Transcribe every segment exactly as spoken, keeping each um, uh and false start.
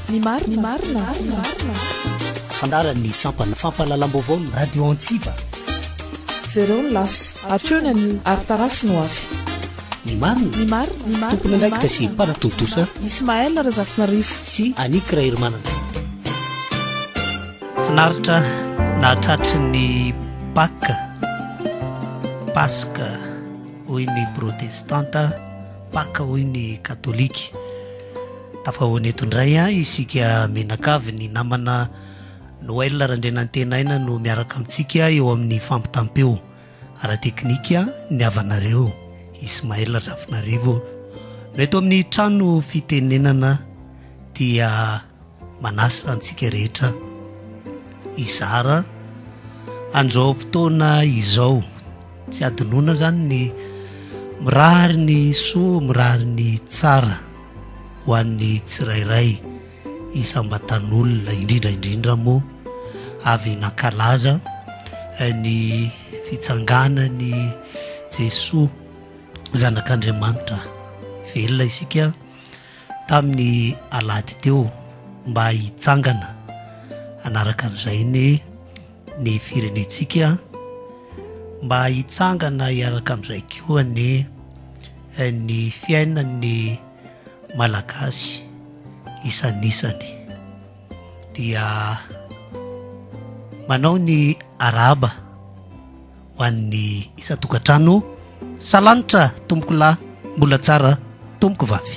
ny marina ny marina marina fandaran'ny sampana fampahalalam-baovao ny radio Antsiva zéro las atrona ny aritarafy no avy ny marina ny marina ny marina tokony andraikitra sy mpanatontosa Ismaël Razafinarifo sy Anika Rairimanana finaritra nahatratry ny Pâques Pasque hoy ny protestanta Pâques hoy ny katolika tafahoany eto indray a isika menakavy ny namana Noël randrenantenaina no miaraka amintsika eo amin'ny fampitampeo ara-teknika ny avanareo Ismaël Razafinarivo no eto amin'ny trano fitenenana dia manasa antsika rehetra izara anjao fotoana izao tsy adinoana zany ny mirary ny soa mirary ny tsara ho an'ny tsirairay isam-batan'olona indrindraindrindra moa avy nankalaza ny fitsanganany Jesoa zanak'Andriamanitra velona isika tamin'ny alady teo mba hitsangana anaraka an'izay ny ny firenetsika mba hitsangana hiaraka amin'izay koa ny ny fiainan'ny malagasy isanisany dia manao ny araba ho an'ny isa-tokantrano salanitra tomboko lahy mbola tsara tomboko vavy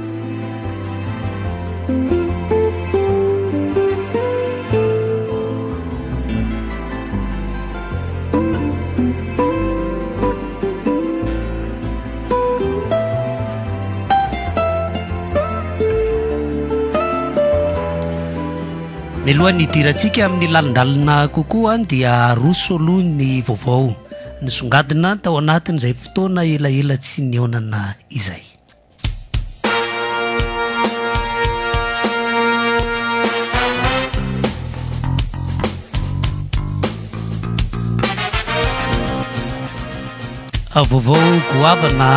milohan'ny dirantsika amin'ny lalindalina kokoa dia roso aloha ny vaovao ny songadina tao anatin'izay fotoana elaela tsy niaonana izay vaovao goavana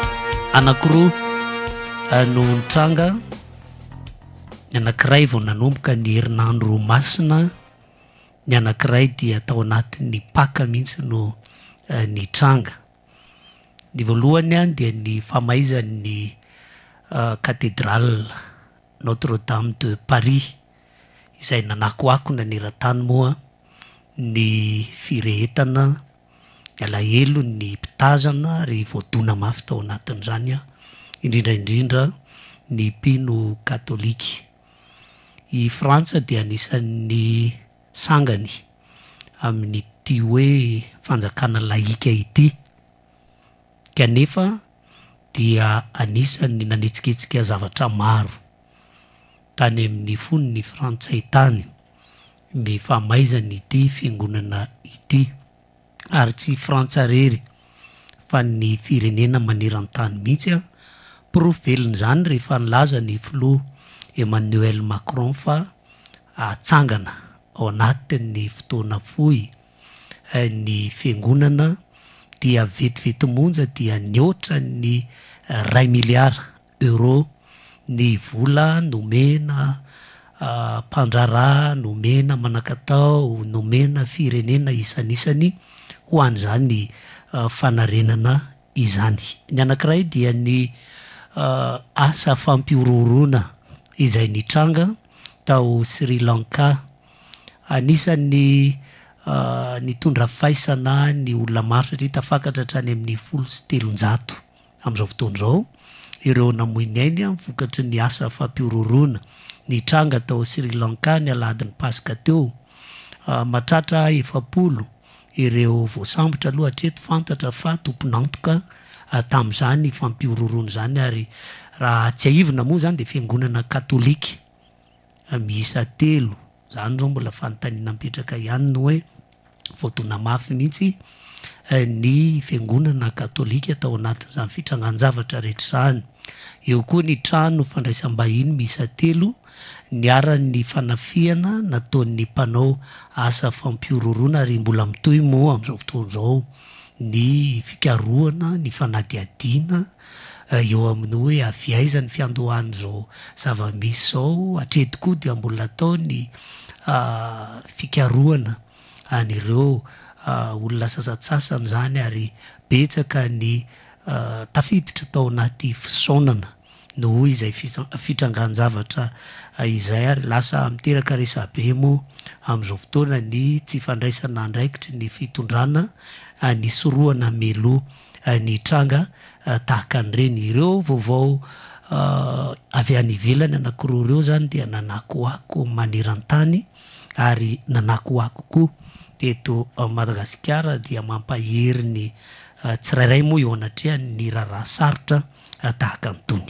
anankiroa no nitranga ny anankiray vao nanomboka ny herinandro masina ny anankiray dia tao anatin'ny Pâques mihitsy no uh, ny tranga ny voalohany a dia ny famaizan'ny uh, cathédrale Notre-Dame de Paris izay nanakoakona ny ratany moa ny firehetana ny alahelo ny mpitazana ary voadona mafy tao anatin'izany a indrindraindrindra ny mpino katolika i Frantsa dia anisan'ny sangany amin'ny ty hoe fanjakana laika ity kanefa dia anisan'ny nanetsiketsika zavatra maro tany amin'ny fon'ny Frantsay tany ny famaizany ity fiangonana ity ary tsy Frantsa rery fa ny firenena maneran-tany mihitsy a provelony zany rehefa nilaza ny filoha Emmanuel Macron fa atsangana ao anatin'ny fotoana fohy ny fiangonana dia vetivety monja dia nioatra ny ray miliara euro ny vola nomena mpandrarà nomena manakatao nomena firenena isanisany ho an'izany fanarenana izany ny anankiray dia ny asa fampiororona izay nitranga tao Sri Lanka anisan'ny uh, nitondra faisana ny olona maro satria tafakatra hatrany amin'ny folo sy telonjato amin'izao fotoan'izao ireo namoiny ainy a vokatry ny asa fampiororona nitranga tao Sri Lanka ny aladin'ny Pasika teo uh, matratra efapolo ireo voasambotra aloha hatreto fantatra fa tomponantoka uh, tamin'izany fampiororona zany ary raha tsy aivina moa zany dia fiangonana katolika miisa telo zany zao mbola fanontaniana mipetraka ihany no hoe voadona mafy mihitsy ny fiangonana katolika tao anatin'izany fitrangan-javatra rehetra zany eo koa ny trano fandraisam-bahiny miisa telo niaran'ny fanafiana nataon'ny mpanao asa fampiororona ary mbola mitoy moa amin'izao fotoan'izao ny fikarohana ny fanadiadiana eo amin'ny hoe aviaizany fiandohany zao zava-misy zao atreto koa dia mbola ataony fikaroana an'ireo olona sasatsasany zany ary betsaka ny tafiditra tao anaty fisaonana noho izay fitrangan-javatra izay ary lasa miteraka resabe mo am'izao fotoana ny tsy fandraisana andraikitry ny fitondrana ny soroana melo ny tranga tahaka an'ireny ireo vaovao avy any ivelany anankiroa ireo zany dia nanakoako maneran-tany ary nanakoako koa teto Madagasikara dia mampahery ny tsirairay moa eo anatrehany ny raharaha sarotra tahaka antony.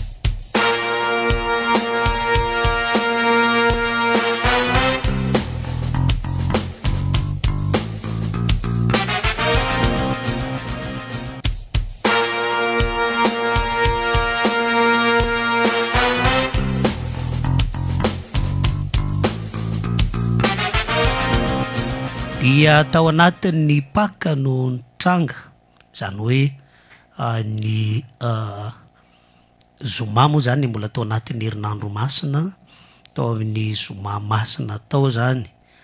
Dia tao anatin'ny paka no nitranga zany hoe ny zoma moa zany mbola tao anatin'ny herinandro masina tao amin'ny zoma masina tao zany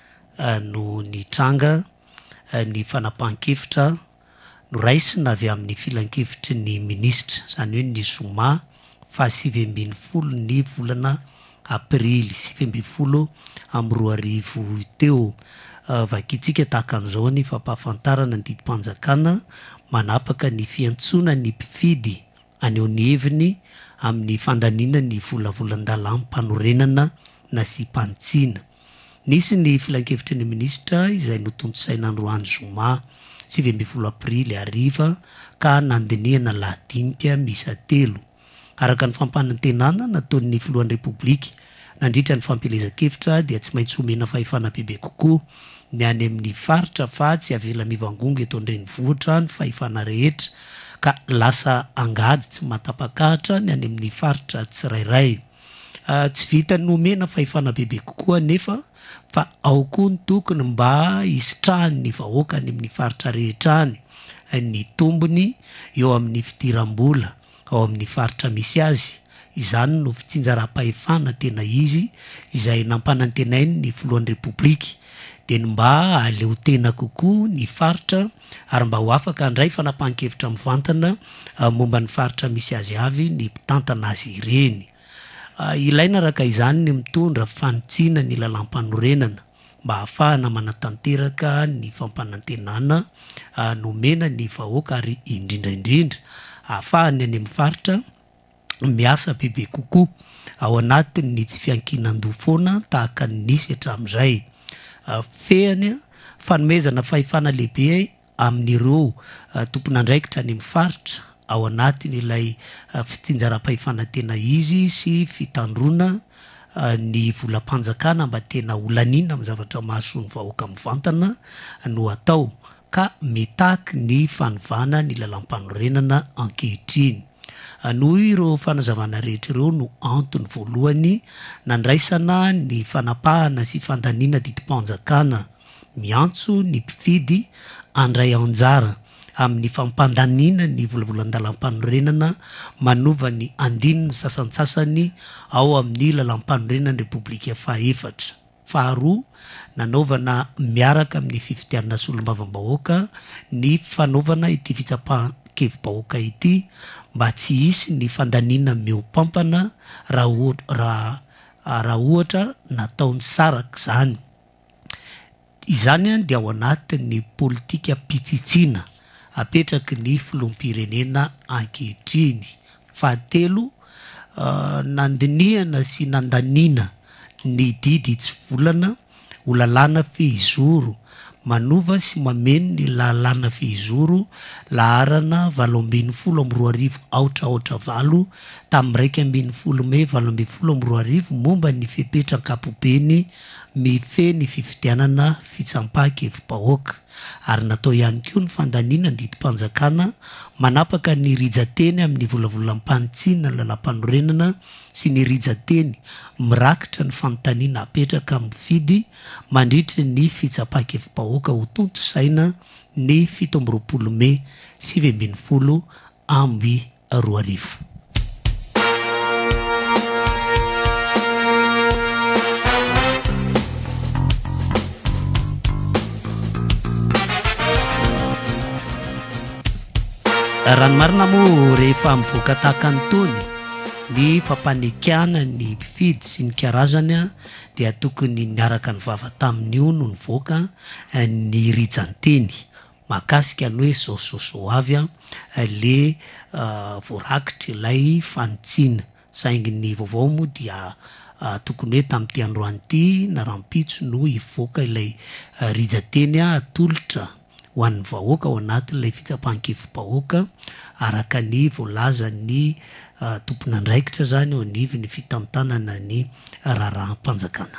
no nitranga ny fanapahan-kevitra no raisina avy amin'ny filan-kevitry ny ministra zany hoe ny zoma fa sivy ambin'ny folo ny volana aprily sivy ambin'ny folo amby roa arivo teo. Vakitsika tahaka an'izao ny fampahafantarana ny didim-panjakana manapaka ny fiantsoana ny mpifidy aneo ny heviny amin'ny fandaniana ny volavolan-dalàna mpanorenana na sy mpantsiana. Nisy ny filan-kevitry ny ministra izay notontosaina androany zoma sivy ambin'ny folo aprily ariva ka nandinihana lahadinika misa telo araka ny fampanantenana nataon'ny filohan'ny republika nandritra ny fampelezan-kevitra dia tsy maintsy omena fahefana bebe kokoa ny any amin'ny faritra fa tsy avela mivangongo eto andrenivohitra ny fahefana rehetra ka lasa angady tsy matapakahatra ny any amin'ny faritra tsirairay. Tsy vita ny omena fahefana bebe kokoa nefa fa ao koa ny tokony mba isitrahany ny vahoaka any amin'ny faritra rehetrany ny tombony eo amin'ny fidiram-bola ao amin'ny faritra misy azy. Izany no fitsinjaram-pahefana tena izy izay nampanantenainy ny filohan'ny republika dia mba aleo tena kokoa ny faritra ary mba ho afaka andray fanapahan-kevitra mivantana momba ny faritra misy azy avy ny mpitantana azy ireny. Ilaina araka izany ny mitondra fanitsiana ny lalam-panorenana mba ahafahana manatanteraka ny fampanantenana nomena ny vahoaka ary indrindraindrindra ahafahany any amin'ny faritra miasa bebe kokoa ao anatin'ny tsy fiankinan-doha foana tahaka ny nisy hatramin'izay. Fehany fanomezana fahefana lehibe amin'ireo tompon'andraikitra any amin'ny faritra ao anatin'ilay fitsinjaram-pahefana tena izy sy fitandrona ny volam-panjakana mba tena olanina amin'ny zavatra mahasony vahoaka mivantana no atao ka mitaky ny fanovana ny lalam-panorenana ankehitriny. Noho ireo fanazavana rehetra ireo no antony voalohany nandraisana ny fanapahana sy fandaniana didim-panjakana miantso ny mpifidy andray anjara amin'ny fampandaniana ny volavolan-dalam-panorenana manova ny andininy sasantsasany ao amin'ny lalam-panorenana republika fahaefatra. Faharoa, nanaovana miaraka amin'ny fifidianana solombavam-bahoaka ny fanaovana ity fitsapahan-kevi-bahoaka ity mba tsy hisy ny fandaniana meo-pampana raha ohatra nataony saraka zany. Izany dia ao anatin'ny politika pitsitsiana apetraky ny filoham-pirenena ankehitriny. Fahatelo, nandinihana sy nandaniana ny didy tsy volana ho lalàna fehizoro manova sy mameno ny lalàna fehizoro laharana valo ambin'ny folo amby roa arivo aotra aotra valo tamin'ny raika ambin'ny folo may valo ambin'ny folo amby roa arivo momba ny fepetra ankapobeny mifeny fifidianana fitsampahan-kevi-bahoaka ary natao ihany koa ny fandaniana ny didim-panjakana manapaka ny rijateny amin'ny volavolam-panitsiana ny lalam-panorenana sy ny rijateny mirakitra ny fanontaniana apetraka amin'ny fidy mandritra ny fitsapahan-kevi-bahoaka ho tonto saina ny fito amby roapolo may sivy ambin'ny folo amby roa arivo. Raha ny marina moa rehefa mivoaka tahaka ny tony ny fampanekana ny mpifidy sy ny karazany a dia tokony niaraka ny vava tamin'io no nivoaka ny rijanteny makasika ny hoe zaozaozao avy a le uh, voarakitra ilay fanotsiana saingy ny vaovao moa dia uh, tokony hoe tamin'ity androany ity na rampitso no hivoaka ilay uh, rijanteny a atolotra ho an'ny vahoaka ao anatin'ilay fitsapan-kevim-bahoaka araka ny voalaza ny uh, tompona andraikitra zany eo anivy ny fitantanana ny raharaham-panjakana.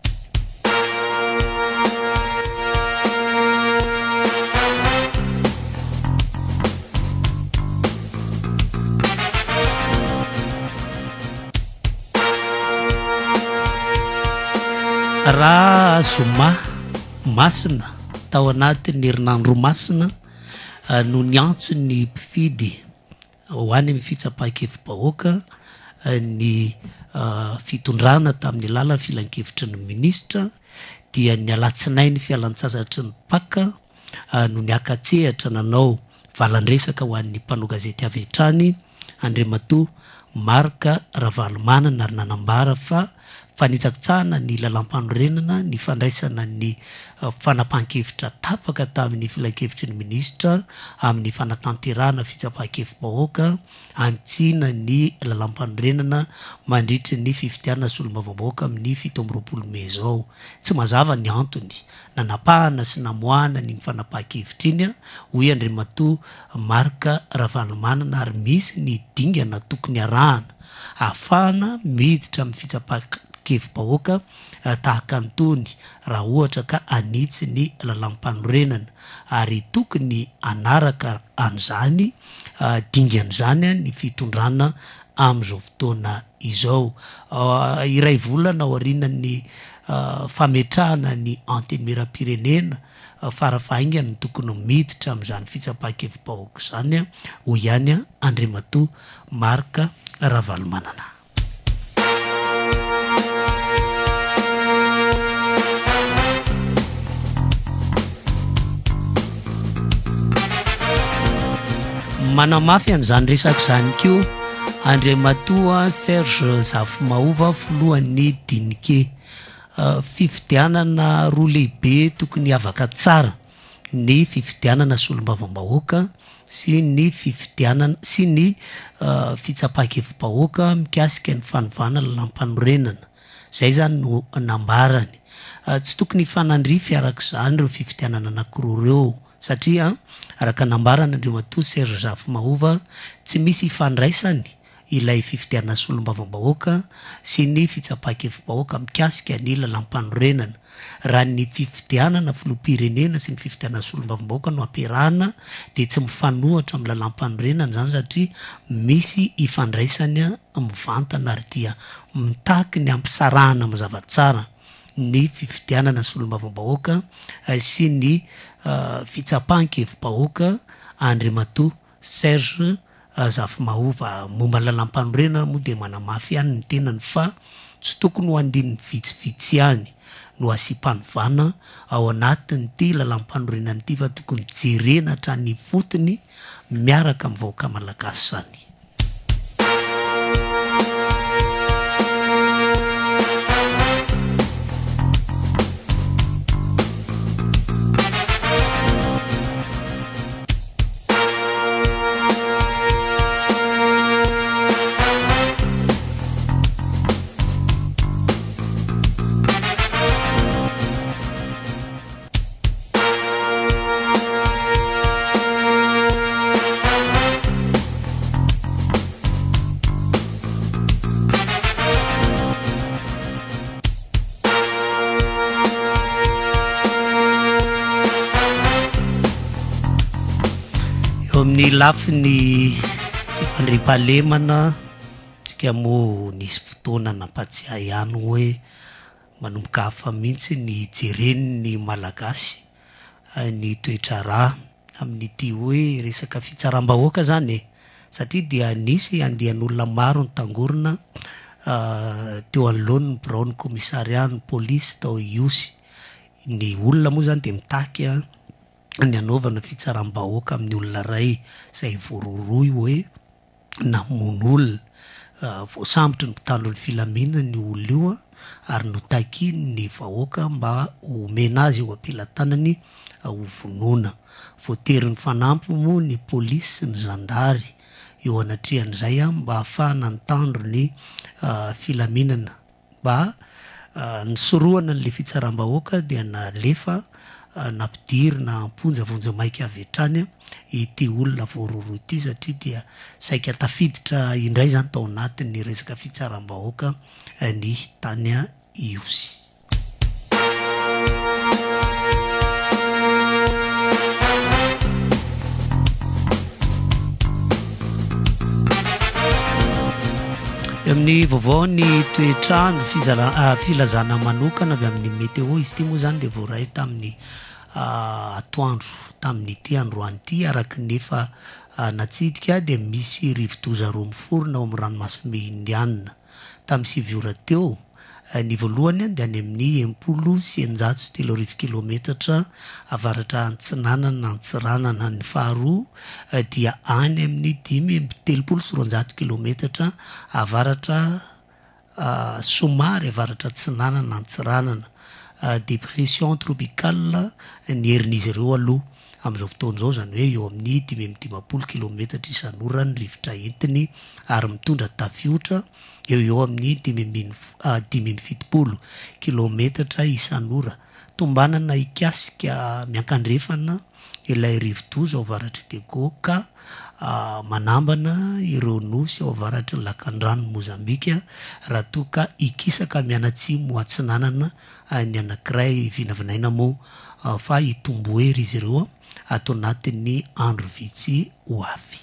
Raha zoma masina tao anatin'ny herinandro masina uh, no niantso ny mpifidy ho any amin'ny fitsapan-kevim-bahoaka uh, ny uh, fitondrana tamin'ny alalan'ny filan-kevitry ny minisitra dia ny alatsinainy fialan-tsasatry ny paka uh, no niakatsehatra nanao valan-dresaka ho an'ny mpanao gazety avy hatrany Andriamatoa Marc Ravalomanana ary nanambara fa fanitsakitsahana ny lalam-panorenana ny fandraisana ny uh, fanapahan-kevitra tapaka tamin'ny filan-kevitry ny minisitra amin'ny fanatanterahana fitsapan-kevim-bahoaka antsina ny lalam-panorenana mandritry ny fifidianana solombavam-bahoaka amin'ny fito amby roapolo Mey zao. Tsy mazava ny antony nanapahana sy namoahana ny fanapahan-kevitra iny hoy Andriamatoa Marc Ravalomanana ary misy ny dingana tokony arahana ahafahana miditra amin'ny fitsapan-kevim-bahoaka uh, tahaka antony raha ohatra ka anitsy ny lalam-panorenana ary tokony anaraka an'izany uh, dingan'izany ny fitondrana amin'izao fotoana izao. Uh, iray volana ao aorianan'ny uh, fametrahana ny antenimieram-pirenena uh, farafahaingana tokony miditra amin'izany fitsapan-kevim-bahoaka zany ho ihany Andriamatoa Marc Ravalomanana. Manamafy an'izany resaka zany keo Andriamatoa Serge Zafimahova foloan'ny dinike uh, fifidianana roa lehibe tokony avaka tsara ny fifidianana solombavam-bahoaka sy ny fifidianana sy ny uh, fitsapan-kevim-bahoaka mikasika ny fanovana lalam-panorenana zay zany no nambarany uh, tsy tokony fanandrify araka izany reo fifidianana anankiroa reo satria araka nambarana Andriamatoa Serge Zafimahova tsy misy ifandraisany ilay fifidianana solombavam-bahoaka sy ny fitsapan-kevim-bahoaka mikasika ny lalam-panorenana raha ny fifidianana filoham-pirenena sy ny fifidianana solombavam-bahoaka no ampiarahana dia tsy mifanohatra amin'ny lalam-panorenana zany satria misy ifandraisany mivantana ary dia mitaky ny ampisarahana amin'ny zavatsara ny fifidianana solombavam-bahoaka sy ny uh, fitsapan-kevim-bahoaka Andriamatoa Serge Zafimahova. Momba lalam-panorenana moa dia manamafy ihany ny tenany fa tsy tokony ho andin'ny vitsivitsy ihany no asy-panovana ao anatin'ity lalam-panorenana ity fa tokony jerena hatrany fotony miaraka amin'ny vahoaka malagasy zany. Amin'ny lafiny tsy fandriam-pahalemana tsika moa nisy fotoana nampatsiahy ihany hoe manomboka hafa mihitsy ny jereny ny malagasy ny toetra rà amin'ity hoe resaka fitsaram-bahoaka zany e satria dia nisy andehan'olona maro ny tangorona teo anoloany ny birao ny komissariat ny polisy tao iosy ny olona moa zany de mitaky a ny anaovana fitsaram-bahoaka amin'ny olona ray zay vororoy hoe namon'olona voasambotra ny mpitandro ny filamina ny olo io a ary notakiny ny vahoaka mba omena azy eo ampelantanany ho vonoina voatery ny fanampy moa ny polisy sy ny zandary eo anatrihan'izay a mba ahafahana nitandro ny uh, filaminana mba uh, ny sorohana n'le fitsaram-bahoaka dia nalefa uh, nampidiry na amponjavonja maika avy hatrany ity olona voaroro ity satria dia saika tafiditra indray zany tao anatin'ny resaka fitsaram-bahoaka uh, ny tany iosy. Amin'ny vaovao ny toetrandro fizala uh, filazana manokana avy amin'ny météo izy ity moa zany de voaray tamin'ny uh, atoandro tamin'ny ity androany ity araky nefa uh, natsidika de misy rivodoza roa miforona ao amin'ny ranomasimbe indiana tamin'ny siviora teo uh, ny voalohany de any amin'ny empolo sy enjato sy telo arivo kilometatra avaratra Antsinanana Antsiranana ny faharoa uh, dia any amin'ny dimy telopolo sy roanjato kilometatra avaratra uh, somary avaratra Antsinanana Antsiranana uh, dépression tropicale ny herin'izy ireo aloha am'izao fotoan'izao zany hoe eo amin'ny dimy amby dimapolo kilometatra isan'ora ny rivotra entiny ary mitondra tafiotra eo eo amin'ny dimy amby uh, dimy amby fitopolo kilometatra isan'ora tombanana ikasika miankandrefana ilay rivodoza ao avaratry Tego ka uh, manambana ireo nosy ao avaratry lakandrano Mozambika raha toa ka ikisaka mianatsimo Atsinanana uh, ny anankiray vinavinaina moa uh, fa itomboery izy ireo ato anatin'ny andro vitsy ho avy.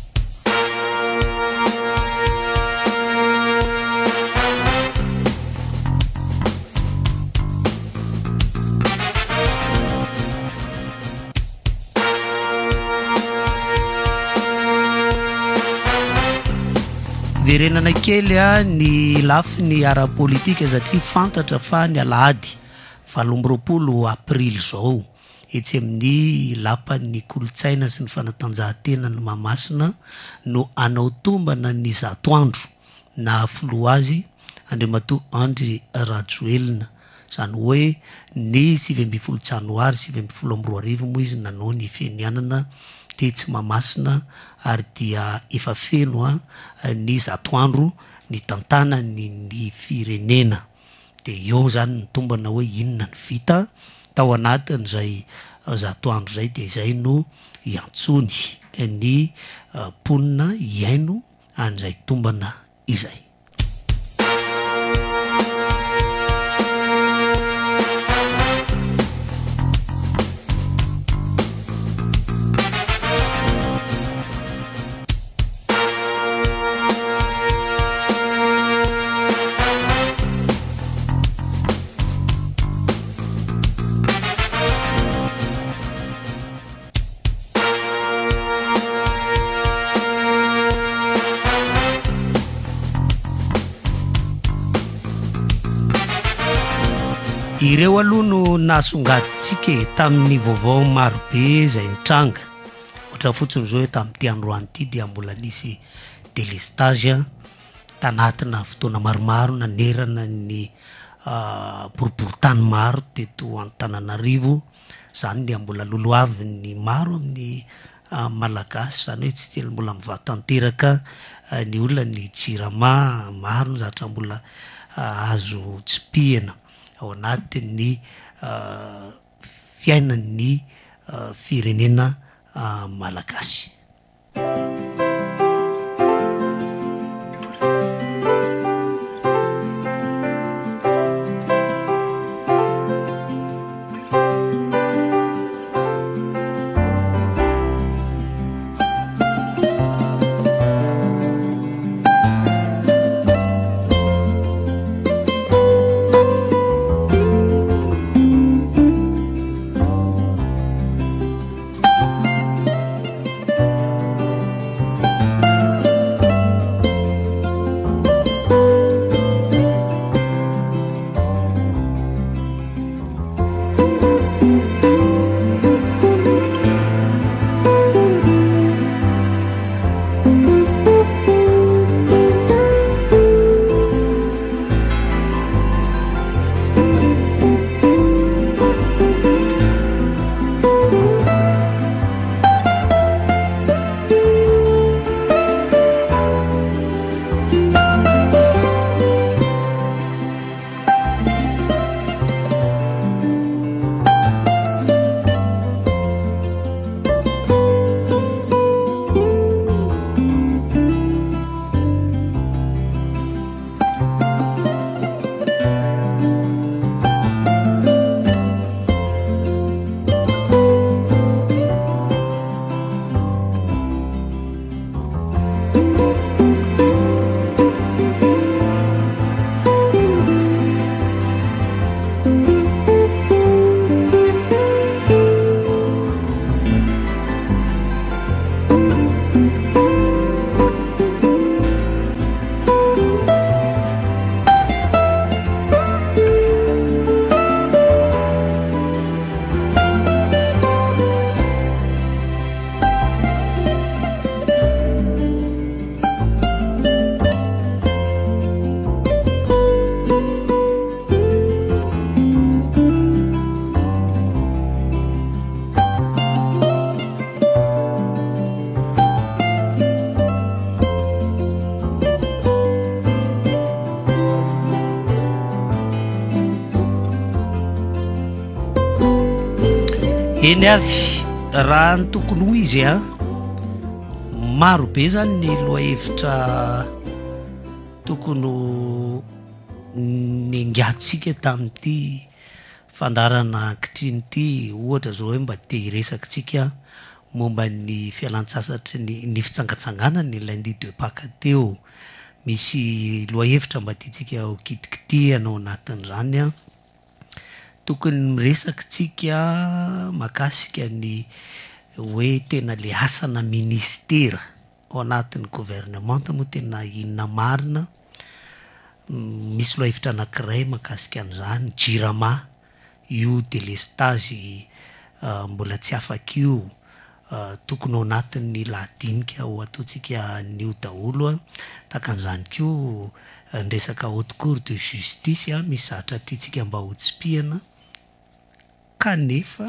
Verenana kely a ny lafy ny ara-politika satria fantatra fa ny alahady valo amby roapolo aprily zao etsy amin'ny lapan'ny kolotsaina sy ny fanatanjahantena ny Mahamasina no anao tombana ny zatoandro na folo azy Andriamatoa Andry Rajoelina zany hoe ny sivy amby folo janoary sivy amby folo amby roa arivo moa izy nanao ny fienianana tetsy Mahamasina ary dia efa feno a ny zatoandro ny tantanany ny firenena de eo zany ny tombana hoe inona ny vita tao anatin'izay zatoandro zay de zay no iantsony ny uh, ponina iaino an'izay tombana izay. Ireo aloha no nasongaditsika tamin'ny vaovao marobe zay nitranga ohatra fotsiny zao hoe tamin'ity androany ity dia mbola nisy délestage tanatina fotoana maromaro nanerana ny uh, boriboritany maro teto Antananarivo zany dia mbola loloavy ny maro amin'ny uh, malagasy zany hoe tsy telo mbola mivatanteraka uh, ny olona ny jirama maro ny zatra mbola uh, azo tsipihana ao anatin'ny uh, fiainan'ny uh, firenena uh, malagasy. eny ary raha ny tokony ho izy a maro be zany ny loha hevitra tokony ny ngiatsika tamin'ity fandarana ankitriny ity ohatra zao hoe mba te hiresakitsika momba ny fialan-tsasatry ny ny fitsangatsanganany ny lundi de Pâques teo misy loha hevitra mba tiatsika ho kitikitihana ao anatin'izany a tokony miresakitsika makasika ny hoe tena le asana ministera ao anatin'ny gouvernement moa tena inona marina misy loha hevitra anankiray makasika an'izany jirama io délestage uh, mbola tsy afaka io uh, tokony ao anatin'ny ladinika ho ataotsika nio daholo a takan'izany ko uh, nresaka haute cour de justice a misy zatra tiatsika mba hotsim-pihana kanefa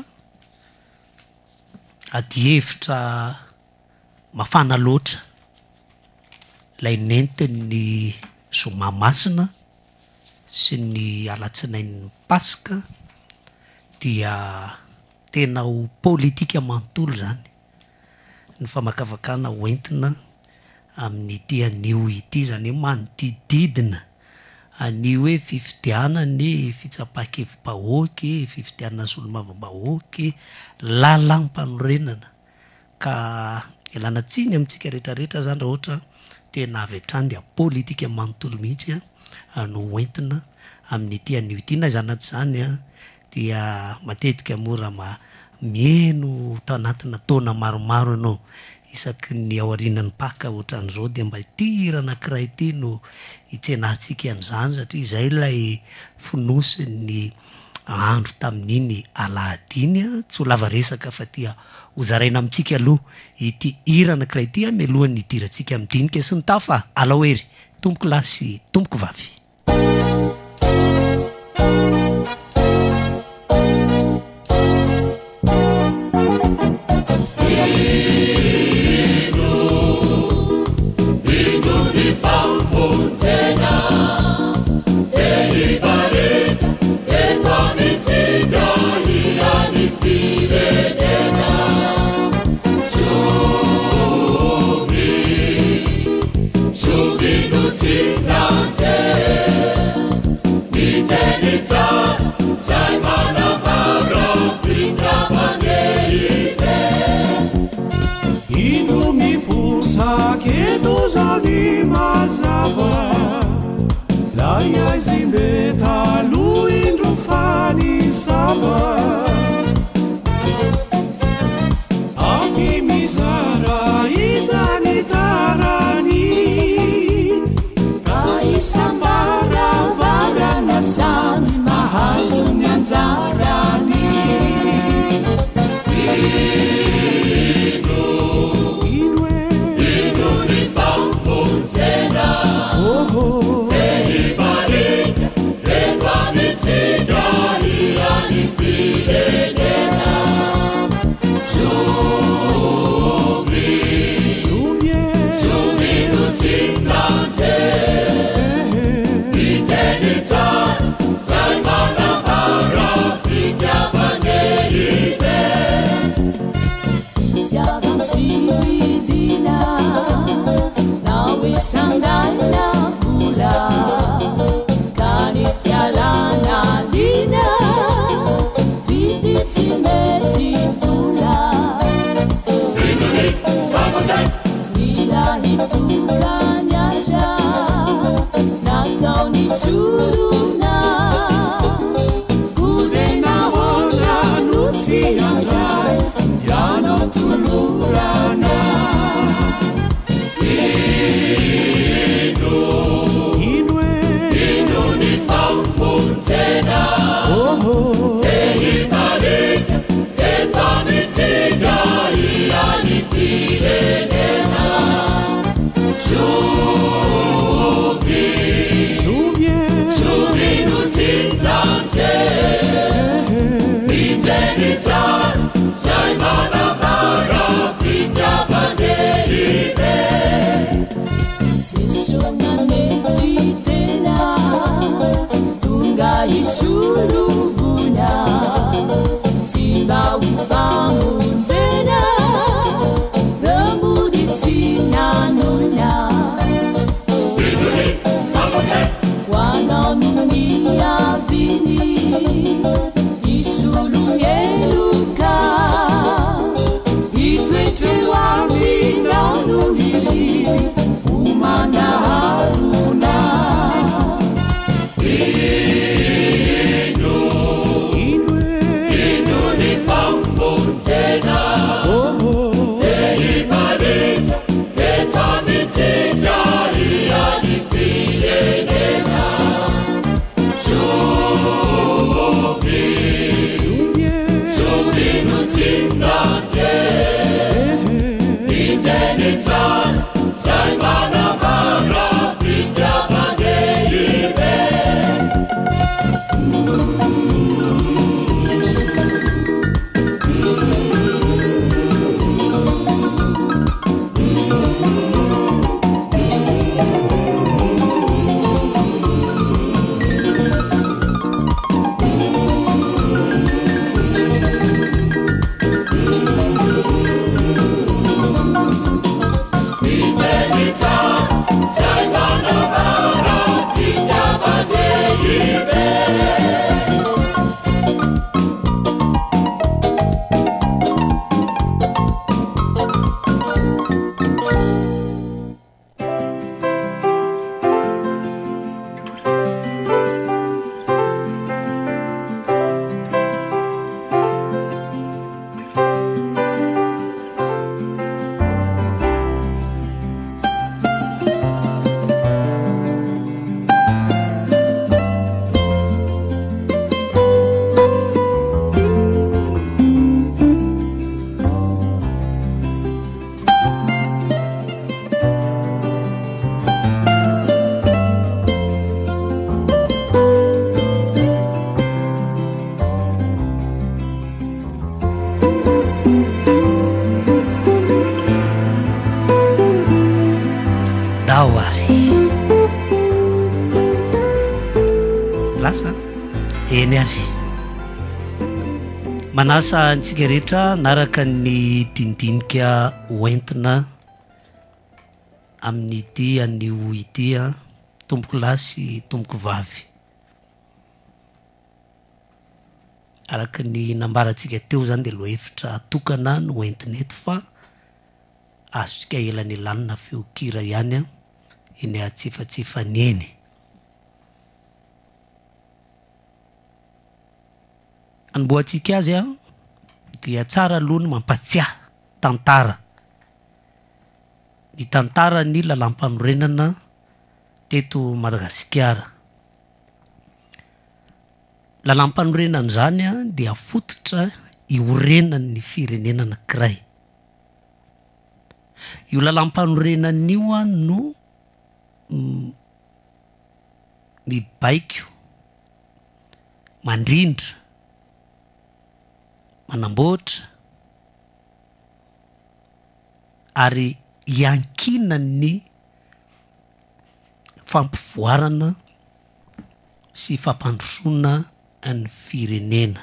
ady hevitra mafana loatra lay nentin'ny zoma masina sy ny alatsinain'ny Paska dia tena ho politika manontolo zany ny famakavakana hoentina amin'ny ity anio ity zany hoe manodididina anio hoe fifidiana ny fitsapakevim-bahoaky fifidiana solomavim-bahoaky lalam-panorenana ka ilana tsiny amintsika rehetrarehetra zany raha ohatra tena avy hatrany dia politika manontolo mihitsy a no hoentina amin'ny ity anio ity na zanaty zany a dia matetika mora ma mieno tao anatina taona maromaro ianao isaky ny ao aorianan'ny Pâques ohatran'izao dia mba ity hira anankiray ity no hitsenahantsika an'izany satria izay ilay fonosiny andro tamin'iny alahadiny a tsy ho lava resaka fa tia ho zaraina amintsika aloha ity hira anankiray ity a mialohan'ny hidirantsika midinika sy ny tafa alao hery tomboko lahy sy tomboko vavy. Laiai zimbeta luindro fani sava Aki mizara izani tarani Kaisambara varana sami mahazo nyanjarani Idro Idwe Idro ni fampunzena Oh oh Sandalna fula Kani fialana lina Viti zimeti tula Nila hitu kanyasha Natau ni suruna Kude na hona nutsi andrai Yano tulurana Sure. lasa eny ary manasa antsika rehetra naraka ny dindinika hoentina amin'ny ity an'io ity a tomboko lasy tomboko vavy araka ny nambarantsika teo zany de lo hevitra atokana no hoentina eto fa azotsika elany lanina feokira ihany a eny atsifatsifany eny anboatsika azy a dia tsara aloha ny mampatsiahy tantara ny tantara ny lalampanorenana teto Madagasikara lalampanorenana zany a dia fototra iorenan'ny firenena anankiray io lalampanorenan'io a no mm, mibaiko mandrindra manamboatra ary iankinan'ny fampivoarana sy fampandrosoana ny firenena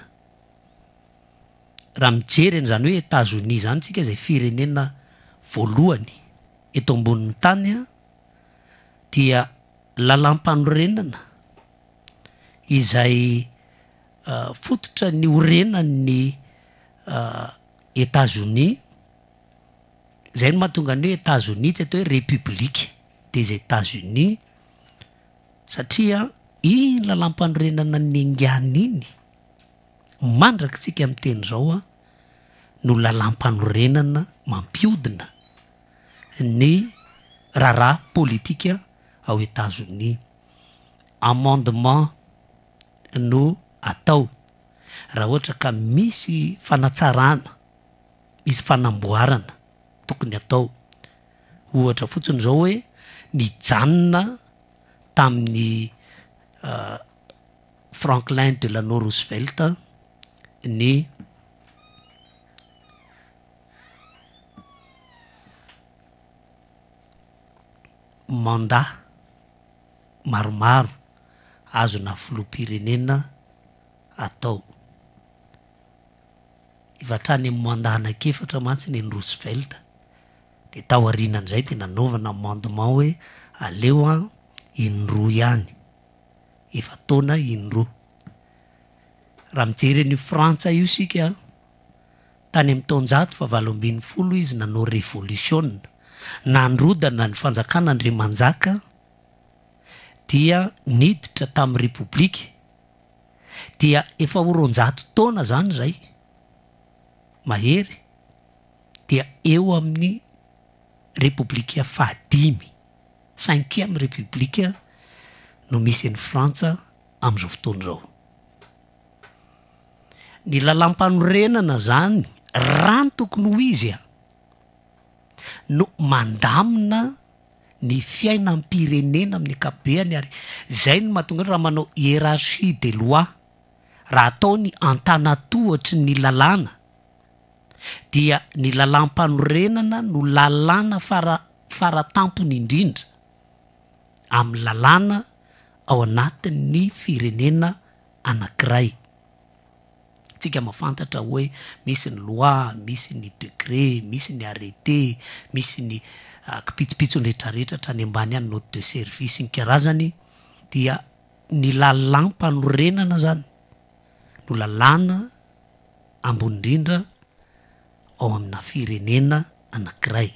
raha mijereny zany hoe États-Unis zany tsika zay firenena voalohany eto ambonin'ny tany a dia lalampanorenana izay uh, fototra ny orenan'ny uh, États-Unis zay no mahatonga ny hoe États-Unis tsy atao hoe république des États-Unis satria iny lalampanorenana ny Indiana iny mandraka tsika amin'ny teny zao a no lalampanorenana mampiodina ny raharaha politika ao États-Unis amendement no atao raha ohatra ka misy fanatsarana misy fanamboarana tokony atao ohatra fotsiny zao hoe nijanona tamin'ny uh, Franklin Delano Roosevelt ny mandat maromaro azona filoham-pirenena atao ivatrany amin'ny mandat anakefatra mantsy ny Roosevelt de tao arinan'izay de nanaovana amendement hoe aleo a indroa ihany efa taona indroa raha mijery ny Frantsa io sika tany amin'ny taonjato fa valo ambin'ny folo izy nanao révolution nandrodana ny fanjakana Andriamanjaka dia niditra tamin'ny republika dia efa roanjato taona zany zay mahery dia eo amin'ny republika fahadimy cinquième republika no misy ny Frantsa am'izao fotoana zao ny lalampanorenana zany raha ny tokony ho izy a no mandamina ny fiainam-pirenena amin'ny ankapobeny ary zay no mahatonga raha manao hiérarchie des lois raha atao ny antanatohatry ny lalàna dia ny lalampanorenana no lalàna fara faratampony indrindra amin'ny lalàna ao anatin'ny firenena anankiray tsika mafantatra hoe misy ny loi misy ny décret misy ny arrêté misy ny uh, kipitsopitsony rehetrarehetra trany ambany any note de service ny karazany dia ny lalampanorenana zany no lalàna ambony indrindra ao amina firenena anankiray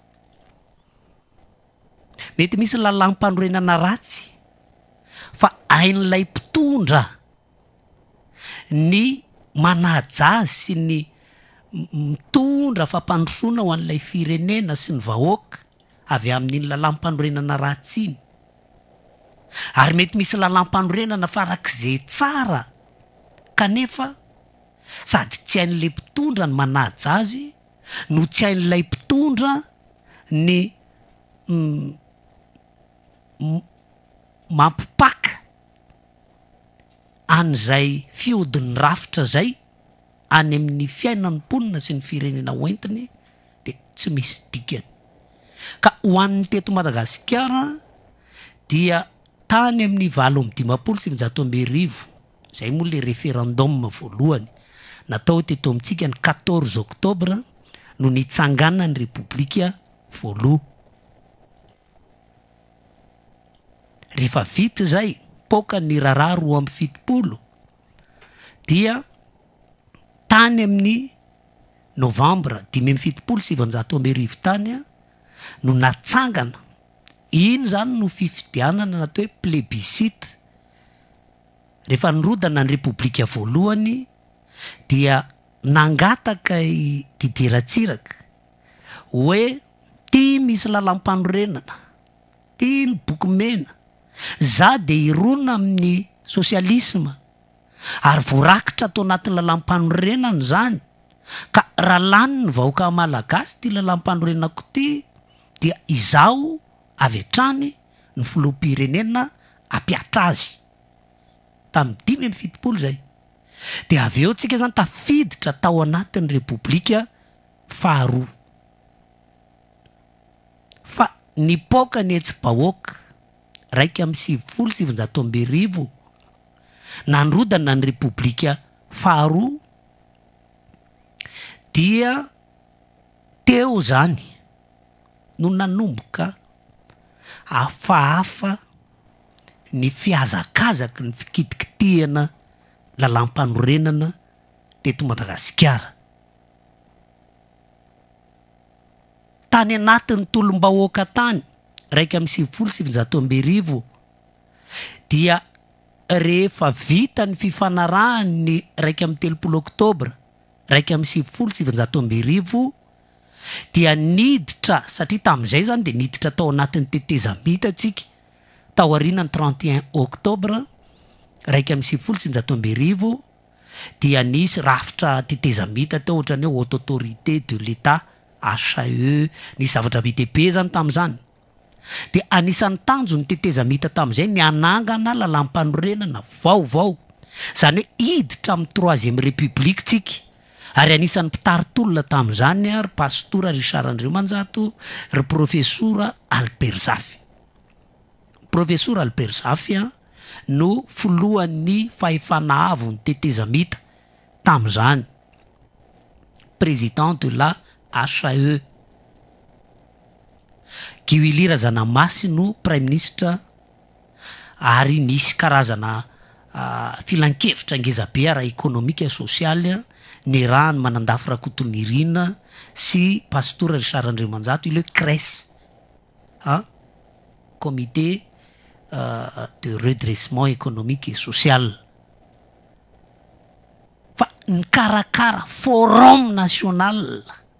mety misy lalampanorenana ratsy fa hain'ilay mpitondra ny manaja sy ny mitondra fampandrosoana ho an'ilay firenena sy ny vahoaka avy amin'iny lalampanorenana ratsy iny ary mety misy lalampanorenana farak'izay tsara kanefa sady tsy hain'ilay mpitondra ny manaja azy no tsy hain'ilay mpitondra ny mm, mampipaka an'izay fiodin'ny rafitra zay any amin'ny fiainan'ny mponina sy ny firenena hoentiny de tsy misy dikany ka ho an'ny teto Madagasikara dia tany amin'ny valo amby dimapolo sy sivinjato amby arivo zay moa le référendum voalohany natao teto amintsika ny quatorze octobre no nitsangana ny republika voaloha. Rehefa vita zay poka ny raraha roa amby fitopolo dia tany amin'ny novambra dimy amby fitopolo sivanjato amby arivo tany no natsangana. Iny zany no fifidianana natao hoe plébiscite. Rehefa nirodana ny republika voalohany dia nangataka i Didier Ratsiraka hoe ty misy lalam-panorenana, ty ny boky mena, za de irona amin'ny sosialisma ary voarakitra atao anatin'ny lalam-panorenana zany, ka raha lany ny vahoaka malagasy ty lalam-panorenako ty dia izao avy hatrany ny filoham-pirenena ampiatra azy tamin'ny dimy amby fitopolo zay. De avy eo tsika zany tafiditra tao anatin'ny republika faharoa. Fa ny poka ny etsy-bahoaka raika amby sivifolo sivinjato amby arivo nandrodana ny republika faharoa dia teo zany no nanomboka hafahafa ny fiazakazaky ny fikitikitihana lalam-panorenana teto Madagasikara. Tany anatin'ny tolom-bahoaka tany raika amby sivifolo sivinjato amby arivo dia rehefa vita ny fifanarahany raika amby telopolo oktobra raika amby sivifolo sivinjato amby arivo dia niditra, satria tamin'izay zany de niditra tao anatin'ny tetezamita tsika tao arinany trente et un octobre raika amby sivifolo sivinjato amby arivo dia nisy rafitra tetezamita tao ohatrany hoe haute autorité de l'État H A E, nisy zavatra be dia be zany tamin'izany. De anisan'ny tanjo ny tetezamita tamin'izay ny anangana lalam-panorenana vaovao, zany hoe hiditra amin'ny troisième république tsika. Ary anisan'ny mpitaritolona tamin'izany ry pastora Richard Andriamanjato, ry professora Albert Zafy. Professora Albert Zafy no foloan'ny fahefanahavo ny tetezamita tamin'izany, président de la H A E. Guy Razanamasy no prime ministre ary nisy karazana uh, filan-kevitra ngezabe ara économique sociale ny rano manandafy Rakotonirina sy pastora Richard Andriamanjato le C R E S, hein? Comité uh, de redressement économique et social. Fa nikarakara forum national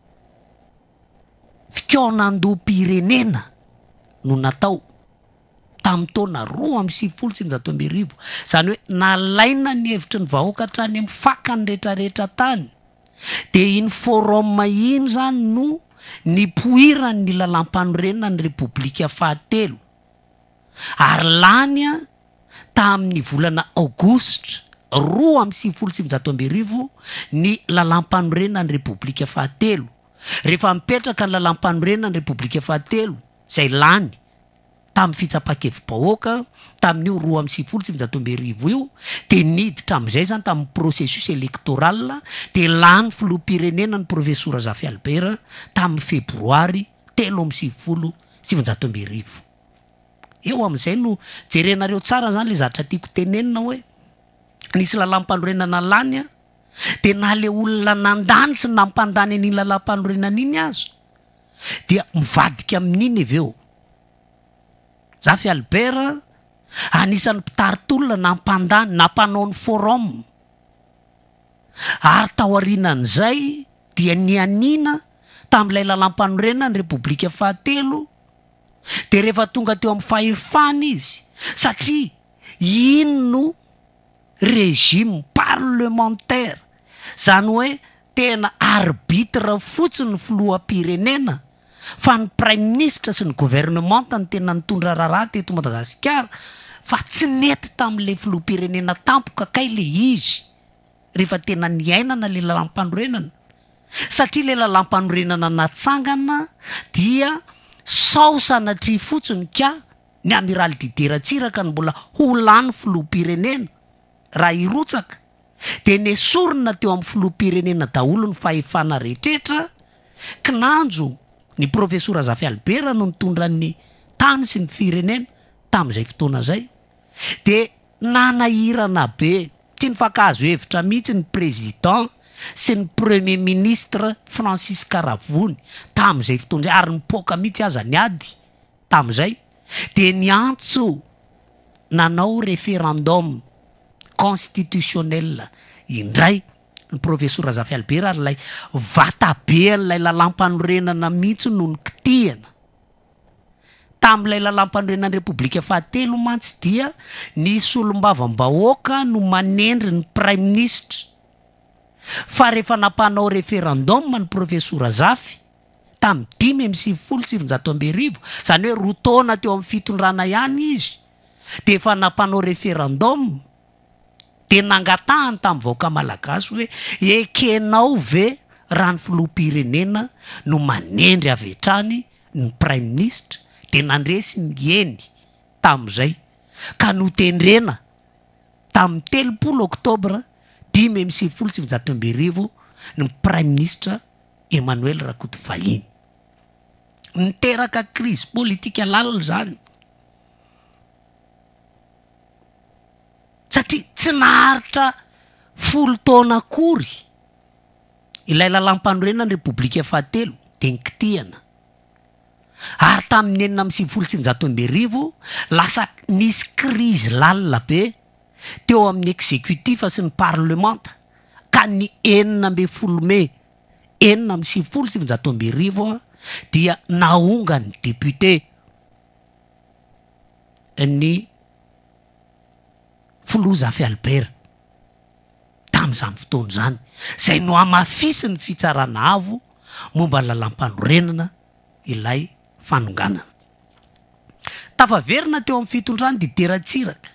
fikaonandoam-pirenena no natao tamin'ny taona roa amby sivifolo sivinjato amby arivo. Zany hoe nalaina ny hevitry ny vahoaka hatrany amin'ny fakany rehetrarehetra tany. De iny forum iny zany no nipoirany ny lalam-panorenana ny republika fahatelo. Ary lany tamin'ny volana aogositra roa amby sivifolo sivinjato amby arivo ny lalam-panorenana ny republika fahatelo. Rehefa mipetraka ny lalam-panorenana ny republika fahatelo zay lany tamin'ny fitsapakevim-bahoaka tamin'io roa amby sivifolo sivinjato amby arivo io, de niditra am'izay zany tamin'ny processus électoral, de lany filoham-pirenena ny professora Zafy Albert tamin'ny febroary telo amby sivifolo sivinjato amby arivo. Eo am'izay no jerenareo tsara zany le zatra tiako tenenina hoe nisy lalam-panorenana lany de na le olona nandany sy nampandany an'iny lalam-panorenana iny azo dia mivadika amin'iny aveo. Zafy Albert anisan'ny mpitaritolona nampandany nampanao ny forum. Ary tao aorianan'izay dia nianina tamin'ilay lalam-panorenana ny republika fahatelo. De rehefa tonga teo amin'ny fahefana izy, satria iny no régime parlementaire, zany hoe tena arbitre fotsiny filoham-pirenena, fa ny prime ministre sy ny gouvernement tany tena nitondra raraha teto Madagasikara, fa tsy nety tamin'ilay filoham-pirenena tampoka kay le izy rehefa tena niainana le lalam-panorenana. Satria le lalam-panorenana natsangana dia sao sanatria fotsiny ka ny amiral dideratsiraka ny mbola ho lany filoham-pirenena raha irotsaka de nesorina teo amin'ny filoham-pirenena daholo ny fahefana rehetrretra kinanjo ny profesora Zafy Albert no mitondra ny tany sy ny firenena tamin'izay fotoana zay de nanahirana be tsy ny fankahazo hevitra mihitsy ny président sy ny premier ministre Francis Caravony tamin'izay fotoana zay ary nipoaka mihitsy aza ny ady tamin'izay de niantso nanao référendum constitutionnel indray ny profesora Zafy Albert ary lay vatabe an'ilay lalampanorenana mihitsy no ny kitihana tamin'ilay lalampanorenan'ny Repoblika fahatelo mantsy dia nisy olom-bavam-bahoaka no manendry ny prime ministre fa rehefa nampanao référendum ny profesora Zafy tamin'ny dimy amby sivifolo sy sivinjato amby arivo zany hoe roa taona teo amin'ny fitondrana ihany izy de efa nampanao référendum de nangatahany tamin'ny vahoaka malagasy hoe ekenao ve raha ny filoham-pirenena no manendry avy hatrany ny prime ministre de nandresy ny eny tamin'izay ka notendrena tamin'ny telopolo oktobra dimy amby sivifolo sy sivinjato amby arivo ny prime ministre Emmanuel Rakotovahiny niteraka crise politika lalina zany satria tsy naharitra folo taona akory ilay lalampanorenana ny Repoblika fahatelo de nikitihana ary tamin'ny enina amby sivifolo sy sivinjato amby arivo lasa nisy crise lalina be teo amin'ny exécutif sy ny parlementa ka ny enina amby folo May enina amby sivifolo sy sivinjato amby arivo dia naonga ny député ny Filoha Zafy Albert tamin'izany fotoana zany zay no amafisy ny fitsarana avo momba ny lalampanorenana ilay fanonganana tafaverina teo amin'ny fitondrany dideratsiraka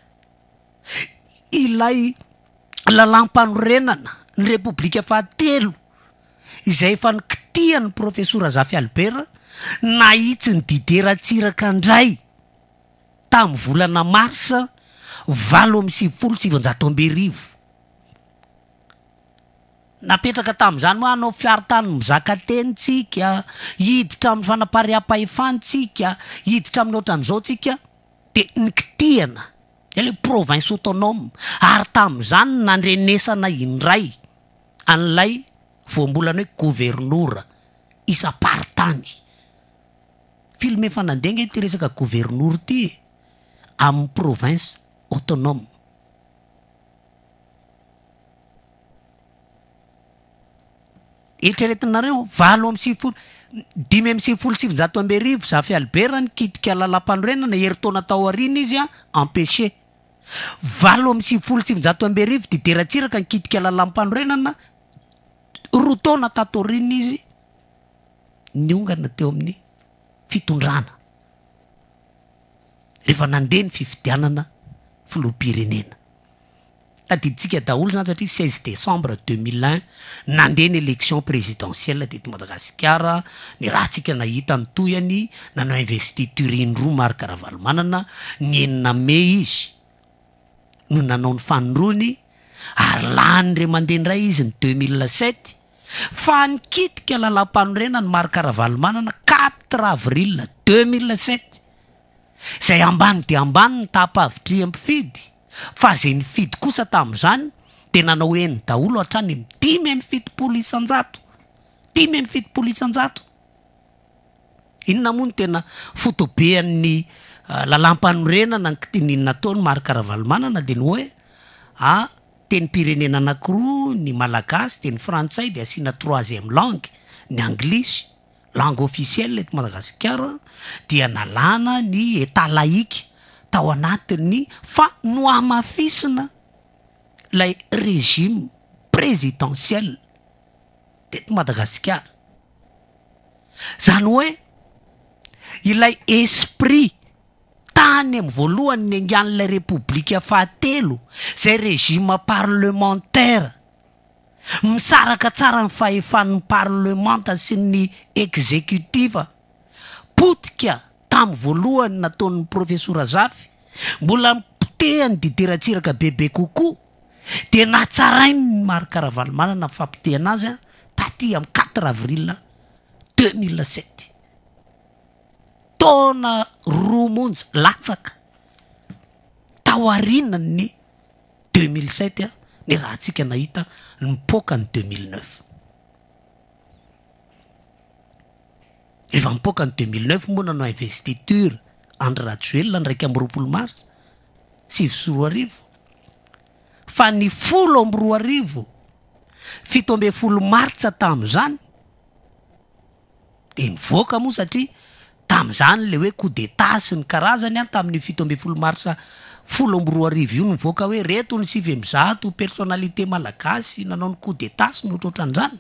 ilay lalampanorenana ny Repoblika fahatelo izay efa nikitihany profesora Zafy Albert nahitsy ny dideratsiraka ndray tamin'ny volana marsa valo amby sivifolo sy sivinjato amby arivo napetraka tamin'izany moa anao fiaritany mizaka tenitsika hiditra amin'ny fanapaream-pahefantsika hiditra amin'ny ohatran'izao tsika de nikitihana le province autonome ary tamin'izany nandrenesana indray an'ilay voambolana hoe gouvernora isa-paritany filme efa nandenga ty resaka gouvernora ty amin'ny province autonome eritreretinareo valo amby sivifolo dimy amby sivifolo sy sivinjato amby arivo Zafy Albert nikitika lalampanorenana herintaona tao aoriana izy a empêché valo amby sivifolo sy sivinjato amby arivo dideratsiraka nikitika lalampanorenana roa taona tato aoriana izy niongana teo amin'ny fitondrana rehefa nandeha ny fifidianana filoham-pirenena tadiditsika daholo zany satria seize décembre deux mille un nandeha ny élection présidentielle teto Madagasikara ny raha tsika nahita ny toyany nanao investiture indroa Marc Ravalomanana ny enina May izy no nanao ny fanondrony ary lany re mandeha ndray izy ny deux mille sept fa nikitika lalampanorenana ny Marc Ravalomanana quatre avril deux mille sept zay ambany de ambany ny tapa-avitry ampifidy fa zay nifidy kosa tamin'izany de nanao eny daholo hatrany ny dimy amby fitopolo isan-jato dimy amby fitopolo isan-jato inona moa no tena fotobean'ny uh, lalampanorenana ny nataony Marc Ravalomanana de ny hoe a teny pirenena anankiroa ny malagasy teny frantsay de asiana troisième langue ny anglisy langue officielle eto Madagasikara dia nalana ny état laïque tao anatiny fa no amafisina lay régime présidentiel teto Madagasikara zany hoe ilay esprit tany amin'ny voalohany ny angan'ilay Repoblika fahatelo zay régime parlementaire misaraka tsara ny fahefan'ny parlementa sy ny exécutif potika tamin'ny voalohany nataon'ny profesora Zafy mbola mipotehany dideratsiraka bebe kokoa dia natsarainy ny Marc-Ravalomanana fampitehana azy taty amin'ny quatre avril deux mille sept taona roa monja latsaka taoarinany deux mille sept ny raha antsika nahita nipoka ny deux mille neuf rehefa mipoka ny deux mille neuf moa nanao investiture Andry Rajoelina ndraiky amby roapolo mars sivy sy roa arivo fa ny folo amby roa arivo fito amby folo martsa tamin'izany dia nivoaka moa satria tamin'izany le hoe coup d'état sy ny karazany a tamin'ny fito amby folo marsa folo amby roa arivo io nivoaka hoe reto ny sivy amby zato personnalité malagasy nanao ny coup d'état sy notrotran'izany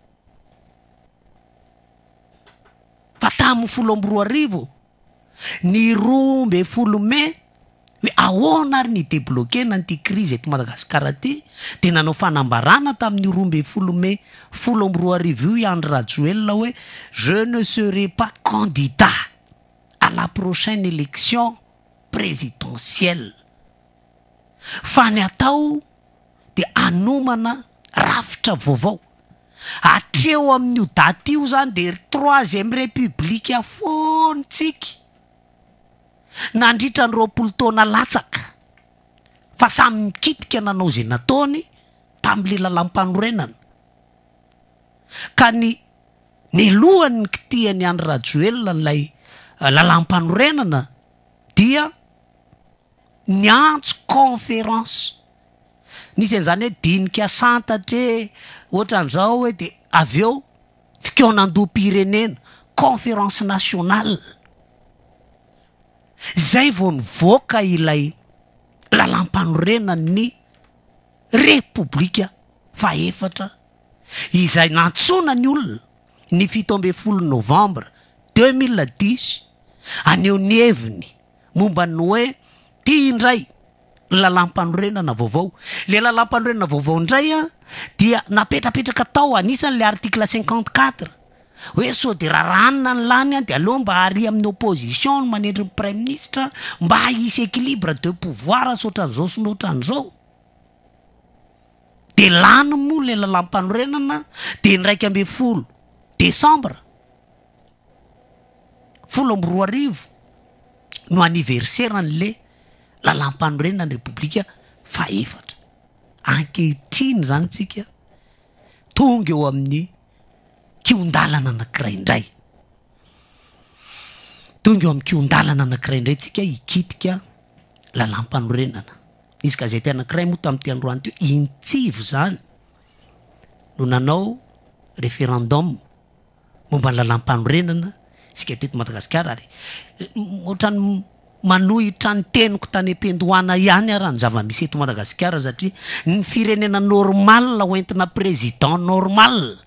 fa tamin'ny folo amby roa arivo ny roa amby folo mai hoe ahoana ary ny débloquena n'ity crise eto Madagasikara ty dia nanao fanambarana tamin'ny roa amby folo mai folo amby roa arivo io i Andry Rajoelina hoe je ne serai pas candidat à la prochaine élection présidentielle fa ny atao dia anomana rafitra vaovao hatreo amin'io daty io zany dia troisième république fontsika nandritra ny roapolo taona latsaka fa samy mikitika nanao zay nataony tamin'le lalam-panorenana ka ny ny lohany ny kitihany Andry Rajoelina n'ilay lalam-panorenana dia niantso conférence nisy an'izany hoe dinika santatre ohatran'izao hoe dia avy eo fikaonandoam-pirenena conférence nationale zay vao nivoaka ilay lalam-panorenana ny repoblika faefatra izay nantsona ny olona ny fito amby folo novembre deux mille dix aneo ny heviny momba ny hoe tia indray lalam-panorenana vaovao le lalam-panorenana vaovao indray a dia napetrapetraka tao anisan'le article cinquante-quatre hoe so dia raranina ny lany a dia aloha mba ary amin'ny opposition no manendry ny prime ministre mba hisy équilibre de pouvoir saotran'izao sy noatran'izao dia lany moa le lalam-panorenana dia ndraiky amby folo décembre folo amby roa arivo no anniversaire n'le lalam-panorenana ny repoblika faefatra ankehitriny zany tsika tonga eo amin'ny kiondalana anankiray indray tonga eo amin'ny kiondalana anankiray indray tsika hikitika lalam-panorenana nisy gazety anankiray moa tamin'ity androany teo intsivo zany no nanao référendum momba ny lalam-panorenana sika teto Madagasikara ary ohatrany manohitra ny teniko tany ampendohana ihany araha ny zava-misy eto Madagasikara satria ny firenena normal hoentina président normal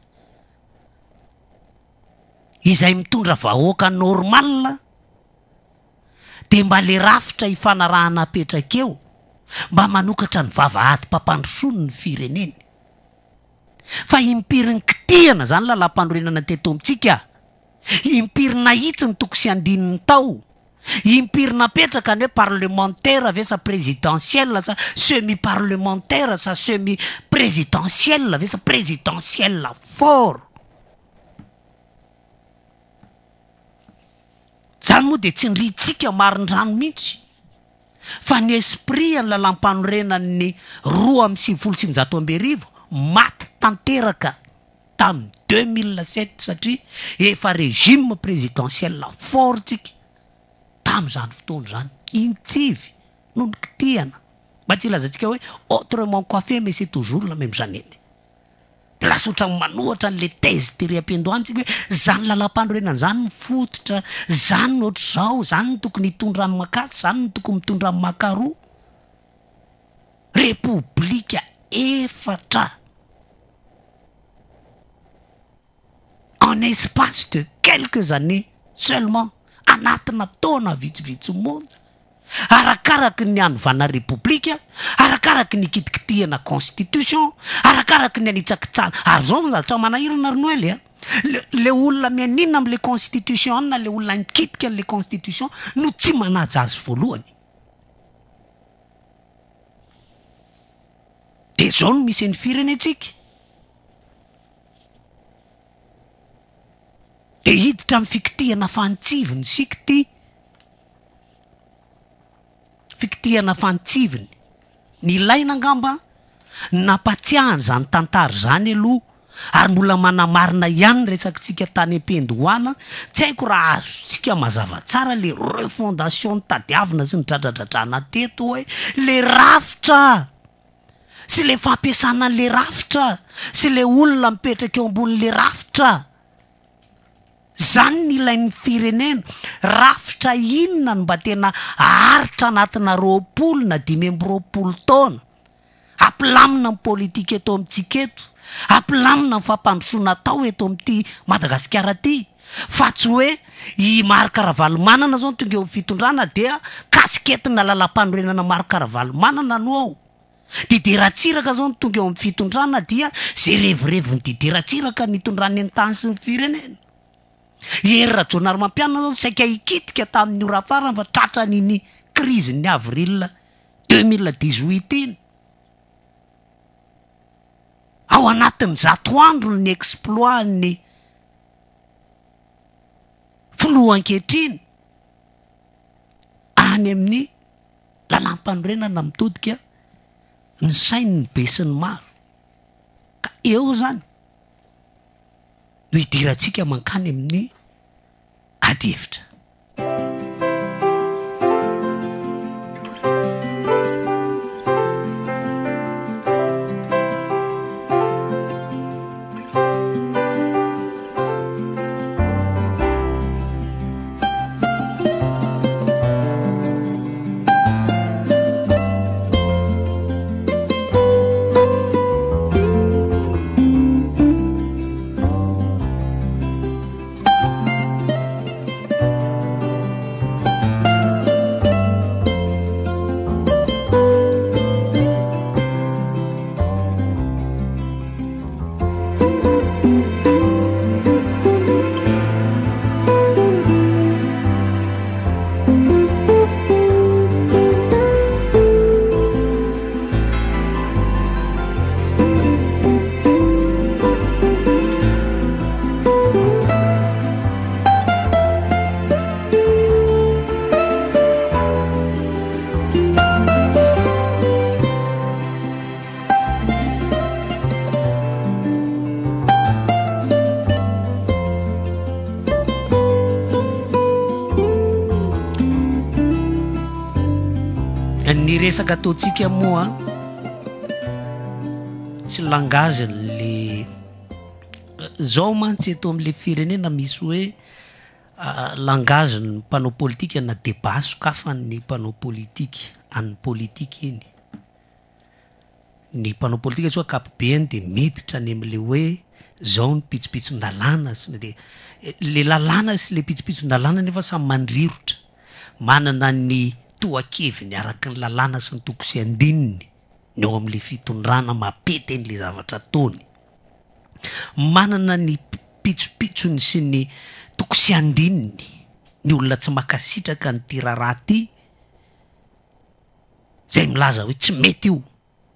izay mitondra vahoaka normal dia mba le rafitra hifanarahana apetrakeo mba manokatra ny vavahady mpampandrosono ny fireneny fa impiriny kitihana zany lalam-panorenana teto amintsika impirina hitsy ny toko sy andininy tao impirina petraka ny hoe parlementaire ve sa présidentielle sa semi parlementaire sa semi présidentielle ve sa présidentielle fort zany moa dia tsy nritsika marindrano mihitsy fa ny esprit ny lalam-panorenany roa amby sivifolo sivinjato amby arivo maty tanteraka tamin'ny deux mille sept satria efa régime présidentielle fort tsika tamin'izany fotoana zany intsivy no nikitihana mba tsy ilazantsika hoe autrement coiffé mais c'est toujours la même janety de lasotra manohatra n'le thèse tery ampendohantsika hoe zany lalam-panorenana zany mifototra zany ny ohatr' zao zany ny tokony hitondra amin'ny makasy zany ny tokony mitondra amin'ny makaroa repoblika efatra en espace de quelques années seulement anatina taona vitsivitsy monja arakaraky ny anovana repoblika arakaraky ny kitikitihana constitution arakaraky ny anitsakitsana ary zao no zavatra manahirana Arnoely a le, le olona mianina am'le constitution na le olona mikitika an'le constitution no tsy manaja azy voalohany. De zao no misy ny firenetsika. De hiditra amin'ny fikitihana fantsiviny sika ty. Fikitihana fantsiviny. Ny ilaina angamba nampatsiahany zany tantara zany aloha ary mbola manamarina ihany resakitsika tany am-pendohana, tsy haiko raha azontsika mazava tsara le refondation ny tadiavina sy ny dradradradrana teto hoe le rafitra sy le fampiasana an'le rafitra sy le olona mipetraka eo ambonin'le rafitra. Zany ny ilain'ny firenena. Rafitra inona no mba tena aharitra anatina roapolo na dimy amby roapolo taona. Ampilamina ny politika eto amintsika eto. Ampilamina ny fampandrosoana atao eto amin'ity Madagasikara ty. Fa tsy hoe i Maro Karavalomanana zao tonga eo fitondrana dia kasiketina lalam-panorenana Maro Karavalomanana no ao. Dideratsiraka zao tonga eo amin'ny fitondrana dia zay revireviny dideratsiraka nitondran'ny an-tany sy ny firenena. Era Jonary Mampianina zao saika hikitika tamin'ny ora farany fa tratra niny krizin'ny avril deux mille dix-huit iny. Ao anatin'ny zato andro ny exploit ny filoha ankehitriny any amin'ny lalam-panorenana mitodika ny sain'ny be sy ny maro. Ka eo zany no hidirantsika mankany amin'ny adihevitra. Ny resaka ataontsika moa tsy langage le zao mantsy eto amin'le firenena misy hoe uh, langage ny mpanao politika na débat sokafan'ny mpanao politika an'ny politika iny. Ny mpanao politika tsy hoe ankapobeny de miditra any amin'le hoe zao ny pitsopitson-dalàna sy de le lalàna sy le pitsopitson-dalàna nefa samy mandrirotra manana ny toakeviny araka ny lalàna sy ny toko sy andininy ny ao amin'le fitondrana mapety an'le zavatra ataony. Manana ny pitsopitsony sy ny toko sy andininy ny olona tsy makasitraka ny tiraraha ty zay milaza hoe tsy mety io.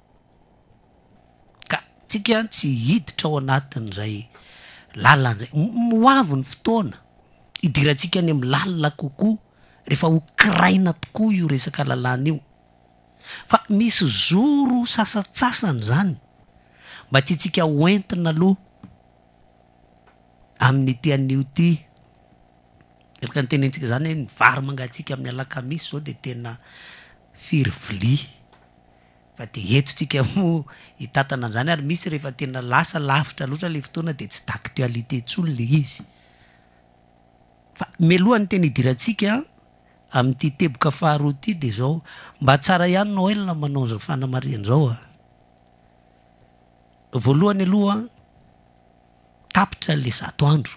Ka tsika tsy hiditra ao anatin'izay lalana moavy ny fotoana hidirantsika any amin'ny lalina kokoa rehefa ho kiraina tokoa io resaka lalàna io. Fa misy zoro sasatsasany zany mba tiatsika hoentina aloha amin'ny ty anio ty. Erika ny tenentsika zany hoe mivary mangatsika amin'ny alakamisy zao de tena firivili. Fa de eto tsika mo hitatana an'izany ary misy rehefa tena lasa lavitra loatra le fotoana de tsy d'actualité tsony le izy. Fa melohany teny hidirantsika amin'ity teboka faharoa ty de zao mba tsara ihany Noël na manao zao fanamarian'izao a. Voalohany aloha tapitra le zato andro.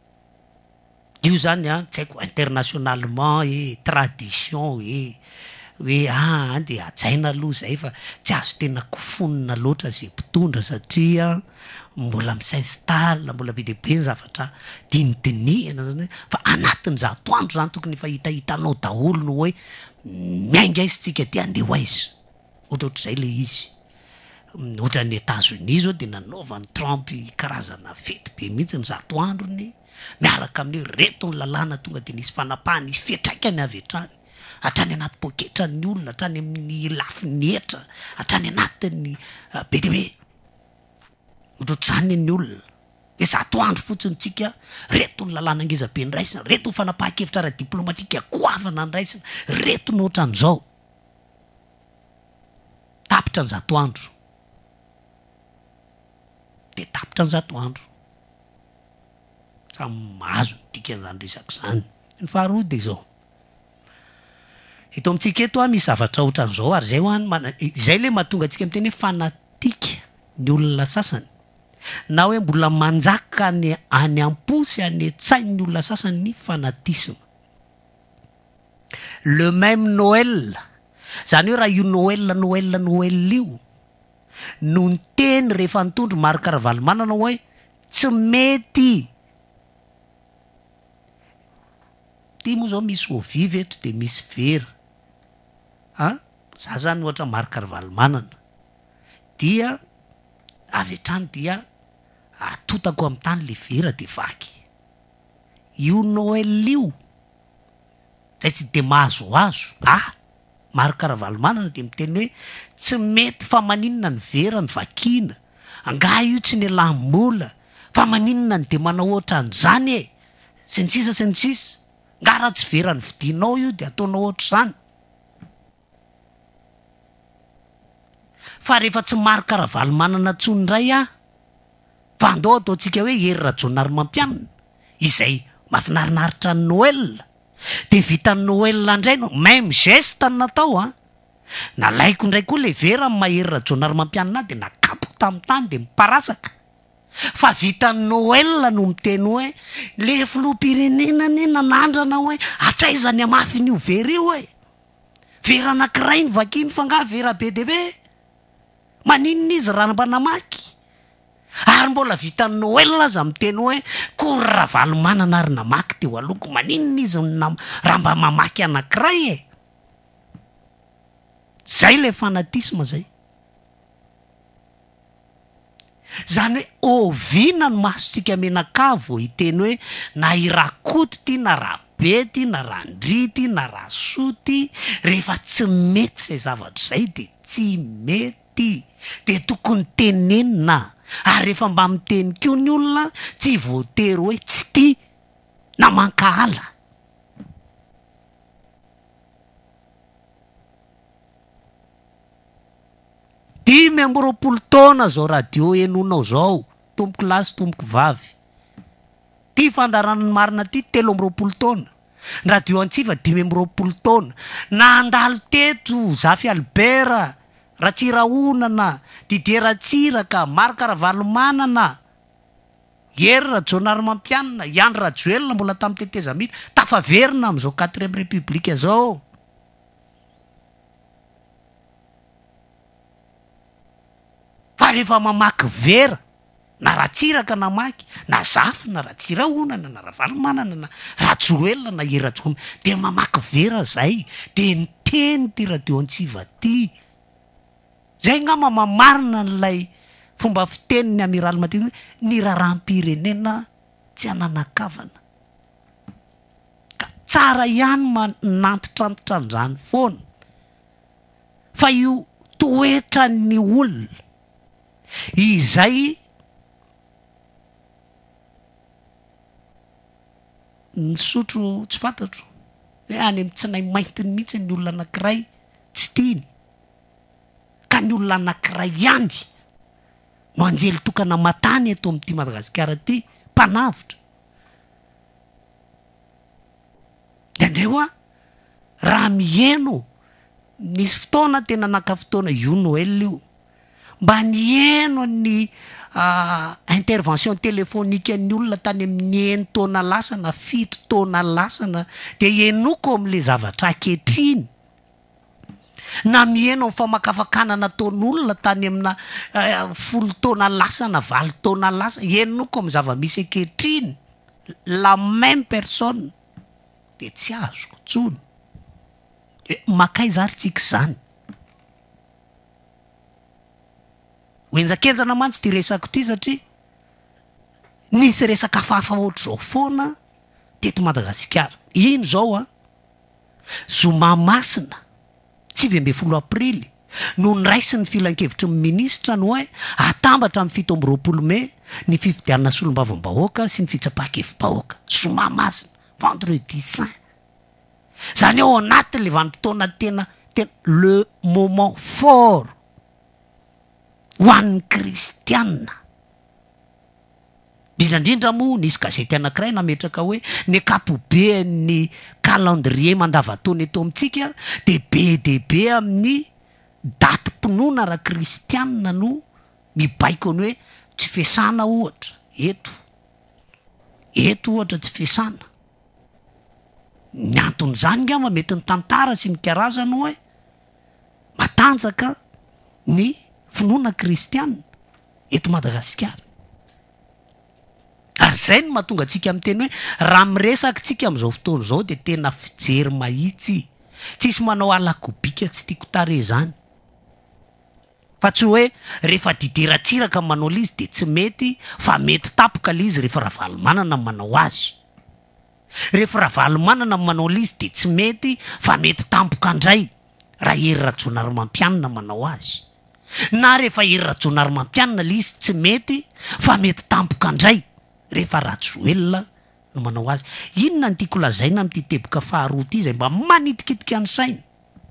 Io zany a tsy haiko internationalement e tradition e hoe ah de ajaina aloha zay fa tsy azo tena kofonina loatra zay mpitondra satria mbola misinstall mbola be deaibe ny zavatra dinidinihana zany hoe fa anatin' zato andro zany tokony efa hitahitanao daholo no hoe miainga izy tsika de andeha ho aizy ohatrohatr'izay le izy ohatra ny États-Unis zao de nanaovany Trump karazana fety be mihitsy ny zato androny miaraka amin'ny reto ny lalàna tonga de nisy fanapahany isy fiatraikany avy hatrany hatrany anaty poketrany olona hatrany amin'ny lafin'ny etra hatrany anatin'ny be de be ohatrohatr'izany ny olona hoe zato andro fotsiny tsika reto ny lalàna angeza be niraisina reto ny fanapahan-kevitra ara diplomatika goavana niraisina reto ny ohatran'izao tapitra ny zato andro de tapitra ny zato andro samy mahazo ny dikan'izany resaka zany ny faharoa de zao eto amintsika eto a misy zavatra ohatran'izao ary zay hoany mana izay le mahatonga antsika miteny hoe fanatika ny olona sasany na hoe mbola manjaka ny any am-posy any tsain'ny olona sasany ny fanatisme le même Noël zany hoe raha io Noël Noël Noël io no ny teny rehefa nitondro Marc Ravalomanana hoe tsy mety ty moa zao misy ovivy eto de misy vera a za zany ohatra Marc Ravalomanana dia avy hatrany dia atotako amin'ny tany le vera de vaky io Noël io zay tsy de mahazoazo ah Marc Ravalomanana de miteny hoe tsy mety fa maninona ny vera ny vakina anga io tsy ny lambola fa maninona ny de manao ohatran'izany e sy ny sisa sy ny sisa nga raha tsy vera ny vidinao io de ataonao ohatr'izany fa rehefa tsy Marc Ravalomanana tsonindray ah fa andao ataontsika hoe hery rajonary mampianina izay mahafinarinaritra ny Noël de vita ny Noël indray no même geste ny natao a nalaiko indray koa le vera amin'ny mahery rajonary mampianina de nakapoko tamin'ny tany de miparasaka fa vita ny Noël no miteny hoe le filoham-pirenena ne nanandrana hoe atraizany amafy n'io vera io hoe vera anankiray ny vakiny fa nga vera be de be maninona izy raha mba namaky ary mbola vita ny Noël aza miteny hoe kory Ravalomanana ary namaky teo aloko maninona izy raha mba mamaky anankiray e zay le fanatisme zay zany hoe ovina ny masontsika menakavo hiteny hoe na irakoto ty na rabe ty na randry ty na rasoa ty rehefa tsy mety zay zavatra zay de tsy mety de tokony tenenina ary rehefa mba miteny keo ny olona tsy voatery hoe tsy ty na mankahala dimy amby roapolo taona zao radio enonao zao tomboko lasy tomboko vavy ty fandaranany marina ty telo amby roapolo taona radio Antsiva dimy amby roapolo taona na andalo teto Zafy Albert Ratsiraonana Didier Ratsiraka Marc Ravalomanana Hery Rajonary Mampianina Iandry Rajoelina mbola tamin'ny teteza mity tafaverina am'izao quatrième république zao fa rehefa mamaky vera na Ratsiraka namaky na Zafy na Ratsiraonana na Ravalomanana na Rajoelina na Hery Rajoelina de mamaky vera zay de niteny ty radio Antsiva ty zay ngamba mamarina n'lay fomba fiteniny Amiral Matiny ny raharam-pirenena tsy ananakavana ka tsara ihany manantitrantitra an'izany foana fa io toetra ny olona izay ny sotro tsy fantatro hoe any amin'ny tsy nay maintiny mihitsy ny olona anankiray tsy tiany ka ny olona anankiray ihany no anjely tokana matany eto amin'ity Madagasikara ty mpanavitra de andreo a raha mieno nisy fotoana tena naka fotoana io Noël io mba nieno ny uh, intervention téléphonique ny olona tany amin'ny eny taona lasana fito taona lasana de enoko am'le zavatra ankehitriny na miena ny famakafakana nataon'olona tany amina uh, folo taona lasa na valo taona lasa enoko amy zava-misy ankehitriny la même personne de tsy azoko tsony makay zary tsika zany hoenjakenjana mantsy ty resako ty satria nisy resaka fahafa ohatr' zao foana teto Madagasikara ino zao a zoma masina sivy amby folo aprily no niraisy ny filan-kevitry ny ministra no hoe atambatra amin'ny fito amby roapolo Mey ny fifidianana solombavam-bahoaka sy ny fitsapan-kevim-bahoaka zoma masina vendredi saint zany ao anaty le vanim-potoana tena tena le moment fort ho an'ny kristianina indrindrandrindra moa nisy gazety anankiray nametraka hoe ny akapobean'ny calendrier mandavataona eto amintsika de be de be amin'ny daty mpinoana raha kristianina no mibaiko ny hoe tsy fiasana ohatra eto eto ohatra tsy fiasana ny anton'izany ngamba mety ny tantara sy ny karazany hoe matanjaka ny finoana kristianina eto Madagasikara ary zay no mahatonga antsika amin'ny teny hoe raha miresaka tsika am'izao fotoana zao de tena fijery mahitsy tsisy manao alakobika tsy tiako tare zany fa tsy hoe rehefa didiratsiraka manao lizy de tsy mety fa mety tapoka lizy rehefa ravalo manana manao azy rehefa ravalo manana manao lizy de tsy mety fa mety tampoka andray raha hery rajonary mampianina manao azy na rehefa hery rajonary mampianina lizy tsy mety fa mety tampoka andray rehefa rajoelona no manao azy inona ny tiako lazaina am'ty teboka faharoa ty zay mba manitikitika ny saina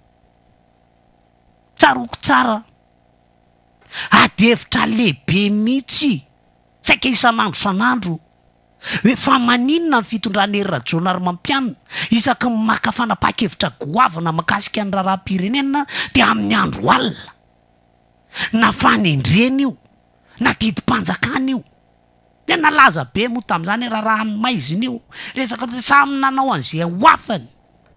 tsaroko tsara ady hevitra lehibe mihitsy tsaika isan'andro san'andro hoe fa maninona ny fitondrany hery rajonary mampianina isaky maka fanapakevitra goavana makasika ny raharam-pirenena de amin'ny andro alina na fanendreny io na didim-panjakana io de nalaza be moa tam'izany raha raha ny maiziny io resaka samy nanao an'izay hoafany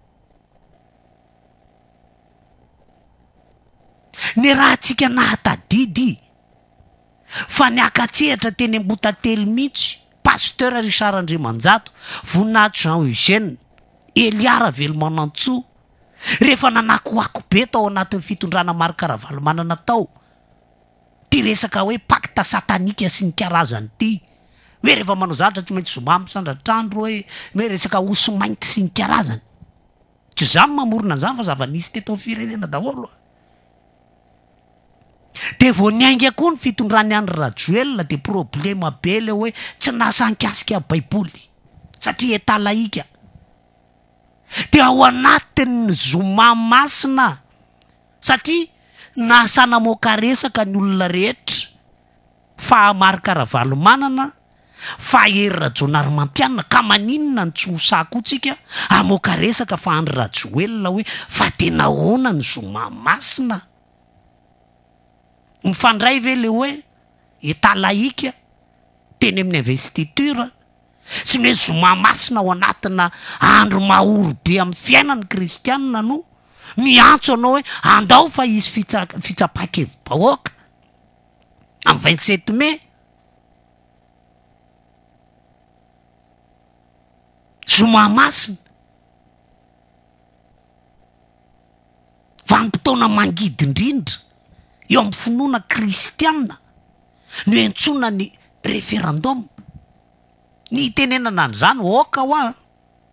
ny raha tsika nahatadidy fa ny akatsehatra teny Ambotatelo mihitsy pasteur Richard Andriamanjato voninahitry Jean Eugène Eliara Velomanantsoa rehefa nanakoako be tao anatin'ny fitondrana maro karavalo manana tao ty resaka hoe pacte satanika sy ny karazany ty hoe rehefa manao zavatra tsy maintsy zoma misandratrandro hoe hoe resaka oso mainty sy ny karazany tsy zany mamorona an'izany fa zava-nisy teto firenena daholo de vo niainga koa ny fitondrany andry Rajoelina de problema be le hoe tsy nasankasika baiboly satria etalaika de ao anatin'ny zoma masina satria nasana moka resaka ny olona rehetra fa maro karavalo manana fa hery rajonary mampianina ka maninona ny tsy hosako tsika amoka resaka fa andry Rajoelina hoe fa tena ahoana ny zoma masina mifandray ve le hoe etalaika teny amin'ny investiture sy ny hoe zoma masina ao anatina andro mahoro be amin'ny fiainan'ny kristianina no miantso anao hoe andao fa izy fitsa- fitsapakevim-bahoaka amin'ny vingt-sept Mey zoma masina vanim-potoana mangidy indrindra eo amin'ny finoana kristianina no entsona ny referendum ny tenenana an'izany oka ho a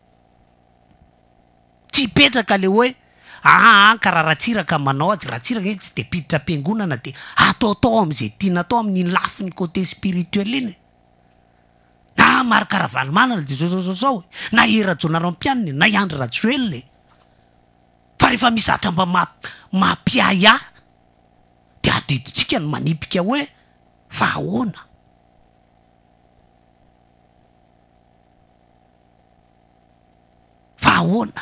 tsy hipetraka le hoe aa karaha ratsiraka manao azy ratsiraka iny tsy de piditra am-piangonana de ataotao am'izay tiana atao amin'ny lafiny côté spirituel iny na maro karavalo manana de zao zao zao zao na hery rajonary mampianina na Andry Rajoelina fa rehefa misy zatra mba ma- mampiaya de adiditsika no manipika hoe fa ahoana fa ahoana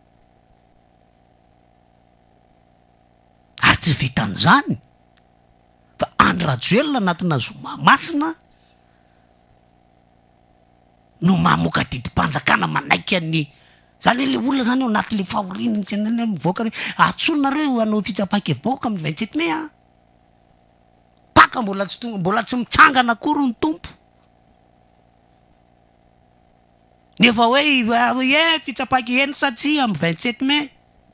ary tsy vitan'izany fa Andry Rajoelina anatina zoma masina no mamoka didim-panjakana manaika ny zany hoe le olona zany eo anaty le fahoriana tsy anany mivoaka re atsonareo anao fitsapaky evoaka amin'ny vingt-sept mai a paka mbola tsy tonga mbola tsy mitsangana akory ny tompo nefa hoe e fitsapaky eny satsia amin'ny vingt-sept mai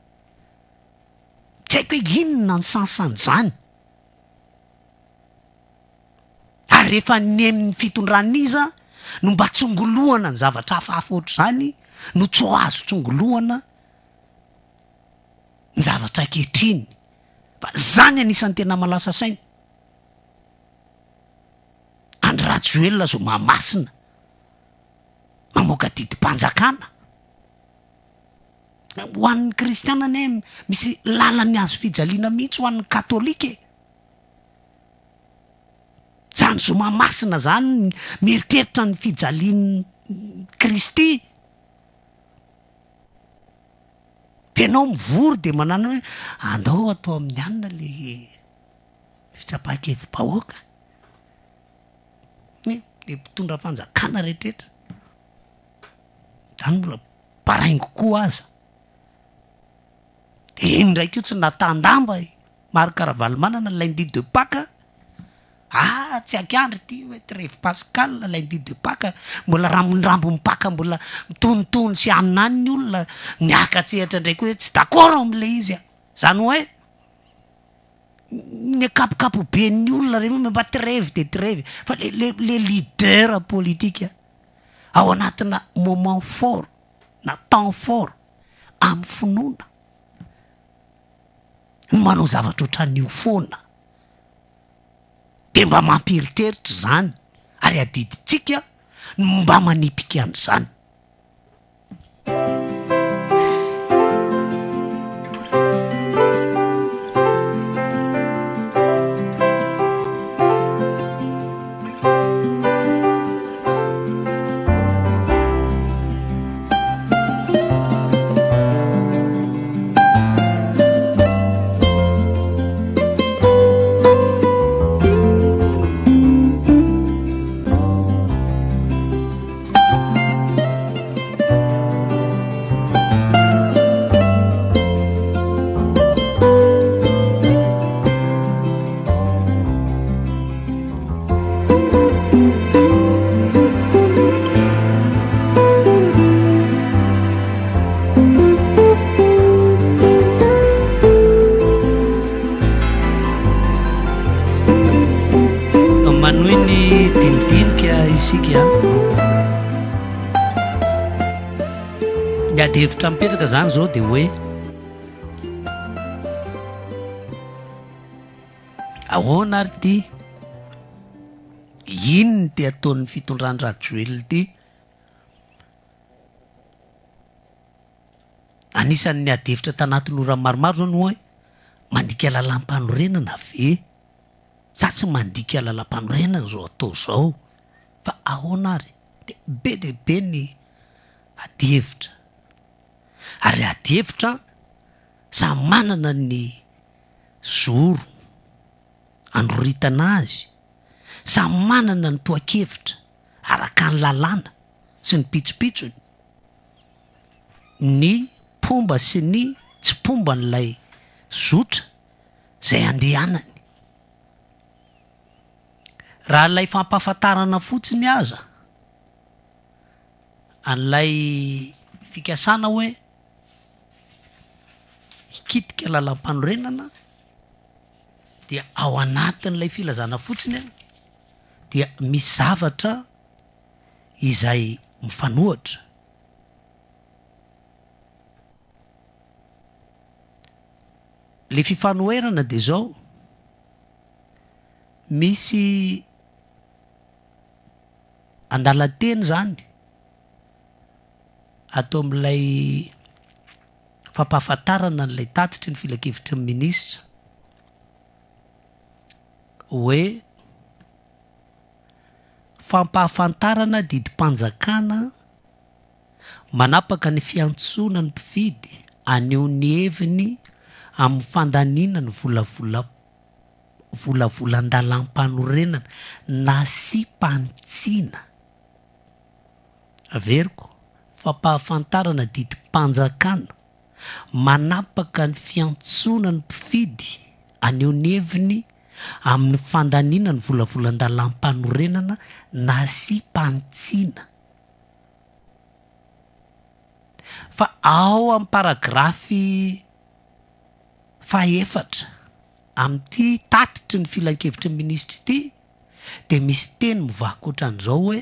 tsy haiko hoe inona ny sansan'zany ary rehefa ny amin'ny fitondran'iza no mba tsongolohana ny zavatra hafahafa oatra zany no tsy ho azo tsongolohana ny zavatra kehitriny fa zany anisan'ny tena malasa saina andry Rajoelina zo mamasina mamoaka didim-panjakana ho an'ny kristiana ne misy lalany azo fijaliana mihitsy ho an'ny katolika zany zo mamasina zany mieritreritra ny fijalian'ny Kristy tenao mivory de manana hoe andao atao amin'ny anina le fitsapaky evi-bahoaka le mpitondra fanjakana rehetrrehetra zany mbola paraingo koa aza de iny ndraiky io tsy natandamba Marc-Ravalomanana lundi de Pâques ah tsy akandry ty hoe trêve pascal lundi de Pâques mbola rambondrambo mipaka mbola mitonitony sy anany ny olona niakatsehatra ndraiky hoe tsy d'accord am'le izy a zany hoe ny akapokapo be ny olona re mba trêve de trêve fa le le le leader politique ao anatina moment fort na temps fort amin'ny finoana ny manao zavatra ohatran'io foana de mba mampiritreritra zany ary adiditsika mba manipika an'izany de hevitra mipetraka zany zao de hoe ahoana ary ty inony ty ataon'ny fitondran'ny Rajoelina ty anisan'ny adevitra tanatin'ny ora maromaro zao no hoe mandika lalam-panorenana ve sa tsy mandika lalam-panorenana zao atao zao fa ahoana ary de be de be ny adevitra ary adevitra sa manana ny zoro androritana azy sa manana ny toakevitra araka ny lalàna sy ny pitsopitsony ny pomba sy ny tsy pomba n'ilay zotra zay andehanany raha ilay fampahafantarana fotsiny aza an'ilay fikasana hoe hikitika lalam-panorenana dia ao anatin'ilay filazana fotsiny dia misy zavatra izay mifanohatra le fifanoherana de zao misy andalateny zany atao am'ilay fampahafantarana n'ilay tatitry ny filakevitry ny minisitra hoe fampahafantarana didim-panjakana manapaka ny fiantsoana ny mpifidy aneo ny heviny amin'ny fandaniana ny volavola volavolan-dalam-panorenana na sy mpantsiana averiko fampahafantarana didim-panjakana manapaka ny fiantsoana ny mpifidy aneo ny heviny amin'ny fandaniana ny volavolan-dalam-panorenana na sy mpantsiana. Fa ao amin'ny paragrafy fahaefatra amin'ity tatitry ny filan-kevitry ny ministra ity dia misy teny mivaky ohatran'izao hoe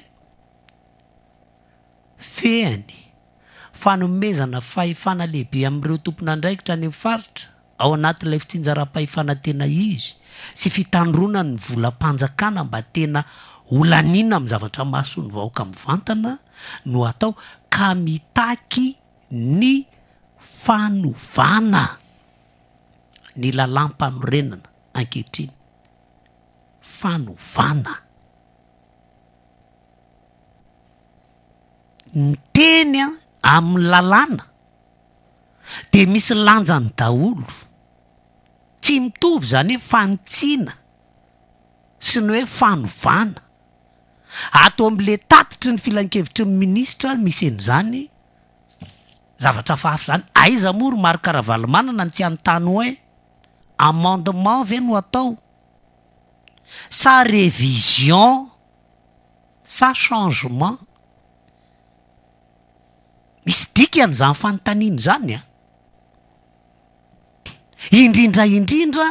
fehany fanomezana fahefana lehibe amin'ireo tompon'andraikitra any amin'ny faritra ao anatin'ilay fitsinjaram-pahefana tena izy sy fitandrona ny volam-panjakana mba tena holanina amin'ny zavatra masony vahoaka mivantana no atao ka mitaky ny fanovana ny lalam-panorenana ankehitriny. Fanovana ny teny amin'ny lalàna dia misy lanjany daholo, tsy mitovy zany hoe fantsiana sy ny hoe fanovana. Ato amin'le tatitry ny filan-kevitry ny ministra misy en'izany zavatra fahafa zany. Aiza moa ry Marc Ravalomanana ny tsy anontany hoe amendement ve no atao sa révision sa changement? Misy dikany zany fanontaniana zany a. Indrindra indrindra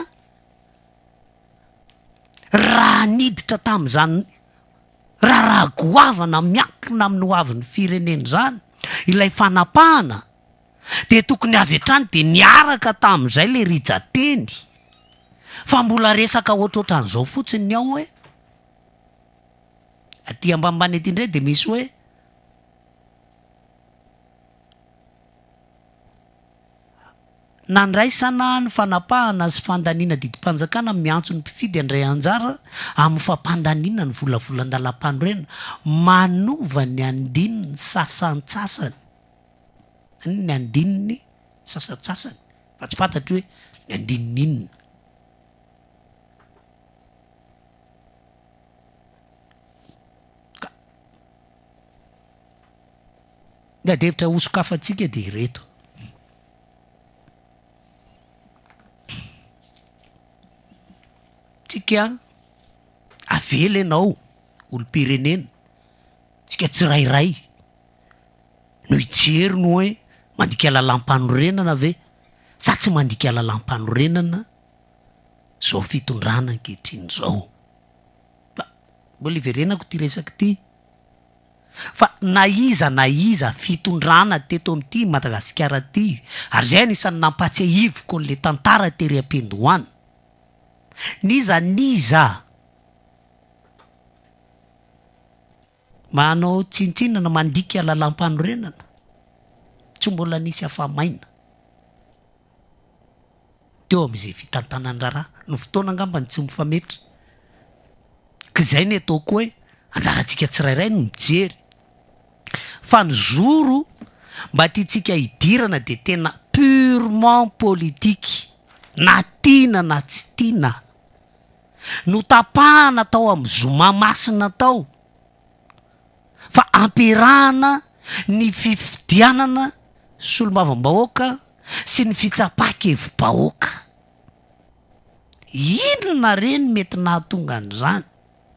raha niditra tamin'izany raha raha goavana miankina amin'ny hoavin'ny firenena zany ilay fanapahana dia tokony avy hatrany dia niaraka tamin'izay le rijateny. Fa mbola resaka ohatrohatran'izao fotsiny ny ao hoe aty ambambany ety indray dia misy hoe nandraisana ny fanapahana sy fandaniana didim-panjakana miantso ny mpifidy andray anjara amin'ny fampandaniana ny volavolan-dalam-panorenana manova ny andininy sasantsasany. Ny andininy sasantsasany fa tsy fantatry hoe ny andininy inona. Dia devitra hosokafantsika dia ireto. Tsika avela ianao olo-pirenena, tsika tsirairay no hijery no hoe mandika lalam-panorenana ve sa tsy mandika lalam-panorenana zao fitondrana ankehitriny zao. Mbola iverenako ty resaka ty fa na iza na iza fitondrana teto amin'ity Madagasikara ty, ary zay anisan'ny nampatsiahivoko an'le tantara tery am-Pendohany. Niza niza manao tsintsinana mandika lalam-panorenana tsy mbola nisy afamaina teo amin'izay fitantanandrara ny fotoana angambany tsy mifametra. Ka izay ny ataoko hoe anjarantsika tsirairay no mijery fa ny zoro mba tiantsika hidirana dia tena purement politique, na tiana na tsy tiana, no tapahana tao amin'ny zoma masina tao fa amperahana ny fifidianana solombavambahoaka sy ny fitsapakevim-bahoaka. Inona reny mety nahatonga an'izany?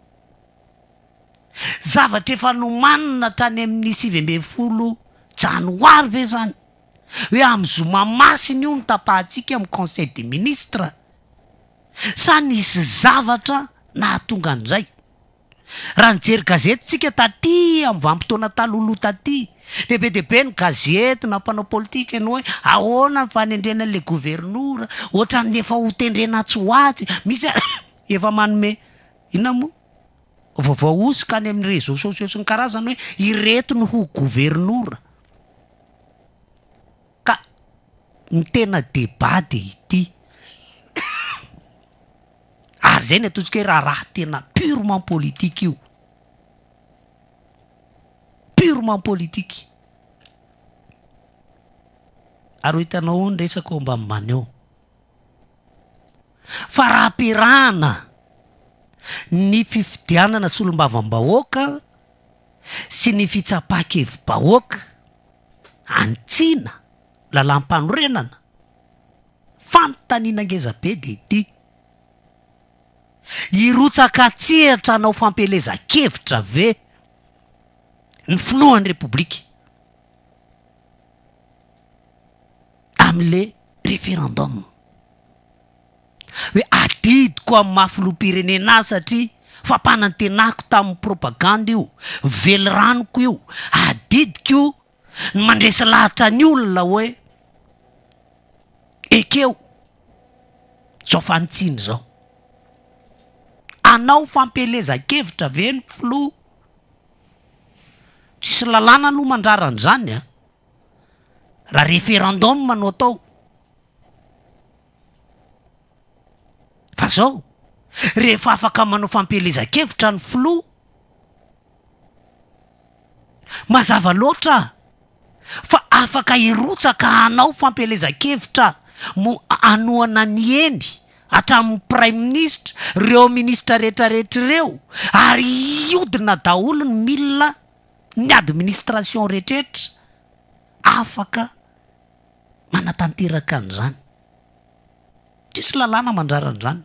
Zavatra efa nomanina trany amin'ny sivy amby folo janoary ve zany hoe amin'ny zoma masina io no tapahantsika amin'ny conseil des ministres? Sa nisy zavatra nahatonga an'izay? Raha nijery gazety tsika taty amin'ny vanim-potoana taloloha taty dia be dia be ny gazety na mpanao politika no hoe ahoana ny fanendrena le gouvernoura ohatran'ny efa ho tendrena tsy ho atsy, misy efa manome inona moa vaovao osika any amin'ny réseaux sociaux sy ny karazany hoe ireto no ho gouvernoura. Ka ny tena débat dia ity. Ary zay ny ataontsika hoe raha raha tena purement politique io. Purement politique. Ary hitanao ny resaka ao ambanimbany eo. Fa raha amperahana ny fifidianana solombavam-bahoaka sy ny fitsapakevim-bahoaka antsina lalam-panorenana fanontaniana ngeza be de ty irotsaka tsehatra anao fampelezan-kevitra ve ny filohan'ny repoblika am'le référendum hoe adidiko amin'ny mafiloam-pirenena satria fampanantenako tamin'ny propaganda io veloranoko io adidiko io ny mandresa lahatra ny olona hoe ekeo zao fantsiny zao anao fampelezan-kevitra ve ny filo tsisy lalàna aloha mandraran'izany a raha référendum manao tao fa zao rehefa afaka manao fampelezan-kevitra ny filo mazava loatra fa afaka irotsaka anao fampelezan-kevitra mo anoana ny eny hatramin'ny prime ministre reo ministra rehetrarehetra reo ary iodina daholo ny milina ny administration rehetrarehetra afaka manatanteraka an'izany tsisy lalàna mandraran'izany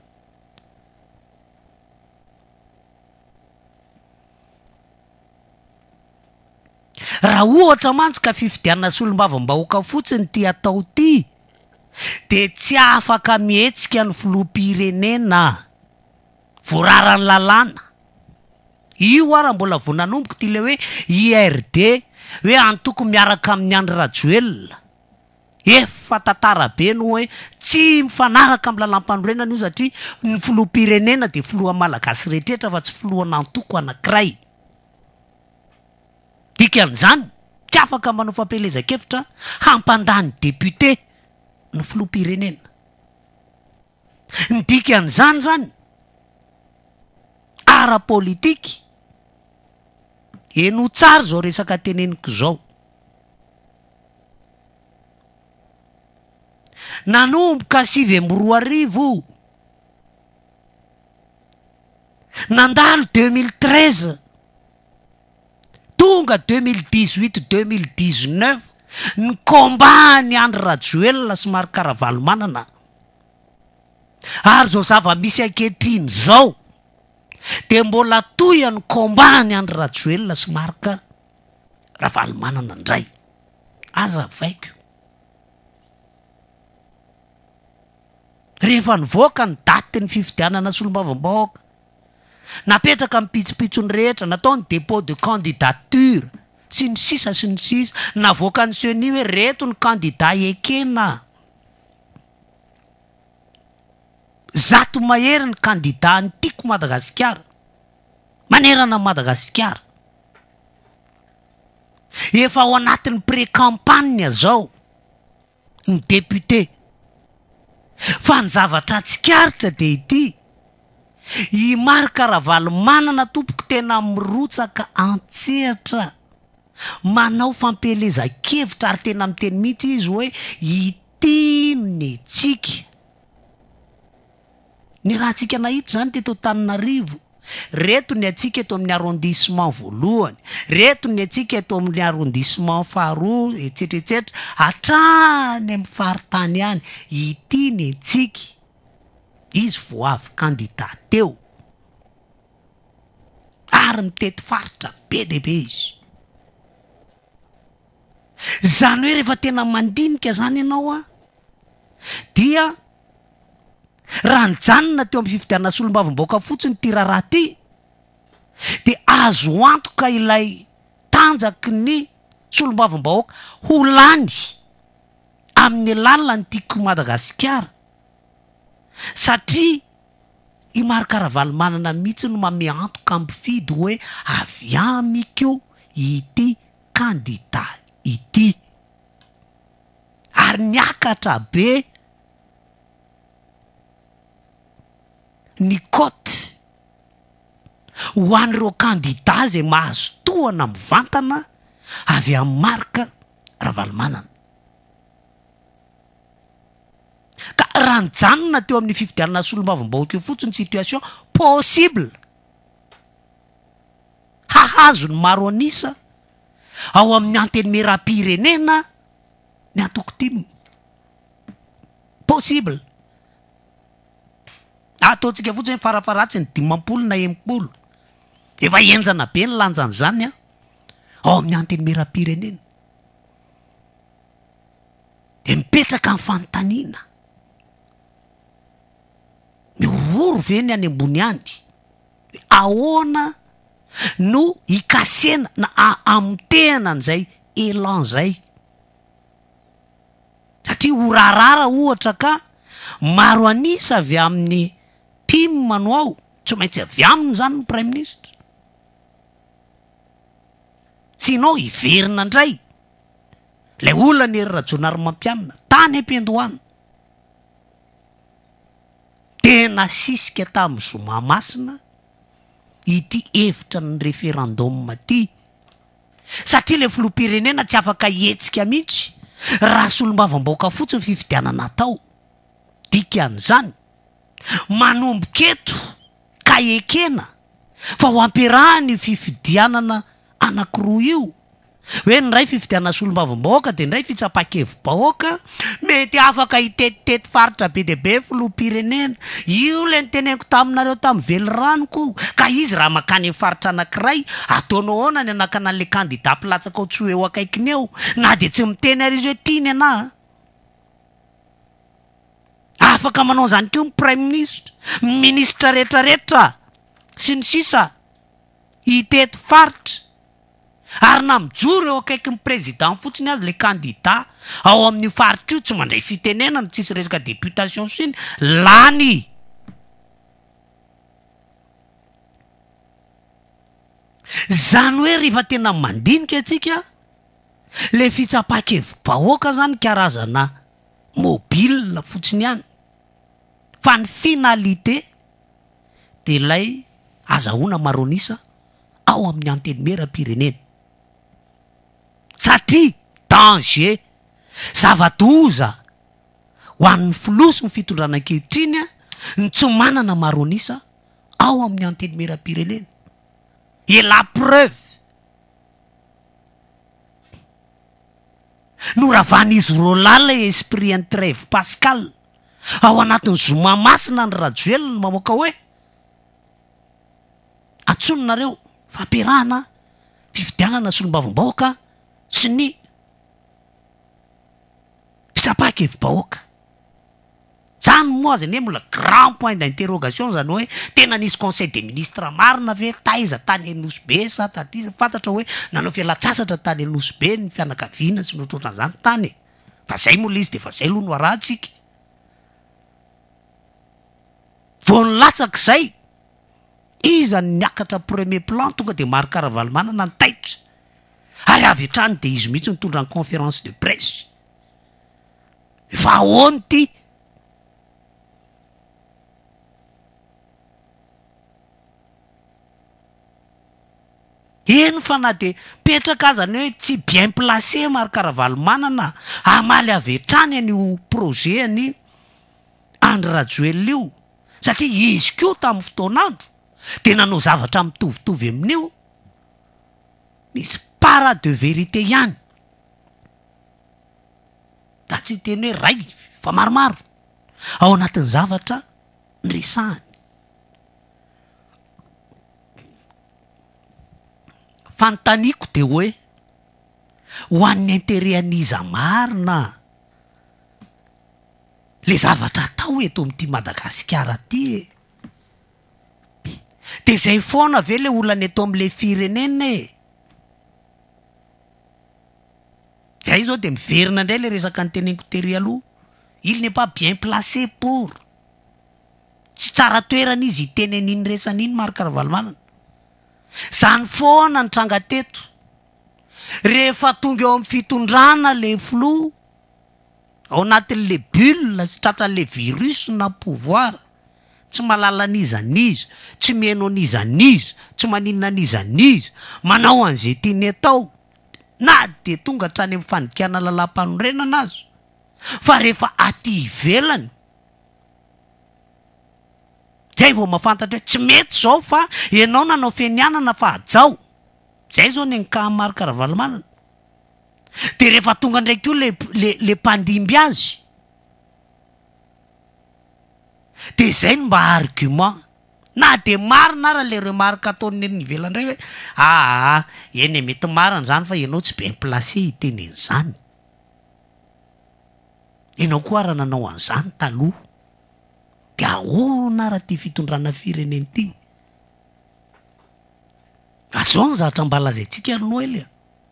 raha ohatra mantsy ka fifidianana solombavam-bahoaka fotsiny ty atao ty de tsy afaka mihetsika ny filoham-pirenena voararany lalàna io ara mbola vonanomboka ty le hoe I R D hoe antoko miaraka amin'ny Andry Rajoelina efa tantara be no hoe tsy mifanaraka amin'ny lalam-panorenana io satria ny filoham-pirenena de filoha malagasy rehetrarehetra fa tsy filohan'antoko anankiray dikan'izany tsy afaka manao fampelezan-kevitra hampandany député ny filoham-pirenena ny dikan'izany zany ara politika eno tsara zao resaka teneniko zao nanomboka sivy amby roa arivo nandalo deux mille treize tonga deux mille dix-huit deux mille dix-neuf ny combat ny Andry Rajoelina somary karavalomanana ary zao zava-misy ankehitriny zao de mbola toy ny combat ny Andry Rajoelina somary ka ravalomanana ndray aza vaiko rehefa nivoaka ny daty ny fifidianana solombavam-bahoaka napetraka mipitsopitsony rehetra natao ny dépôt de candidature sy ny sisa sy ny sisa navoaka ny seni hoe reto ny candidat ekena zato mahery ny candidat ny tiako Madagasikara manerana Madagasikara efa ao anatin'ny pré-campagne zao ny député fa ny zavatra tsikaritra de ity i marika ravalomanana tompoko tena mirotsaka antsehatra manao fampelezan-kevitra ary tena miteny mihitsy izy hoe ity ny tsika ny raha tsika nahita zany teto Antananarivo reto ny atsika eto amin'ny arrondissement voalohany reto ny atsika eto amin'ny arrondissement faharoa etsetra etsetra hatrany amin'ny faritany ihany ity ny atsika izy vo avy candidat teo ary mitety faritra be de be izy zany hoe rehefa tena mandinika zany ianao a dia raha nijanona teo amin'ny fifidianana solombavam-bahoaka fotsiny ty raharaha ty de azo antoka ilay tanjaky ny solombavam-bahoaka ho lany amin'ny lalina ny tiako Madagasikara satria i marika ravalomanana mihitsy no mame antoka ampifidy hoe avy amiko ity candidat ity ary niakatra be ny cote ho an'ireo candidat zay mahazo tohana mivantana avy amin'ny marika ravalomanana ka raha nijanona teo amin'ny fifidianana solombavam-bahoaka io fotsiny situation possible hahazo ny maro anisa ao amin'ny antenimera-pirenena ny atoko timo possible ataontsika fotsiny farafaratsy ny dimampolo na enimpolo efa enjana be ny lanjany zany a ao amin'ny anteny mera-pirenena de mipetraka amin'ny fanontaniana miororo ve ny any ambony any ahoana no ikasena na amtehana an'izay elan zay satria orarara ohatra ka maro anisa avy amin'ny tim manao ao tsy maintsy avy aminy zany ny prime ministre sinao iverina ndray lay olana ery rajonary mampianina tany ampiandohana tena sisika tamin'ny zoma masina ity hevitra ny referendum ty satria le filoham-pirenena tsy afaka hetsika mihitsy raha solombavam-baoaka fotsiny fifidianana tao dikan'izany manomboketo ka ekena fa ho ampiarahany fifidianana anankiroa io hoe ny ray fifidianana solombavam-bahoaka de ny ray fitsapakevim-bahoaka mety afaka hitetitety faritra be de be filoham-pirenena io le nyteneniko taminareo tamin'ny veloranoko ka izy raha makany amin'ny faritra anankiray ataonao ahoana ny anakana an'le candidat mpilatsaka ao tsy eo akaikiny eo na de tsy miteny ary izy hoe tiany ana afaka manao zany keo ny prime ministre ministra rehetrarehetra sy ny sisa hitety faritra ary na mijoro eo akaiky ny président fotsiny azy le candidat ao amin'ny faritra io tsy mandray fitenenana tsisy resaka députation siny lany zany hoe rehefa tena mandinika atsika le fitsapakevim-bahoaka zany karazana mobile fotsiny ihany fa ny finalité de lay azahoana maronisa ao amin'ny anteny mera-pirenena satria danger zava-doza ho an'ny filoso ny fitondrana ankehitriny a ny tsy manana maronisa ao amin'ny anteny mera-pirenena et la preuve noravan'izy rolala esprit en trève pascal ao anatin'ny zoma masina ny rajoelina ny mamoaka hoe atsononareo fampiarahana fifidianana solombavam-bahoaka sy ny fitsapakevim-bahoaka zany moa zany hoe mbola grand point d'interrogation zany hoe tena nisy conseil des ministres marina ve taiza tany anosy be sa taty fantatra hoe nanao fialatsasatra tany anosy be ny fianakaviana sy notrotran'izany tany fa zay moa izy de fa zay aloha no arahantsika vo nilatsaka zay izany niakatra premier plan tonga de maro karavalomanana ny taitra ary avy hatrany de izy mihitsy nitondra ny conférence de presse fa ahoany ty eny fa na de petraka azany hoe tsy bien placé maro karavalomanana amaly avy hatrany an'io projet any Andry Rajoelina io satria izy kio tamin'ny fotoanandro de nanao zavatra mitovitovy amin'io misy para de vérité ihany da tsy teny hoe ray fa maromaro ao anatin'ny zavatra nyresahany fantaniko de hoe ho an'ny intérêt an'iza marina le zavatra atao eto amin'ity Madagasikara ty de zay foana ve le olana eto amin'le firenena e zay zao de miverina indray le resaka nyteneniko tery aloha il n'est pas bien placé pour tsy tsara toerana izy iteny an'iny resan'iny maro karavalomanana zany foana ny tranga teto rehefa tonga eo amin'ny fitondrana le flou ao anatin'le bulle sy tratra le virus na pouvoir tsy malala an'iza an'iza tsy meno an'iza an'iza tsy maninona an'iza an'iza manao an'izay tiany atao na de tonga hatrany amin'ny fandikana lalam-panorenana azy fa rehefa aty ivelany zay vao mahafantatra hoe tsy mety zao fa ianao nanao fenianana fa ajao zay zao ny anka maro karavalomanana de rehefa tonga ndraiky io le le le mpandimby azy de zay ny mba argument na de marina raha le remarque ataony nivelandray hoe aa eny mety marina zany fa ianao tsy bien placé iteneny zany ianao koa raha nanao an'izany taloha de ahoana raha ty fitondrana fireneny ty azao ny zatra mbalaza itsika arinao elya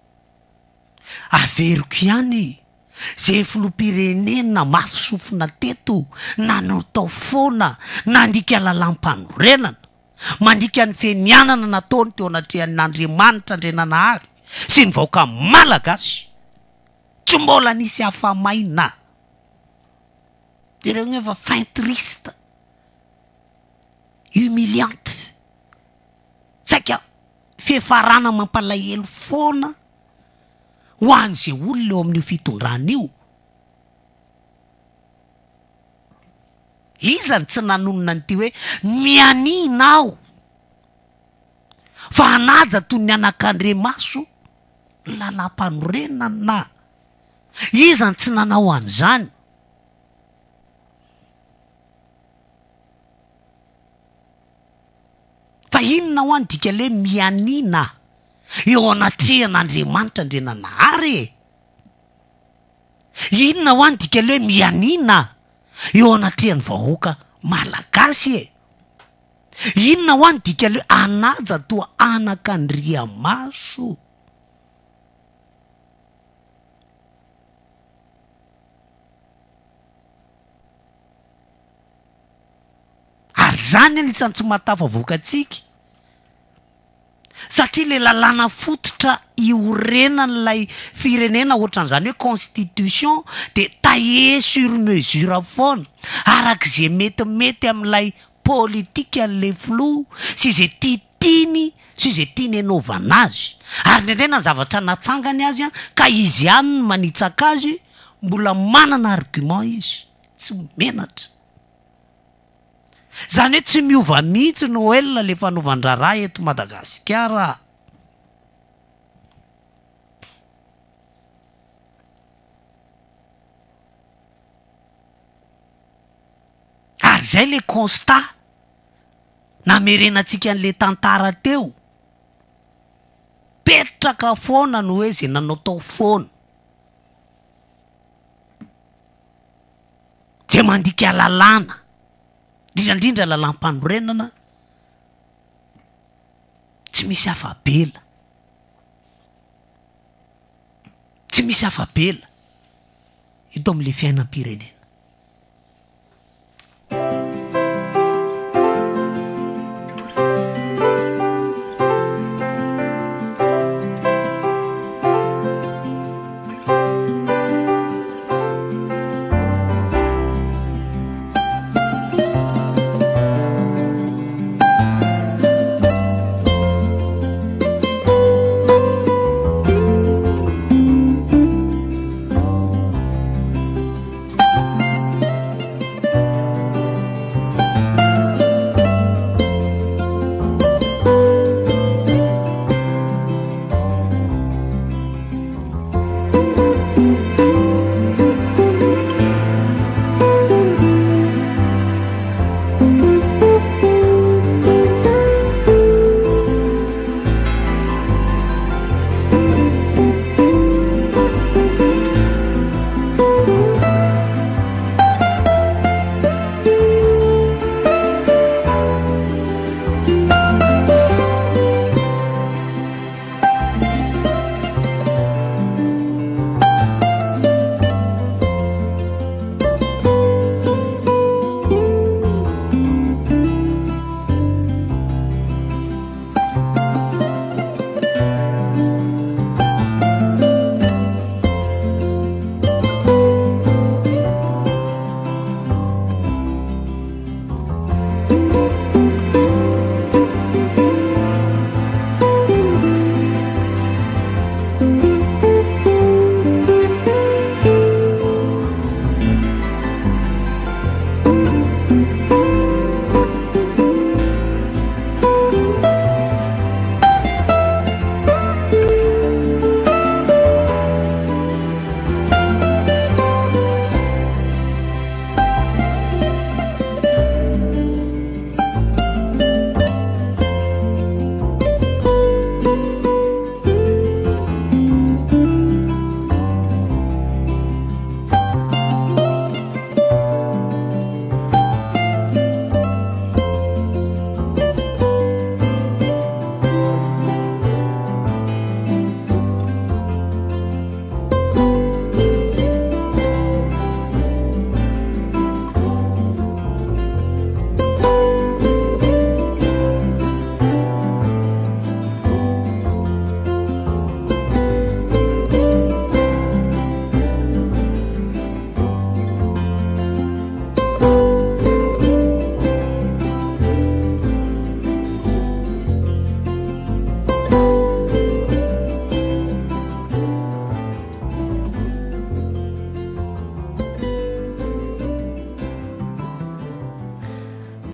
averiko ihany zay filoham-pirenena mafy sofina teto nanao tao foana nandika lalam-panorenana mandika ny fenianana nataony teo anatrehan'Andriamanitra Andriananahary sy ny vahoaka malagasy tsy mbola nisy hafamaina direo gny efa fin triste humiliante saika fefarana mampalahelo foana ho an'izay olona eo amin'io fitondrana io izany tsy nanonona nyty hoe mianina aho fa hanaja toy ny anak'Andriamaso lalam-panorenana na izany tsy nanao an'izany fa inona ho any dika le mianina eo anatrehan'Andriamanitra Andriananahary inona ho any dika le mianina eo anatrehan'ny vahoaka malagasy e inona ho any dika le anaja toa anak'Andriamaso ary zany anisan'ny tsy matafa voakatsika satria le lalàna fototra iorenan'ilay firenena ohatran'izany hoe constitution de taillé sur mesure foana arak'izay metimety amin'ilay politika an'le flou sy zay titiny sy zay tiany anaovana azy ary ndraindray na zavatra natsangany azy a ka izy ihany ny manitsaka azy mbola manana argument izy tsy menatra zany hoe tsy miova mihitsy Noël le fanaovan-draharaha eto Madagasikara ary zay le constat namerenantsika an'le tantara teo petraka foana no hoe zay nanao tao foana zay mandika lalàna indrindrandrindra lalam-panorenana tsy misy afabela tsy misy afabela ito amin'le fiainam-pirenena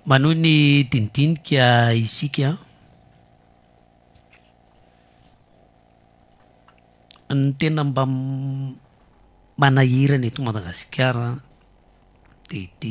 Manohy ny dinidinika isika ny tena mba manahirana eto Madagasikara de ity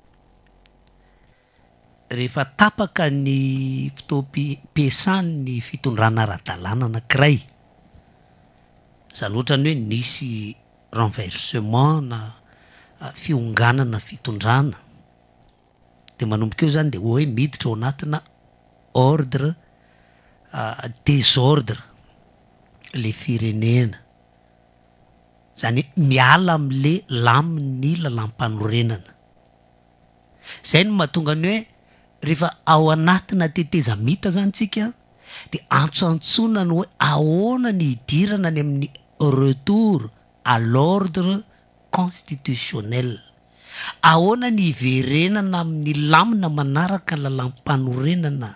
rehefa tapaka ny fotoam-piasany fitondrana ara-dalàna anankiray zany ohatrany hoe nisy renversement na fionganana fitondrana de manomboka eo zany de hoe miditra ao anatina ordre uh, désordre le firenena zany miala am'le laminy lalampanorenana zay no mahatonga ny hoe rehefa ao anatina teteza mita zany tsika de antsoantsona ny hoe ahoana ny hidirana ny amin'ny retour à l'ordre constitutionnel ahoana ny hiverenana amin'ny lamina manaraka lalampanorenana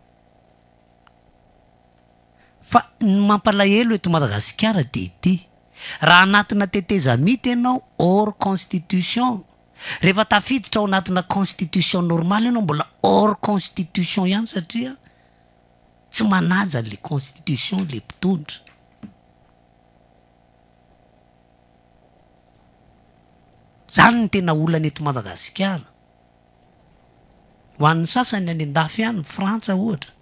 fa ny mampalahelo eto Madagasikara de ity raha anatina teteza mita ianao hors constitution rehefa tafiditra ao anatina constitution normale ianao mbola hors constitution ihany satria tsy manaja le constitution le mpitondra zany ny tena olana eto Madagasikara ho an'ny sasany any andafy any Frantsa ohatra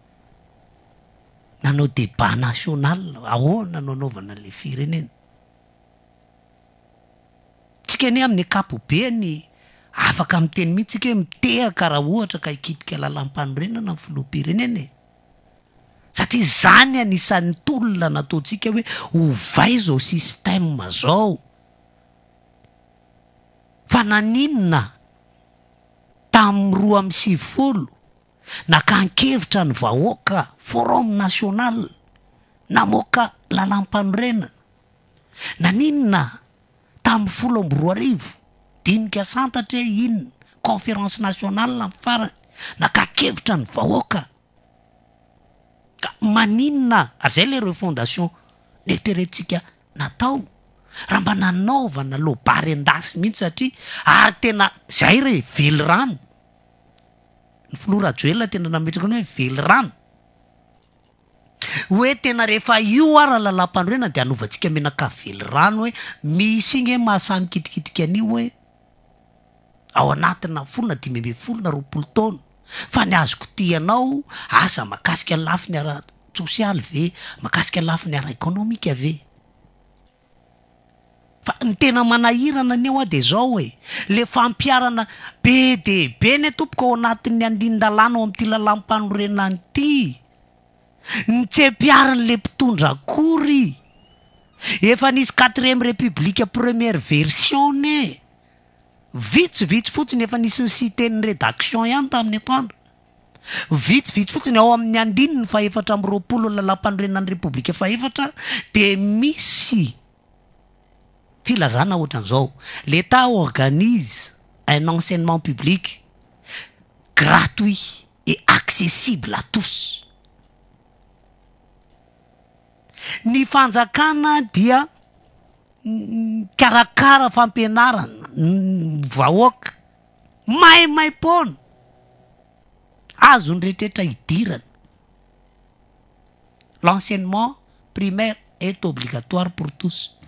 nanao débat national ahoana nanaovana le firenena tsika ny amin'ny ankapobeny afaka miteny mihitsy tsika hoe mitehaka raha ohatra ka hikitika lalampanorenana ny filoham-pirenena satria zany anisan'ny tolona nataontsika hoe ovay zao système zao fa naninona tamin'ny roa amby sivifolo nakankevitra ny vahoaka forum national namoaka lalampanorenana naninona tamin'ny folo amby roa arivo dinika santatra inona conférence nationale amin'ny farany nakankevitra ny vahoaka ka maninona azay le refondation neterentsika natao raha mba nanaovana lobary endasy mihitsy satria ary tena zay re vely rano ny filora joelona tena nametraka ny hoe vely rano hoe tena rehefa io ara lalampanorenana de anovantsika menaka vely rano hoe misy igny mahasamy kitikitika an'io hoe ao anatina folo na dimy amby folo na roapolo taona fa ny azoko tianao asa makasika ny lafiny ara sosialy ve makasika ny lafiny ara ekonomika ve fa ny tena manahirana anio a de zao hoe le fampiarana be de be ny tompoko ao anatin'ny andindalana ao am'ty lalampanorenana ity ny tsempiarany le mpitondra akory efa nisy quatrième république première version ne vitsivitsy fotsiny efa nisy ny cité-ny rédaction ihany tamin'ny atoandro vitsivitsy fotsiny ao amin'ny andininy fa efatra amby roapolo lalampanorenana ny république fa efatra de misy filazana ohatran'izao l'État organise un enseignement public gratuit et accessible à tous ny fanjakana dia karakara fampianarana vahoaka may may pona azo ny rehetrrehetra hidirana l'enseignement primaire est obligatoire pour tous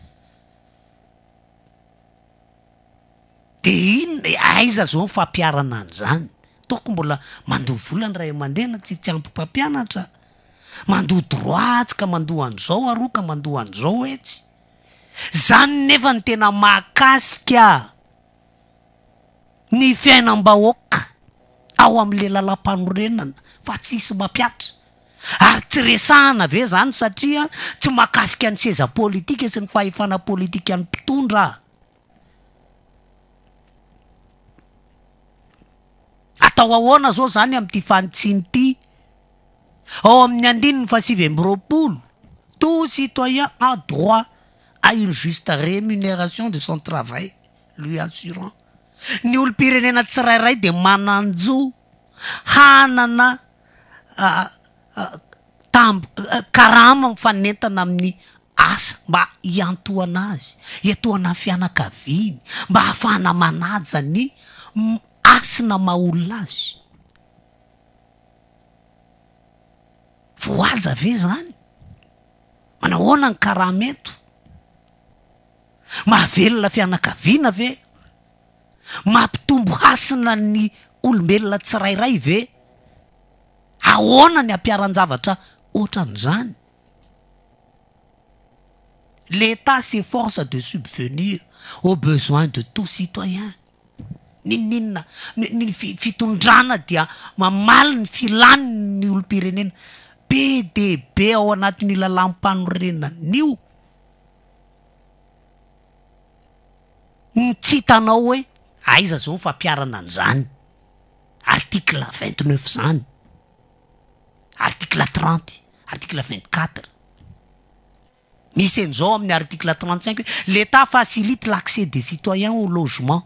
de iny aiza zao ny fampiarana an'izany toko mbola mandoha volany ray aman-dreny tsy tsy ampy mpampianatra mandoha droit ka mandoha an'izao aroa ka mandoha an'izao etsy zany nefa ny tena mahakasika ny fiainam-bahoaka ao am'le lalampanorenana fa tsisy mampiatra ary tsy resahana ve zany satria tsy mahakasika ny seza politika sy ny fahefana politika ny mpitondra atao ahoana zao zany am'ty fanitsiny ty ao amin'ny andininy fa sivy amby roapolo tout citoyen a droit à une juste rémunération de son travail lui assurant ny olo-pirenena tsirairay de mananjo hanana uh, uh, tamb uh, karama mifanentana amin'ny asa mba hiantoana azy hiantoana fianakaviany mba hahafahana manaja ny asina maolona azy voaja ve zany manahoana ny karameto mahavelona fianakaviana ve mampitombo hasina ny olombelona tsirairay ve ahoana ny ampiaran-javatra ohatran'izany l'État s'efforce de subvenir aux besoins de tout citoyen ninninna ny fitondrana dia mamaly ny filany ny olom-pirenena be de be ao anatin'ny lalam-panorenan'io tsy hitanao hoe aiza zao ny fampiarana an'izany article vingt-neuf zany article trente article vingt-quatre misy an'izao amin'ny article trente-cinq l'État facilite l'accès des citoyens au logement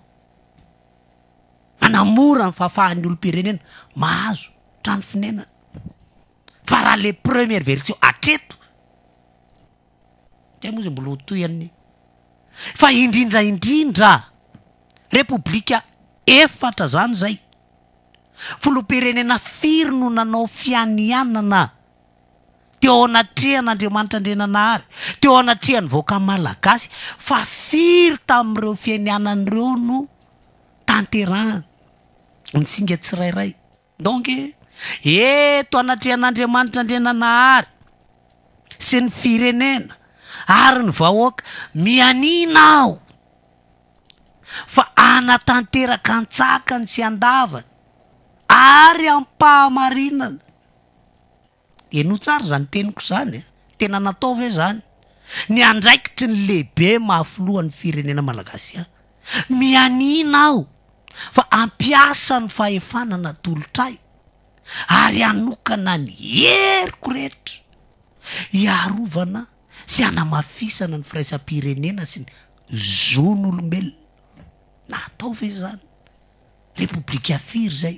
manamora ny fahafahan'ny olom-pirenena mahazo trano finenana fa raha les premières versions atreto dia moa zay mbola hotoyany fa indrindra indrindra repoblika efatra zany zay filoham-pirenena firy no nanao fianianana teo anatrehan'Andriamanitra Andriananahary teo anatrehany vahoaka malagasy fa firy tamin'ireo fianianan'ireo no tanterahana ny singa tsirairay donc eto anatrehan'Andriamanitra Andriananahary sy ny firenena ary ny vahoaka mianina aho fa anatanteraka antsakany sy andavany ary ampahamarinana eno tsara zany teniko zany tena natao ve zany ny andraikitry ny lehibe mahafolohan'ny firenena malagasy a mianina aho fa ampiasa ny fahefanana tolotray ary anokana ny heriko rehetra hiarovana sy anamafisana ny firaisam-pirenena sy ny zon'olombelona natao ve zany repoblika firy zay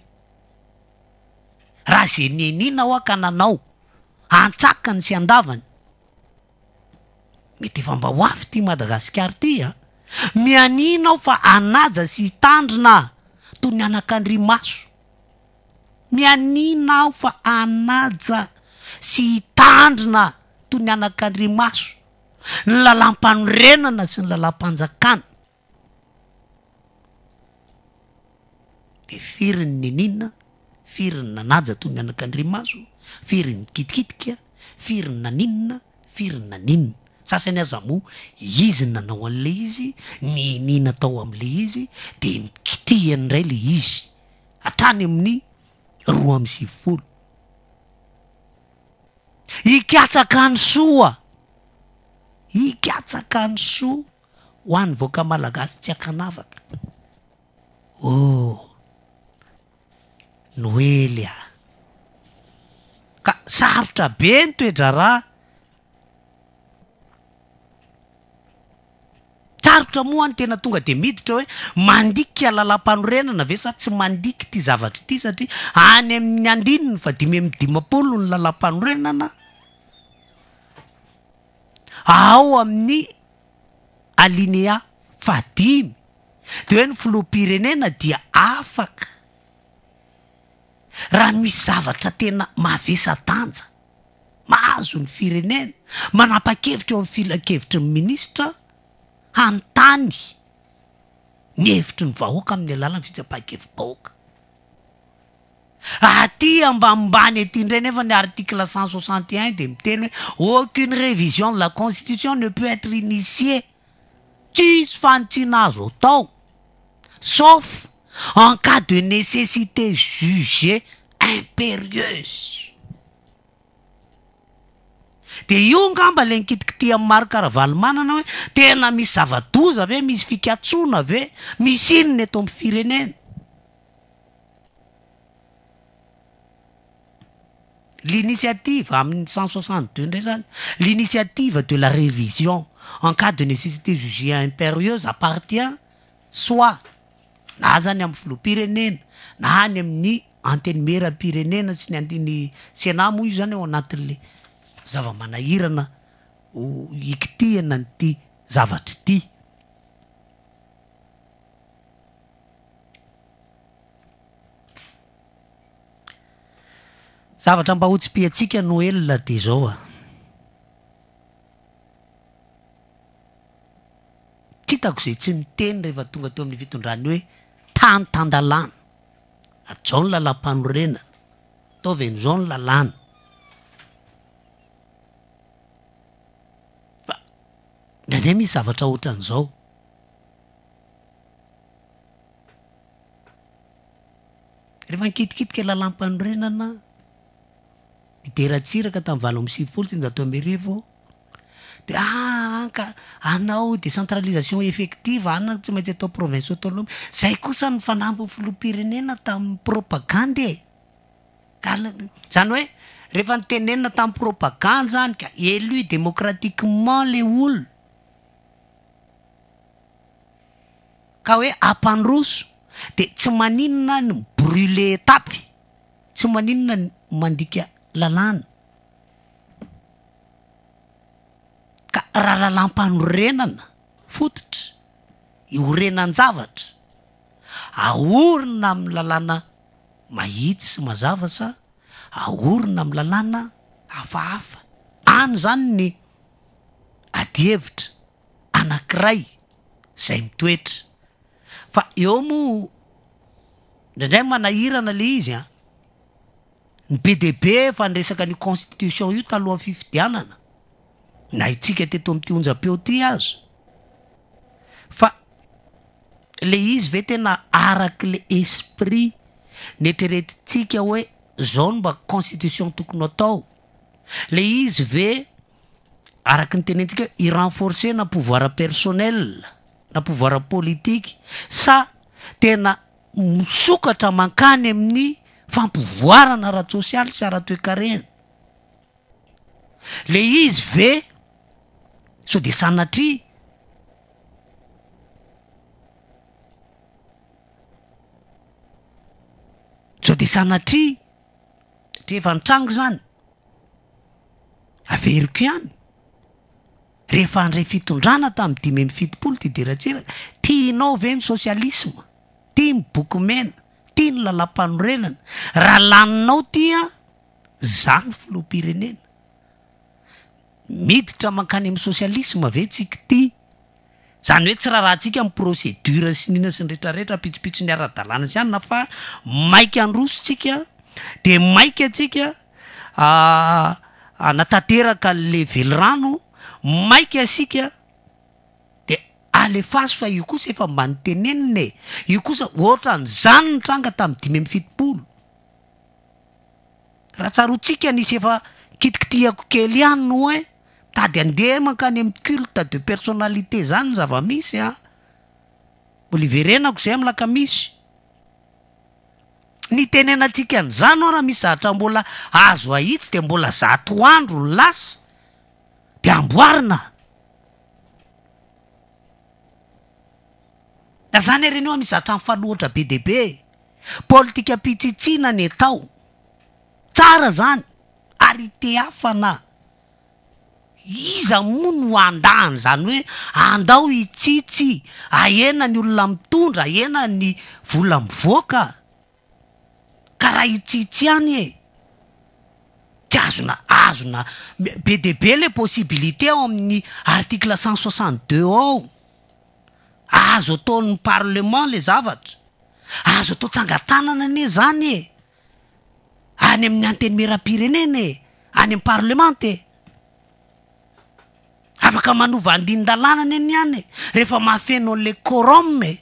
raha zay nenina ao aka nanao antsakany sy andavany mety efa mba ho avy ty Madagasikara ty a mianina aho fa anaja sy hitandrina toy ny anak'Andriamaso mianina aho fa anaja sy hitandrina toy ny anak'Andriamaso ny lalam-panorenana sy ny lalam-panjakana de firy ny nenina firy ny nanaja toy ny anak'Andriamaso firy ny kitikitika firy ny naninina firy ny naninina sasany aza mo izy nanao an'le izy ny nina tao am'le izy de mikitihany ray le izy hatrany amin'ny roa amby sivifolo hikatsaka ny soa hikatsaka ny soa ho an'ny vahoaka malagasy tsy akanavaka oh noely a ka sarotra be ny toedra raha sarotra moa ny tena tonga de miditra hoe mandika lalam-panorenana ve sa tsy mandiky ty zavatra ty satria any amin'ny andininy fa dimy amby dimapolo ny lalam-panorenana ao amin'ny alinéa fadimy de hoe ny filoham-pirenena dia afaka raha misy zavatra tena mavesa-tanja mahazo ny firenena manapa-kevitra eo amin'ny filakevitry ny ministra hantany ny hevitry ny vahoaka amin'ny alalany fitsapan-kevim-bahoaka aty ambanimbany aty indray nefa ny article cent soixante et un de miteny hoe aucune révision de la constitution ne peut être initiée tsisy fanotsiana azo atao sauf en cas de nécessité jugée impérieuse de io ngamba le nikitikity amin'ny maro karavalimanana hoe tena misy zava-doza ve misy fikatsona ve misy inony eto amin'ny firenena l'initiative amin'ny cent soixante-deux ndray zany l'initiative de la révision en cas de nécessité jugée impérieuse appartient soit na zany amin'ny filoham-pirenena na any amin'ny antenimera-pirenena sy ny andiny Sénat moa io zany ao anatin'le zava-manahirana ikitihana nyty zavatra ty zavatra mba hotsipihetsika Noël de zao a titako zay tsy niteny rehefa tonga teo amin'ny fitondrany hoe tany tandalana atao ny lalam-panorena ataovy an'izao ny lalàna fa ndraindray misy zavatra ohatran'izao rehefa nikitikitika lalam-panorenana ideratsiraka tamin'ny valo amby sivifolo tsy ndato amerivo de ah ka anao décentralisation effective anao tsy maintsy atao province autonome zay kosa ny fanampy filoham-pirenena tamin'ny propagande ka zany hoe rehefa nitenenina tamin'ny propagande zany ka élu démocratiquement le olo ka hoe ampandroso de tsy maninona ny brûler étape tsy maninona ny mandika lalàna ka raha lalam-panorenana fototra iorenan-javatra aorina amin'ny lalàna mahitsy sy mazava sa aorina amin'ny lalàna hafahafa any zany ny adievitra anankiray zay mitoetra fa eo mo ndraindray manahirana le izy a ny B D B fa nresaka ny constitution io taloha fifidianana na itsika teto amin'ity onjam-peo ty azo fa le izy ve tena araky le esprit netreretitsika hoe zao no mba constitution tokony atao le izy ve araky ny tenentsika i renforcer na pouvoir personnel na pouvoir politique sa tena misokatra mankany amin'ny fampivoarana ara-sosialy sy ara-toekarena le izy ve so de sanatry so de sanatry rehefa nitrango zany averiko ihany rehefa andray fitondrana tamin'ny dimy amby fitopolo ty deratsiraka tianao ve ny socialisme tia ny boky mena tia ny lalam-panorenana raha laninao tia zany filoham-pirenena miditra mankany amin'ny socialisme ve tsika ty zany hoe tsy raha rahantsika amin'ny procédure sy nina sy ny rehetrarehetra pitsopitso ny ara-dalàna sy anyna fa maika androsotsika de maika atsika natateraka le velirano maika asika de alefaso fa io kosa efa mba nitenenina io kosa ohatra ny zany nitranga tamin'ny dimy amby fitopolo raha tsarotsika nisy efa kitikitiako kely ihany no hoe tady andeha mankany amin'ny culte de personnalité zany ny zava-misy a mbola iverenako zay amin'ny lakamisy ny tenenantsika n'izany ao raha misy zatra mbola azo ahitsy de mbola zato andro ny lasa de amboarina da zany reny eo misy zatra mifaloatra be de be politika pitsitsina ny atao tsara zany ary te hafana iza moa no andahany zany hoe andao itsitsy ahena ny olona mitondra ahena ny vola mivoaka ka raha itsitsy any e tsy azona azona be de be le possibilité ao amin'ny article cent soixante-deux ao azo ataon'ny parlement le zavatra azo atao tsangatanana ane zany e any amin'ny anteny meram-pirenena e any amin'ny parlement e afaka manova andin-dalàna any any any rehefa mahafeno le quorum e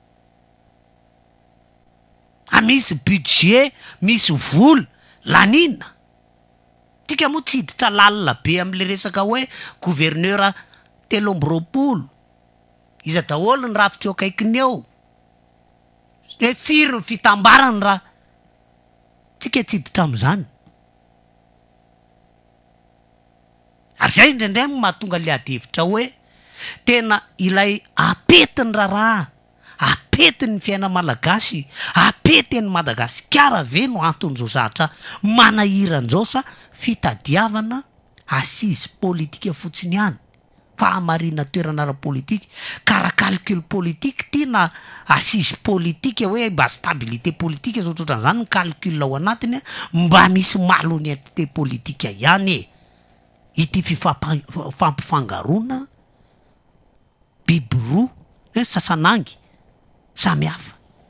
a misy budget misy vola lanina tika moa tsy hiditra lalina be am'le resaka hoe gouverneur telo amby roapolo iza daholo ny rafitra eo akaikiny eo hoe firy ny fitambarany raha tsika tsy hiditra am'izany ary zay indraindray mahatonga le adevitra hoe tena ilay apetiny raharaha apetiny fiaina malagasy apetiny Madagasikara ve no anton'izao zatra manahiran'izao sa fitadiavana assise politika fotsiny ihany fahamarina toerana ara-politika karaha calcul politique tiana assise politique hoe mba stabilité politique zao ohatran'izany ny calcul ao anatiny mba misy malo ny entité politique ihany ity fifampifangarona biby roa sasanangy samy hafa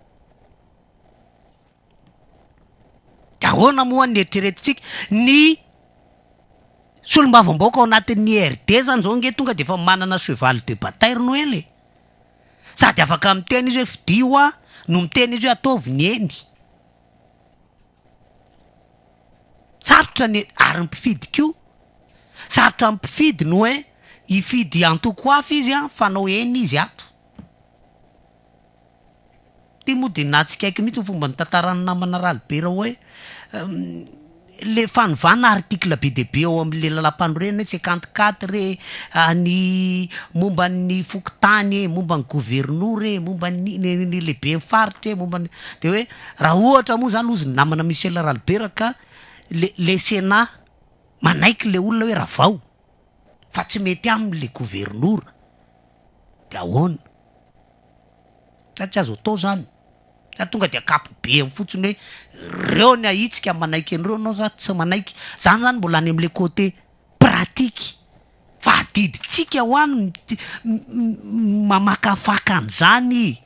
ahoana moa ny eritreretitsika ny solombavam-baoaka ao anatin'ny R D zany zao nge tonga de efa manana cheval de bataille no ele sady afaka miteny izy hoe fidio a no miteny izy hoe ataovy ny eny sarotra ny ary mpifidy kio sarotra mpifidy no hoe ifidy antoko afy izy a fanao eny izy ato ty moa de natsikaiky mihitsy ny fomba ny tantarany namana Ralibera hoe um, le fanovana article B D B ao am'le lalam-panorena cinquante quatre ny momba ny fokotany momba ny gouverneur momba ny ny lehibe faritra momba ny de hoe raha ohatra moa zany ozy namana Michel Ralibera ka le le Sénat manaiky le olona hoe ravao fa tsy mety am'le gouverneur de ahoana satria azo atao zany za tonga de akapobe am fotsiny hoe reo ny ahitsika manaiky an'ireo anao za tsy manaiky zany zany mbola any am'le côté pratique fa adiditsika ho any mamakafaka an'izany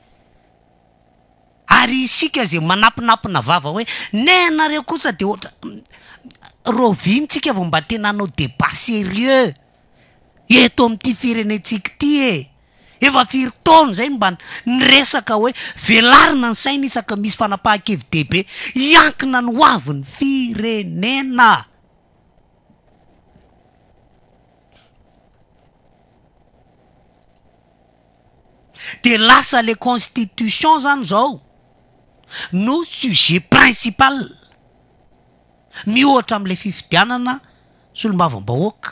ary isika zay manampinampina vava hoe nenareo kosa de ohatra rovintsika vao mba tena anao débat sérieux eto am'ty firenetsika ty e efa firy taona zay mba niresaka hoe velarina ny saina isaka misy fanapahan-kevy be iankina ny hoavin'ny firenena de lasa le constitution zany zao no sujet principal mihoatra am'le fifidianana solombavam-bahoaka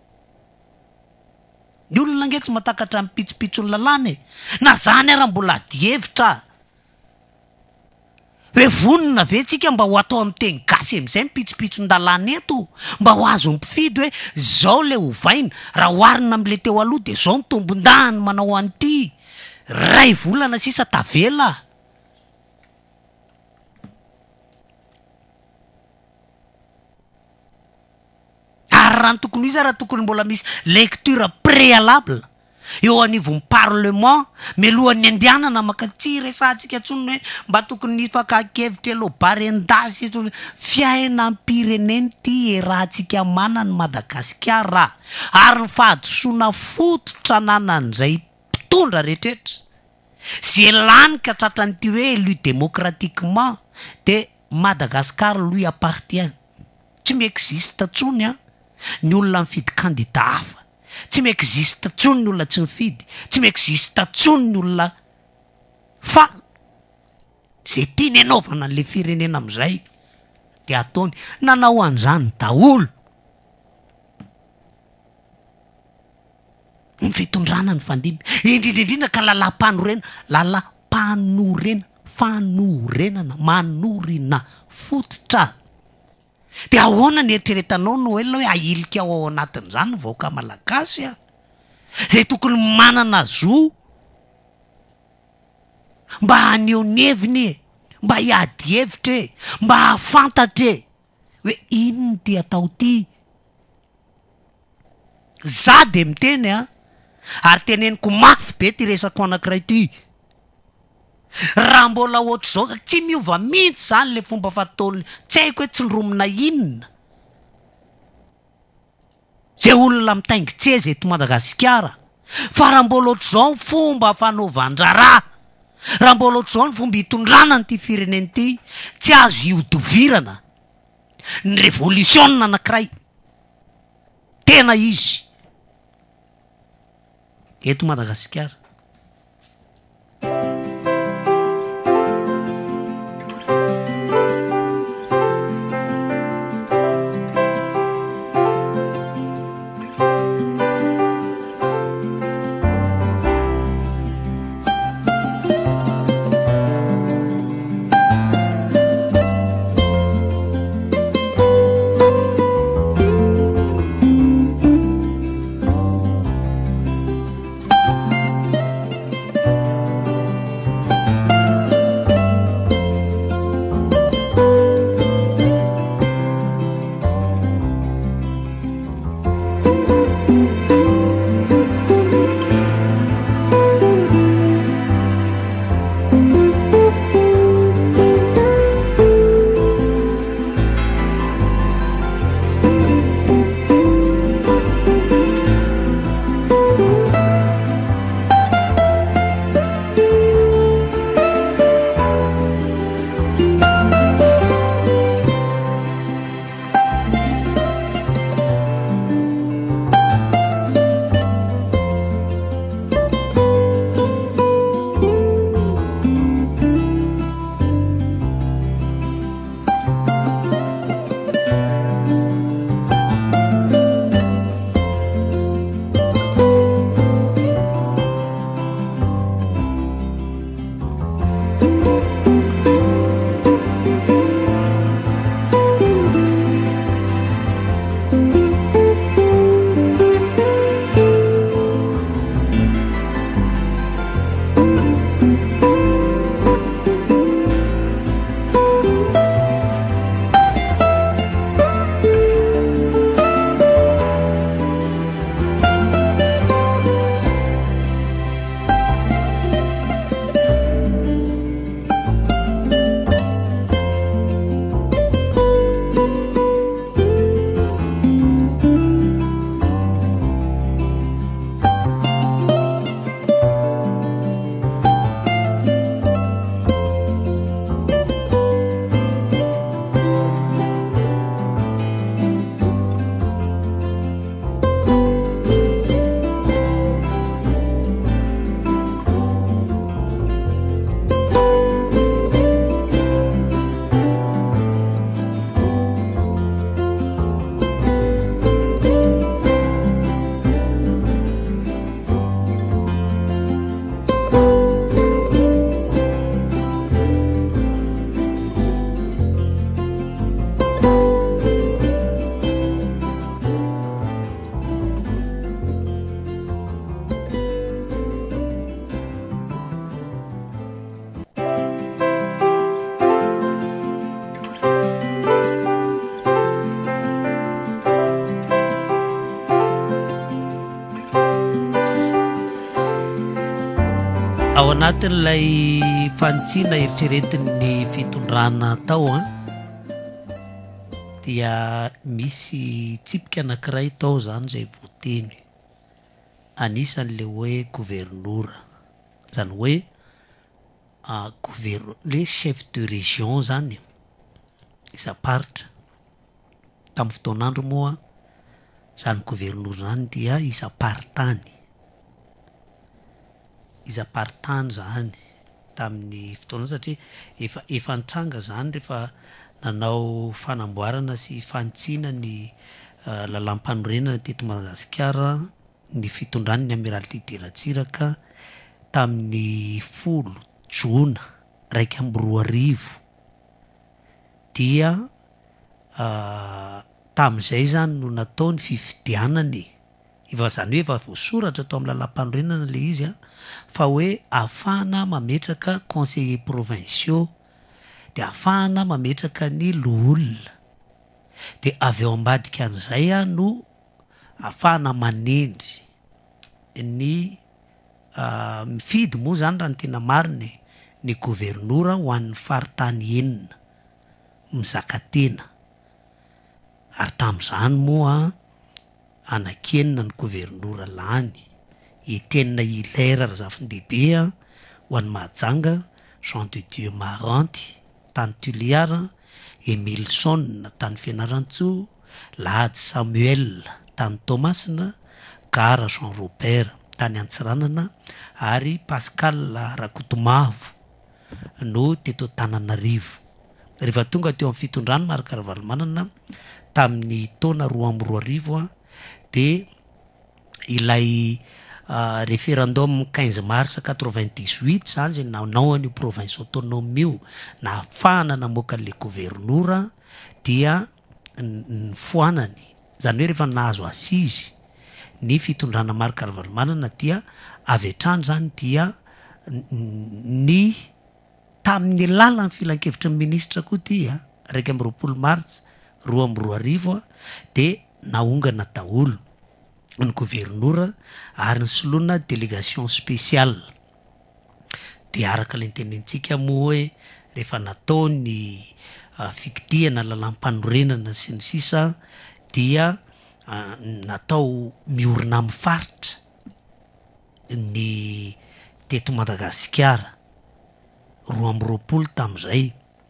ny olona nge tsy matakatra mipitsopitso ny lalàna e na zany ara mbola adihevitra hoe vonona ve tsika mba ho atao amin'ny teny gasy am'izay mipitsopitso n-dalàna eto mba ho azo mpifidy hoe zao le hovaina raha hoarina am'le teo aloha de zao mitombon-dahany manao an'ity ray volana sisa tavela ary raha ny tokony izy raha tokony mbola misy lecture préalable eo anivon'ny parlement mialohan'ny andianana makatsy resantsika tsony hoe mba tokony nisy fakakevitra alo barendasy fiainam-pireneny ty e raha tsika manany Madagasikara ary ny fahadosoana fototra nanan'izay mpitondra rehetrrehetra zay lany ka tratran'ity hoe élu démocratiquement de Madagasikara lui appartient tsy miexiste tsony a ny olona mifidy candidat hafa tsy miexiste tsony ny olona tsy mifidy tsy miexiste tsony ny olona fa zay tiany anaovana an'le firenena am'izay de ataony nanao an'izany daholo ny fitondrana ny fandimby indrindrindrindra ka lalam-panorena lalam-panorena fanorenana manorina fototra de ahoana ny eritreretanao no elona hoe ahilika ao ao anatin'izany vaoka malagasy a zay tokony manana zo mba haneho ny heviny e mba hiady hevitra e mba hafantatra e hoe inony ty atao ty za de miteny a ary teneniko mafy be ty resako anankiray ty raha mbola ohatr' zao tsy miova mihitsy zany le fomba fataony tsy haiko hoe tsindromina inona zay olona mitaingy tseza eto Madagasikara fa raha mbola ohatr' zao ny fomba fanaovan-draraha raha mbola ohatr' zao ny fomba hitondrana n'ity fireneny ty tsy azo iodivirana ny révolution anankiray tena izy eto Madagasikara. anatin'ilay fantsiana eritreretin'ny fitondrana tao a dia misy tsipika anankiray tao zany zay voateny anisan'le hoe gouvernora zany hoe gouver le chef de région zany isaparitra tamin'ny fotoanandro moa zany gouvernora zany dia isaparitany isaparitany zany tamin'ny fotoana satria efa efa nitranga zany rehefa nanao fanamboarana sy fantsina ny uh, lalam-panorenana teto Madagasikara ny fitondrany ny Amiralty Diratsiraka tamin'ny folo jona raiky amby roa arivo dia uh, tamin'izay zany no natao ny fifidianany efa zany hoe efa voasoratra atao amin'ny lalam-panorenana le izy a fa hoe afahana mametraka conseillers provinciaux de afahana mametraka ny loholona de avy eo ambadika an'izay a no afahana manendry ny uh, mifidy moa zany raha ny tena mariny ny gouvernora ho an'ny faritany enina mizakatena ary tamin'izany moa anakenina ny gouvernora lany etenina Hilaire Razafin-Dehibe ho an'ny Mahajanga, Jean de Dieu Maranty tany Tuliara, Emilson tany Fianarantsoa, Lahady Samuel tany Tomasina, Gara Jean Robert tany Antsiranana ary Pascal Rakotomavo no teto Tananarivo. Rehefa tonga teo amin'ny fitondrano Marc Ravalomanana tamin'ny taona roa amby roa arivo a de ilay Uh, référendum quinze mars quatre-vingt-dix-huit zany zay nanao an'io province autonome io na afahana namoaka le gouvernora dia ny foanany zany hoe rehefa nahazo assise ny fitondrana Marc Ravalomanana dia avy hatrany zany dia ny tamin'ny lalan'ny filan-kevitry ny ministra koa dia raiky amby roapolo mars roa amby roa arivo de naongana daholo ny gouvernora ary ny soloana délégation spéciale de araka le ntenentsika moa hoe rehefa natao ny uh, fikitiana lalam-panorenana sy ny sisa dia uh, natao miorina amin'ny faritra ny teto Madagasikara roa amby roapolo tamin'izay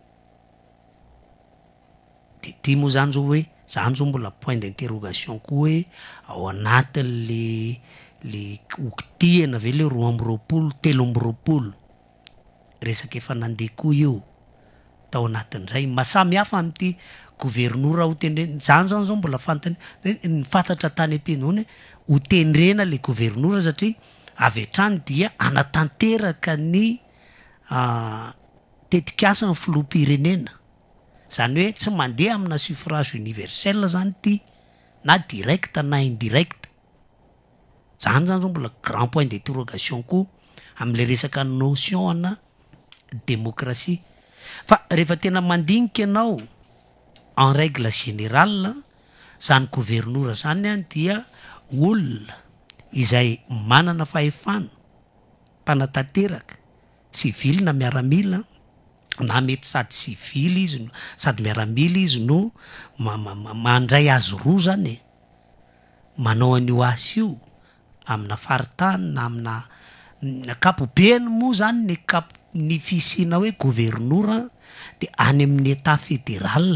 de ty moa zany zao hoe zany zao mbola point d'interrogation koa hoe ao anatin'le le okitiana ve le roa amby roapolo telo amby roapolo resaka efa nandeha koa io tao anatin'izay masamy hafa amin'ity gouvernora ho tendrena zany zany zao mbola fantany ny fantatra tany am-pianona ho tendrena le gouvernora satria avy hatrany dia anatanteraka ny uh, tetikasa ny filoham-pirenena zany hoe tsy mandeha amina suffrage universel zany ty na direct na indirect zany zany zao mbola grand point d'interrogation koa am'le resaka notion ana démocratie fa rehefa tena mandinika ianao en règle générale zany gouvernora zany any dia olona izay manana fahefana mpanatanteraka civil na miaramila na mety sady civily izy no sady miaramila izy no mandray azy roa zany manao an'io asy io amina faritany na amina kapobeny moa zany ny kap ny fisina hoe gouvernora de any amin'ny état fédéral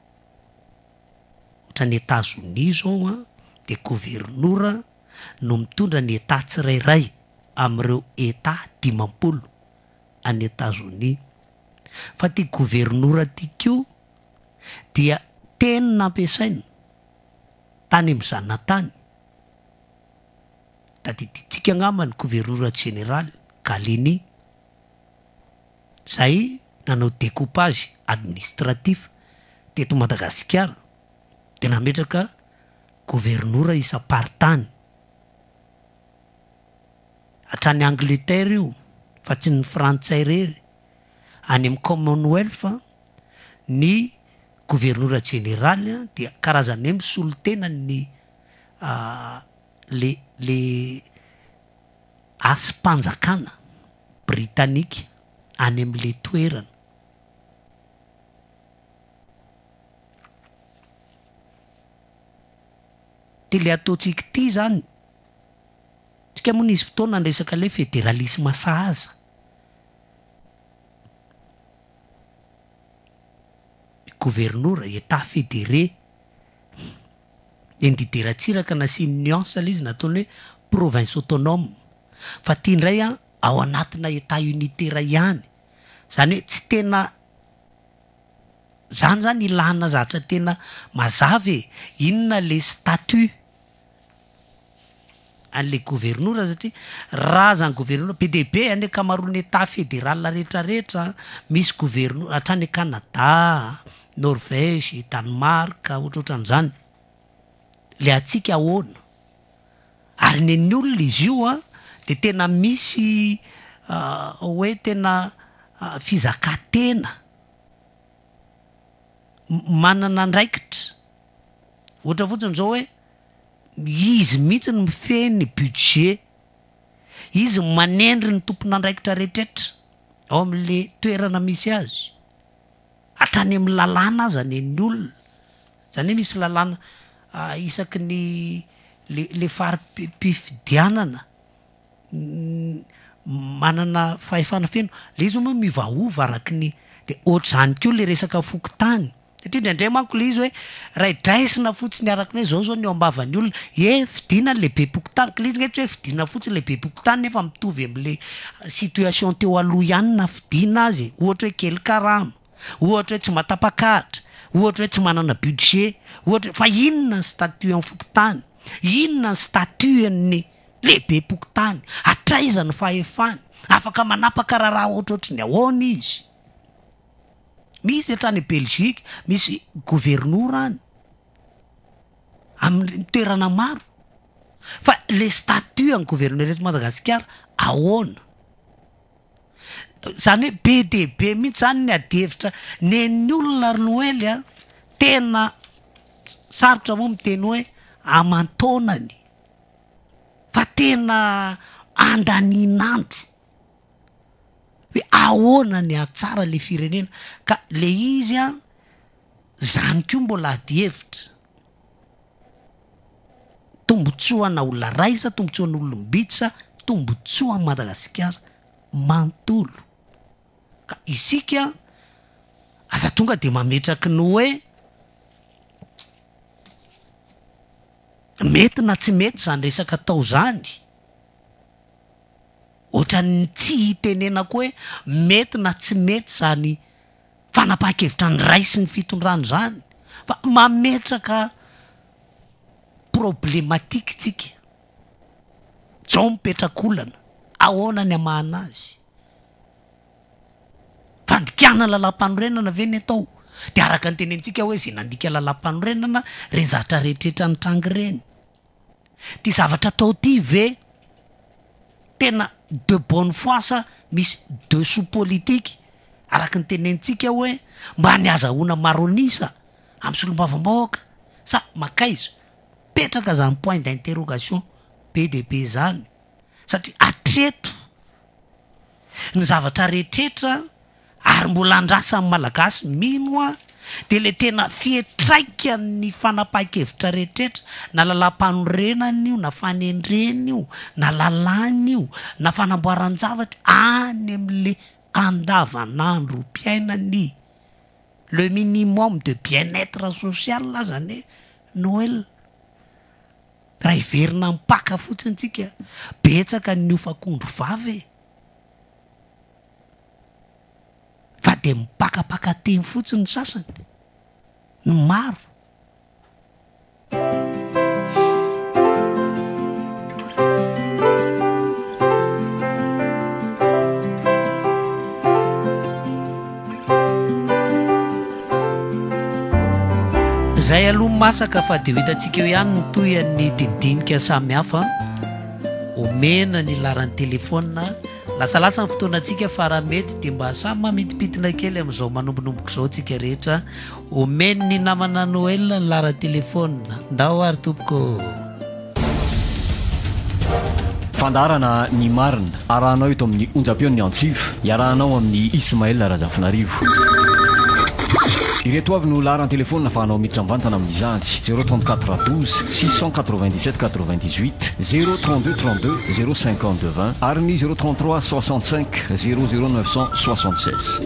ohatra ny États-Unis zao a de gouvernora no mitondra ny état tsirairay am'ireo état dimampolo any États-Unis fa ty gouvernora tykio dia teny nampiasaina tany am'zana tany da tititsika angamba ny gouvernora général Galini zay nanao découpage administratif teto Madagasikara de nametraka gouvernora isaparitany hatrany Angleterre io fa tsy ny frantsay rery any amin'ny Commonwealth ny gouvernora général dia karazany hoe misolo tena ny uh, le le asy-panjakana britannika any am'le toerana. De le ataontsika ty zany tsika moa nisy fotoana ny resaka le fédéralisme sahaza. Gouvernora état fédéré indideratsiraka nasiany nuance le izy nataony hoe province autonome fa ty ndray a ao anatina état unitaire ihany zany hoe tsy tena zany zany ilana zatra tena mazava e inona le statut an'le gouvernora satria raha zany gouvernora P D B any kamaroany état fédéral rehetrarehetra misy gouvernora hatrany Canada, Norvège, Danemark ohatrohatran'izany le atsika ahoana ary nen'ny olona izy io a de tena misy hoe tena fizakatena manana ndraikitra ohatra fotsiny zao hoe izy mihitsy ny mifeny budget izy manendry ny tompon'andraikitra rehetrarehetra ao am'le toerana misy azy hatrany amin'ny lalàna aza nen'ny olona zany hoe misy lalàna isaky ny le le fari-pifidianana manana fahefana feno le izy moa mivaova araky ny de ohatr'izany keo le resaka fokotany satria indraindray manko le izy hoe raidraisina fotsiny araky ny hoe zao zao ny eo ambavany olona e fidina le be pokotany ka le izy ngetra hoe fidina fotsiny le be pokotany nefa mitovy am'le situation teo aloha ihany na fidina azy ohatra hoe kely karama ohatra hoe tsy matapakatra ohatra hoe tsy manana budget ohatra fa inona ny statut amin'ny fokotany inona ny statut ny lehibe pokotany hatraizany fahefany afaka manapaka raha ohatrohatry ny ahoana izy misy hatrany Belgique misy gouvernora any amin'ny toerana maro fa le statut amin'ny gouverneur eto Madagasikara ahoana zany hoe B D B mihitsy zany ny adevitra nen'ny olona Noely a tena sarotra moa miteny hoe amantonany fa tena andaninandro hoe ahoana ny atsara le firenena ka le izy a zany koa mbola adevitra tombotsoana olona raisa tombotsoana olombitsa tombotsoa Madagasikara mantolo ka isika aza tonga de mametraky ny hoe mety na tsy mety zany resaka tao zany ohatrany tsy hitenena koa hoe mety na tsy mety zany fanapahakevitra ny ray sy ny fitondrany zany fa mametraka problématique tsika zao mipetrakolana ahoana ny amahana azy fandikana lalam-panorenana ve ny atao de araka ny tenentsika hoe zay nandika lalam-panorenana reny zatra rehetrarehetra ny trangy reny ty zavatra atao ty ve tena de bonne foi sa misy dessous politique araka ny tenentsika hoe mba ny azahoana maronisa amin'ny solom-bavambahoaka sa makaiza petraka zany point d'interrogation B D B zany satria atreto ny zavatra rehetrarehetra ary mbola andrasan'ny malagasy mino a de le tena fietraika ny fanapahan-kevitra rehetrarehetra na lalam-panorenana io na fanendrena io na lalàna io na fanamboaran-javatra any am'le andavanandro mpiainany le minimum de bien-être social zany Noël raha iverina mipaka fotsiny tsika betsaka ny ofakondro vavy fa de mipakapaka teny fotsiny sasany ny maro zay aloha masaka fa de vitantsika eo ihany notoy an'ny dindinika samy hafa omena ny laran'ny telefona lasalasa ny fotoanantsika fa raha mety de mba samy mamitipitina kely am'izao manombonomboka zao tsika rehetra omeny ny namana Noël ny laran'ny telefona ndao ary tompoko fandarana ny marina arahanao eto amin'ny onjam-peon'ny antsiva iarahanao amin'ny Ismaël Rajafinarivo. Ireto avy no laharan telefônina afahanao miditra mivantana amin'izany zéro trente-quatre douze six cent quatre-vingt-dix-sept quatre-vingt-dix-huit zéro trente-deux trente-deux zéro cinquante-deux vingt ary ny zéro trente-trois soixante-cinq zéro zéro neuf cent soixante-seize.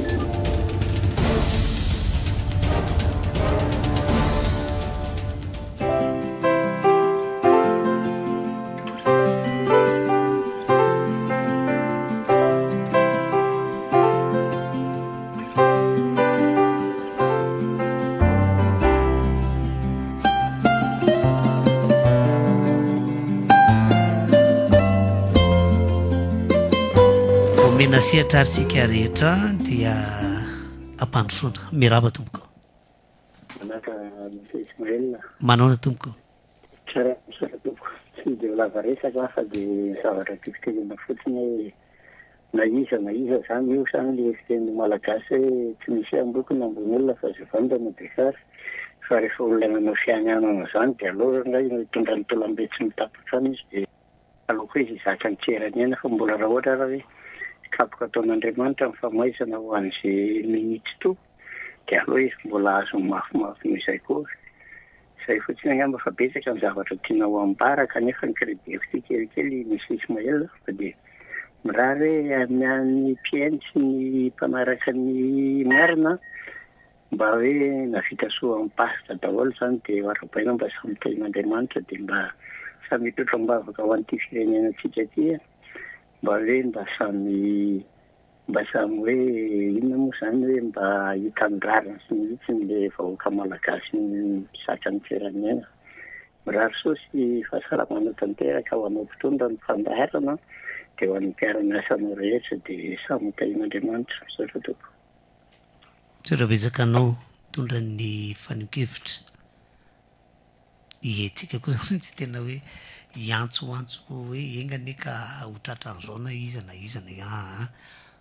Menasiatra arsika rehetra dia ampandrosoana miraba tompoko. Manaka Ismaël. Manao na tompoko. Tsara tsara tompoko. Tsy dia lava resaka fa dia zavatra tifikelina fotsiny hoe na iza na iza zany io zany le fiteny malagasy hoe tsy misy ambokony ambony olona fa zay vandana dia sara. Fa rehefa olona manao fiainanana zany dia aloha ngay mitondra ny tolam-betsy mitapaka any izy dia aloha izy zaka ny tserany ena fa mbola raha ohatra raha hoe kapoka ataon'Andriamanitra amin'ny famaizana ho an'izay minitra to dia aloha izy mbola azo mafimafy izay koa. Izay fotsiny angamba fa betsaka ny zavatra tiana ho ambaraka nefa ny crédit fity kelikely misy Ismaël fa dia mirary amin'ny mpiainy sy ny mpanaraka ny marina mba hoe navita soa mipasitra daholo zany dia arabaina mba samy tain'Andriamanitra dia mba samy mitrotro mbavaka ho an'ity firenenantsika ty mba hoe mba samy mba samy hoe inona moa zany hoe mba hitan'ny rariny sy mihitsy le vahoaka malagasy ny saka ny firenena. Mirary soa sy fahasalamana tanteraka ho anao mpitondra ny fandaharana dia ho an'ny mpiara-miasanao rehetra dia samy tain'Andriamanitra zatra toko. Tsara betsaka anao tondra ny fanokevitra etsika koa tsy tena hoe iantsoantso hoe engane ka hotratran'izao na iza na iza na ah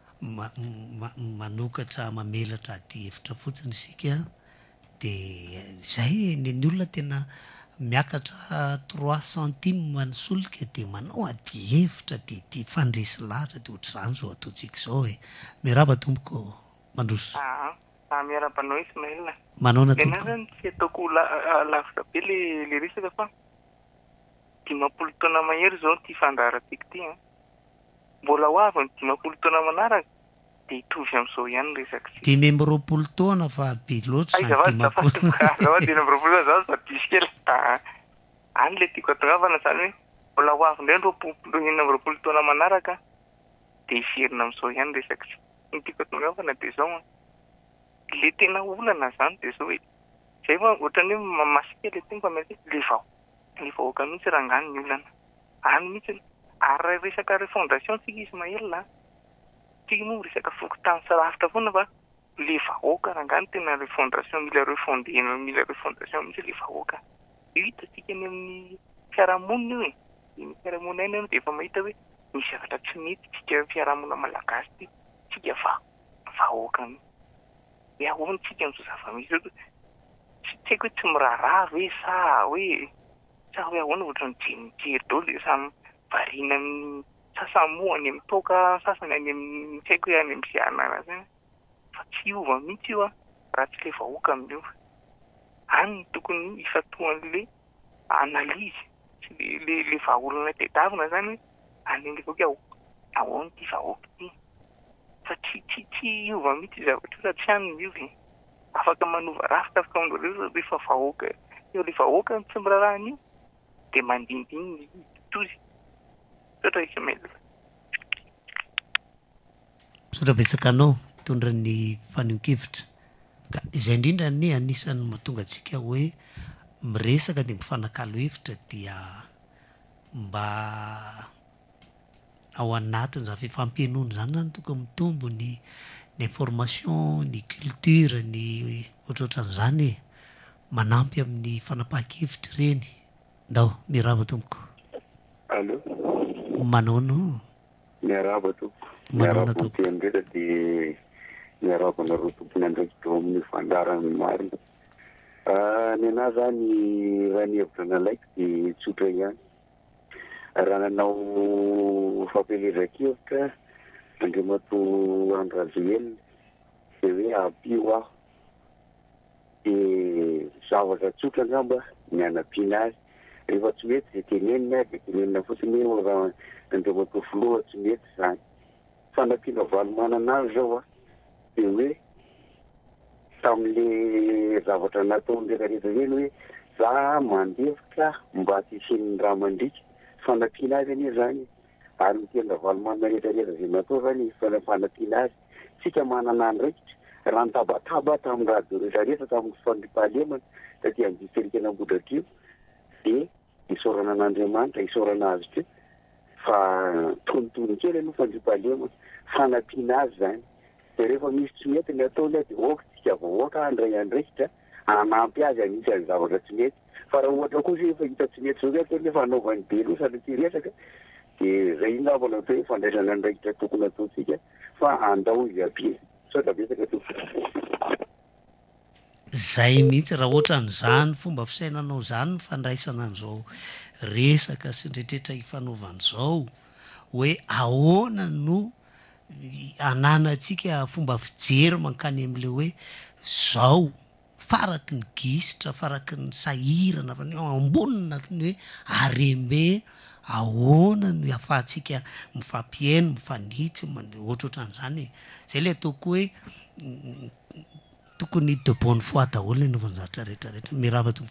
manokatra mamelatra aty hevitra fotsiny isika dia zay ny olona tena miakatra trois centime ny solika dia manao aty hevitra dia ty fandresy lahatra dia ohatr'izany zao ataontsika izao hoe miraba tompoko mandroso. Miarabanao Ismaël. Manao na tompoko. Enao zany tsy ataoko lavitra be le le resaka fa dimampolo taona mahery zao ty fandaharantsika ty a. Mbola ho avy ny dimampolo taona manaraka dia hitovy amin'izao ihany resaka sy. Dimy amby roapolo taona fa be loatra zany dimampolo. Zava dimy amby roapolo zao fa diso kely. Any le tiako atongavana zany hoe mbola ho avy indray ny roapolo enina amby roapolo taona manaraka dia hiverina amin'izao ihany resaka sy. Ny tiako atongavana dia zao le tena olana zany dia zao hoe zay fa ohatrany hoe masika le tena fa mety le vao le vahoaka mihitsy rangany ny olana any mihitsy ary resaka refondation tsika Ismaël a tsika moa resaka fokontany sy lavitra foana fa le vahoaka rangany tena refondation mila refondena mila refondation mihitsy le vahoaka io hitatsika ny amin'ny fiarahamonina io e ny fiarahamonina iny dia efa mahita hoe misy zavatra tsy mety tsika fiarahamonina malagasy ty tsika va vahoaka dia ahoana tsika amin'izao zava-misy tsy haiko hoe tsy miraharaha hoe sa hoe sa hoe ahoana ohatrany jenijery daholo dia samy variana amin'ny sasany moa any amin'ny toaka sasany any amin'ny tsy haiko hoe any amin'ny fianana zany fa tsy hiova mihitsy io a raha tsy le vahoaka amin'io any tokony ifatohan'le analizy sy le le vahaolana tedavina zany hoe any le vahoaka ahoana ty vahoaka ty fa tsy tsy tsy hiova mihitsy zavatra raha tsy any io e afaka manova rafitra afaka manova rehefa vahoaka eo le vahoaka tsy mirarahana io dia mandindiny totozy sotra Ismaël. Sotra betsaka anao tondra ny fanokevitra ka izay indrindra ny anisan'ny mahatonga antsika hoe miresaka dia mifanakalo hevitra dia mba ao anatiny za fifampienoana zany zany tokony mitombo ny ny information ny culture ny ohatrohatran'izany e manampy amin'ny fanapahan-kevitra ireny. Ndao miraba tompoko. Allo. Manao no miaraba tompoko. Manao tompoko ndreka dia miaraba nareo tompony andraiky teo amin'ny fandarany marina. Ny anahy zany raha ny hevitra nalaiko dia tsotra ihany. raha nanao fampelezan-kevitra andriamato Andravely de hoe ampio aho de zavatra tsotra angamba mianam-piana azy rehefa tsy mety de tenenina de tenenina fotsiny hoe raha andriamato filoha tsy mety zany fanampiana valomanana azy zao a de hoe tam'le zavatra nataony rehetrarehetra zeny hoe za mandevitra mba tisian'ny raha mandrika fanampiana azy anie zany ary mitenda valomanana rehetrarehetra zay natao zany fanampiana azy tsika manana andraikitra raha nitabataba tamin'ny radio rehetrarehetra tamin'ny fandrimpahalemana taty amin'ny distrikena Ambodratrio de isaorana an'Andriamanitra isaorana azy teo fa tonitony kely aloha fandrimpahalemana fanampiana azy zany de rehefa misy tsy mety ny ataony de oka tsika vahoaka andray andraikitra anampy azy anisany zavatra tsy mety fa raha ohatra kosa efa hita tsy mety zao atao nefa anaovany be loha sady ty resaka de zay ngamba natao hoe fandraisana andraikitra tokony ataontsika fa andao izy aby sota besaka to zay mihitsy raha ohatran'izany fomba fisainanao zany ny fandraisana an'izao resaka sy ndretretra ifanaovan'izao hoe ahoana no ananatsika fomba fijery mankany am'le hoe zao faraky ny gisitra faraky ny sahirana fa ambonina ny hoe arembe ahoana no afahantsika mifampieno mifanitsy ohatrohatran'izany zay le ataoko hoe tokony de bonne foi daholo ny novan'zatra rehetrarehetra miraba tompo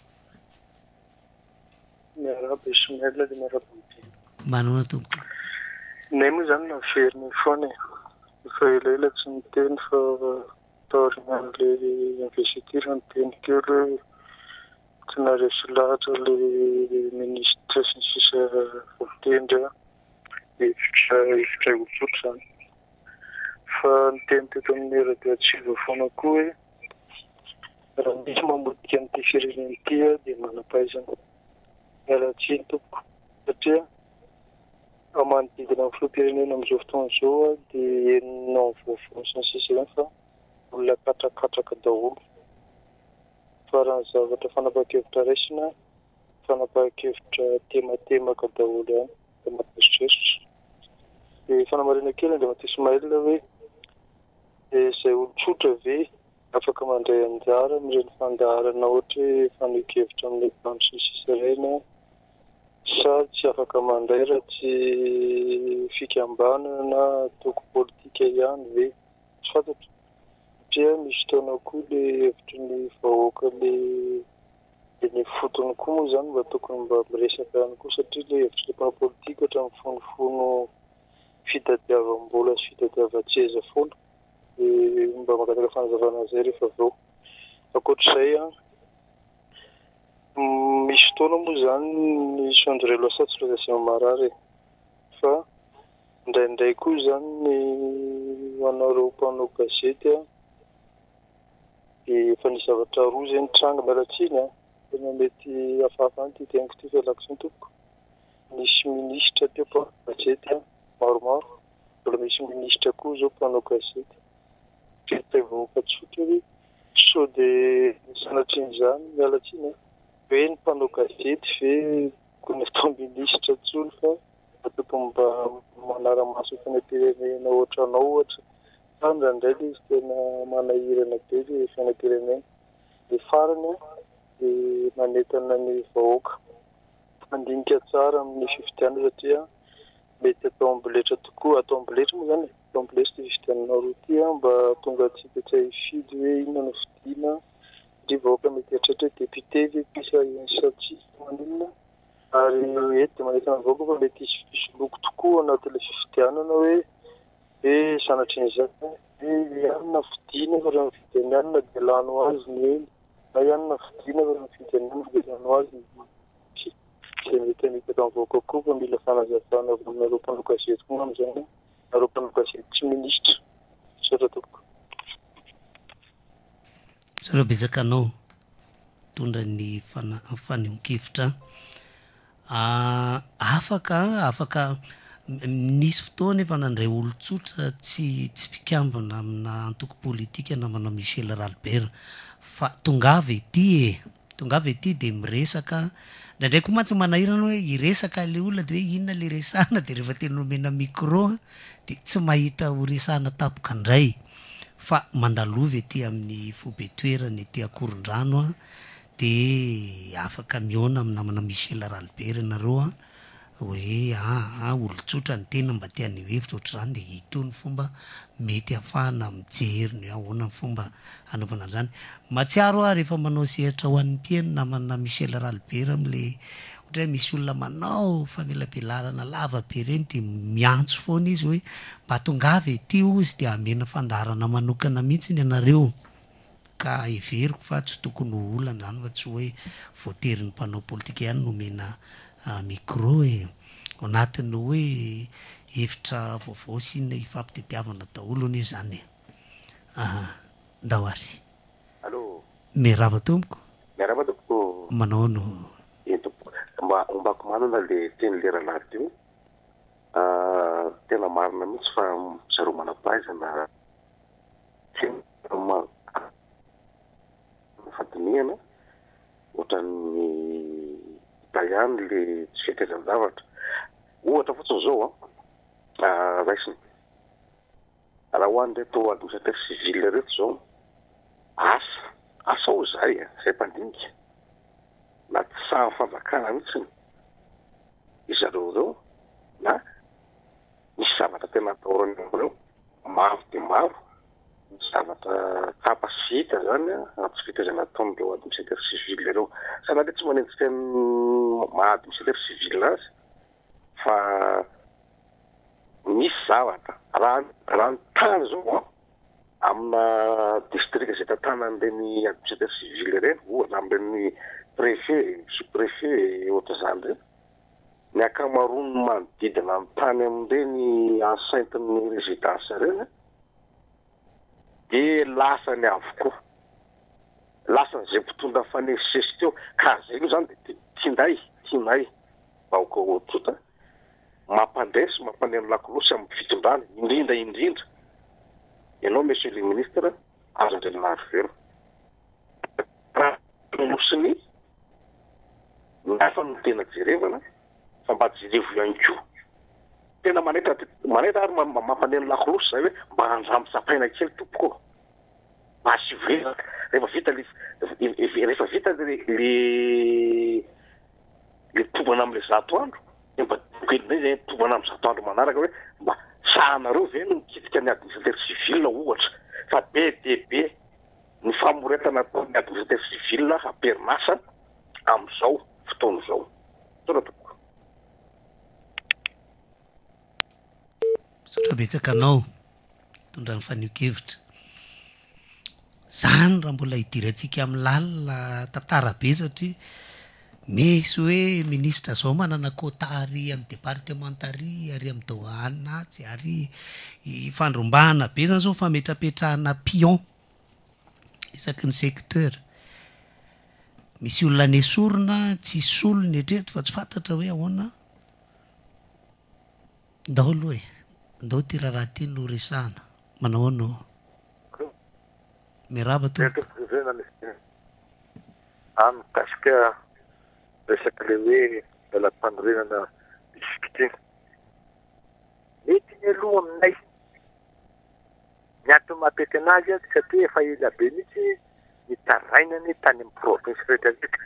miraba Ismaël de miraba manana tompo nay moa zany naveriny foana fa elaela tsy miteny fa taorian'le investiture ny teny kely tsy naresy lahatra le ministre sy ny sisa voatendry efitra efitra olotsotra zany fa ny teny teto amin'ny radio atsiva foana koa hoe raha misy mamodika n'ity fireneny ity de manam-pahaizana miala tsiny tompoko satria amanodidina amin'ny filoham-pirenena amin'izao fotoana izao de enina vaovao sy ny sisa zany fa olona katrakatraka daholo fa raha ny zavatra fanapahan-kevitra raisina fanapahan-kevitra tematemaka daholo ihany de mamperitreritra de fanamarina kely Andriamato Ismaël hoe zay olotsotra ve afaka mandray anjara amin'ireny fandaharana ohatra hoe faneho-kevitra amin'ny banky sy ny sisa reny sa tsy afaka mandray raha tsy fikambanana na toko politika ihany ve tsy fantatro satria misy fotoana koa le hevitry ny vahoaka le de ny fotony koa moa zany mba tokony mba miresaka ihany koa satria le hevitry le mpanao politika ohatra mifonofono fitadiavam-bola sy fitadiavan-tseza foana de mba makataka fanazavana zay rehefa avao ankoatr'izay a misy fotoana moa zany ny sondre loasa tsy lozasema marary fa indraindray koa zany ny manareo mpanao gazety a de efa ny zavatra roa zay ny tranga mialatsiny a tena mety hafahafa any ty teniko ty fialako sy ny tompoko misy ministra teo mpanao gazety a maromaro mbola misy ministra koa zao mpanao gazety teta vahoaka tsotra hoe so de sanatriny zany mialatsiny hoe ny mpanao gazety ve kony atao ministra tsony fa atoko mba manara-maso fiainam-pirenena ohatranao ohatra fa ndraindray le izy tena manahirana be le fiainam-pirenena de farany de manentana ny vahoaka andinika tsara amin'ny fifidianana satria mety atao amboletra tokoa atao amboletra moa zany atao amboletra ty fifidianana roa ty mba tonga tsika tsy hifidy hoe inona no fidiana ndry vahoaka mety eritretra hoe député ve pisa insatsy maninona ary eto de manentana vahoaka fa mety hisy loko tokoa anatin'le fifidianana hoe e sanatriny zany e ianona fidiana fa raha mifidy an'anina de lano azy ny eny na ianona fidiana fa raha mifidy an'anina de lano azy zay mety anita tamy vahoaka koa fa mila fanazavana aminareo mpanao gazety koa am'izany nareo mpanao gazety tsy ministra satra toko tsara betsaka anao tondra ny fana faneho-kevitra afaka afaka nisy fotoana efa nandray olotsotra tsy tsy mpikambana amina antoko politika namana Michel Ralbert fa tongava ety e tongava ety de miresaka ndraindray koa mantsy manahirana hoe iresaka le olona de hoe inona le resana de rehefa tena omena micro de tsy mahita ho resana tapoka ndray fa mandalovy ety amin'ny fobetoerany ety akoron-drano a de afaka miona amin'ny namana Michel Ralbert nareo a hoe a olon-tsotra ny tena mba tiany hevitra ohatr'izany de itony fomba mety ahafahana mijery ny ahoana ny fomba anaovana an'izany. Matsiaro a rehefa manao sehatra ho an'ny mpieno namana Michel Ralbert am'le ohatra hoe misy olona manao famelabelarana lava be reny de miantso foana izy hoe mba tongavy ety izy de amena fandarana manokana mihitsy ny anareo ka everiko fa tsy tokony ho olana zany fa tsy hoe voatery ny mpanao politika ihany nomena micro e ao anatiny hoe hevitra vaovao sy ny ifampitetiavana daholo ny zany aha Dahoary allo merava tompoko merava tompoko manao no tompoko mba mbako manana le teny lera lahady io ah tena marina mihitsy fa zareo manampahaizana ma fatiniana ohatran'ny italiany le tsy fetezany zavatra ohatra fotsiny zao a raisiny raha ho any reto administrateur civil reto zao asa asa ho zay zay mpandinika na tsy saha fanjakana mihitsy izareo reo na misy zavatra tena atahorany amreo maro de maro misy zavatra kapasita zany a tsy fitezana ataon'ireo administrateur civil reo sanade tsy manenjika ma-administrateur civil azy fa misy zavatra raha raha ny tany zao a amina district zay tantanan'ireny administrateur civil reny ohatra amin'ireny préfet sous-préfet ohatra zany reny ny akamaroany manodidina ny tany amin'ireny enceinte-ny résidence reny de lasany avokoa lasany zay mpitondra fanesisesy teo ka zay io zany de tinday tinay baoka ohatrota mampandresy mampaneno lakolosy amin'ny fitondrana indrindra indrindra ianao monsieur le ministre azo andreninarivelo nosiny nafa ny tena jerevana fa mba jerevo ihany koa tena maneta maneta ary mampaneno lakolosy zay hoe mba andramo sapaina kely tompoko mba sivezaka rehefa vita le rehefa vita le le tombana am'le zato andro de mba kelindray zay tombana amin'ny zato andro manaraka hoe mba sahanareo ve no mikitika ny administrateur civil ohatra fa be de be ny famoretana ataon'ny administrateur civil hamperinasa am'izao fotoana zao tona tompoko sotra betsaka anao tondra ny fanio-kevitra zany raha mbola hidirantsika amin'ny lalina tantara be satria misy hoe ministra zao manana quota ary amin'ny départementary ary amin'ny douane tsy ary fandrombahana be zany zao fametrapetrahana pion isaky ny secteur misy olona ny esorina tsy solony etreto fa tsy fantatra hoe ahoana daholo hoe ndao ty raha ty no resana manao no miraba to am kasika resaka le hoe dalam-panorenana bisikity mety ny aloha aminay ny antony mampety anazy a satria efa ela be mihitsy nitarainany tany amin'ny province rehetra rehetra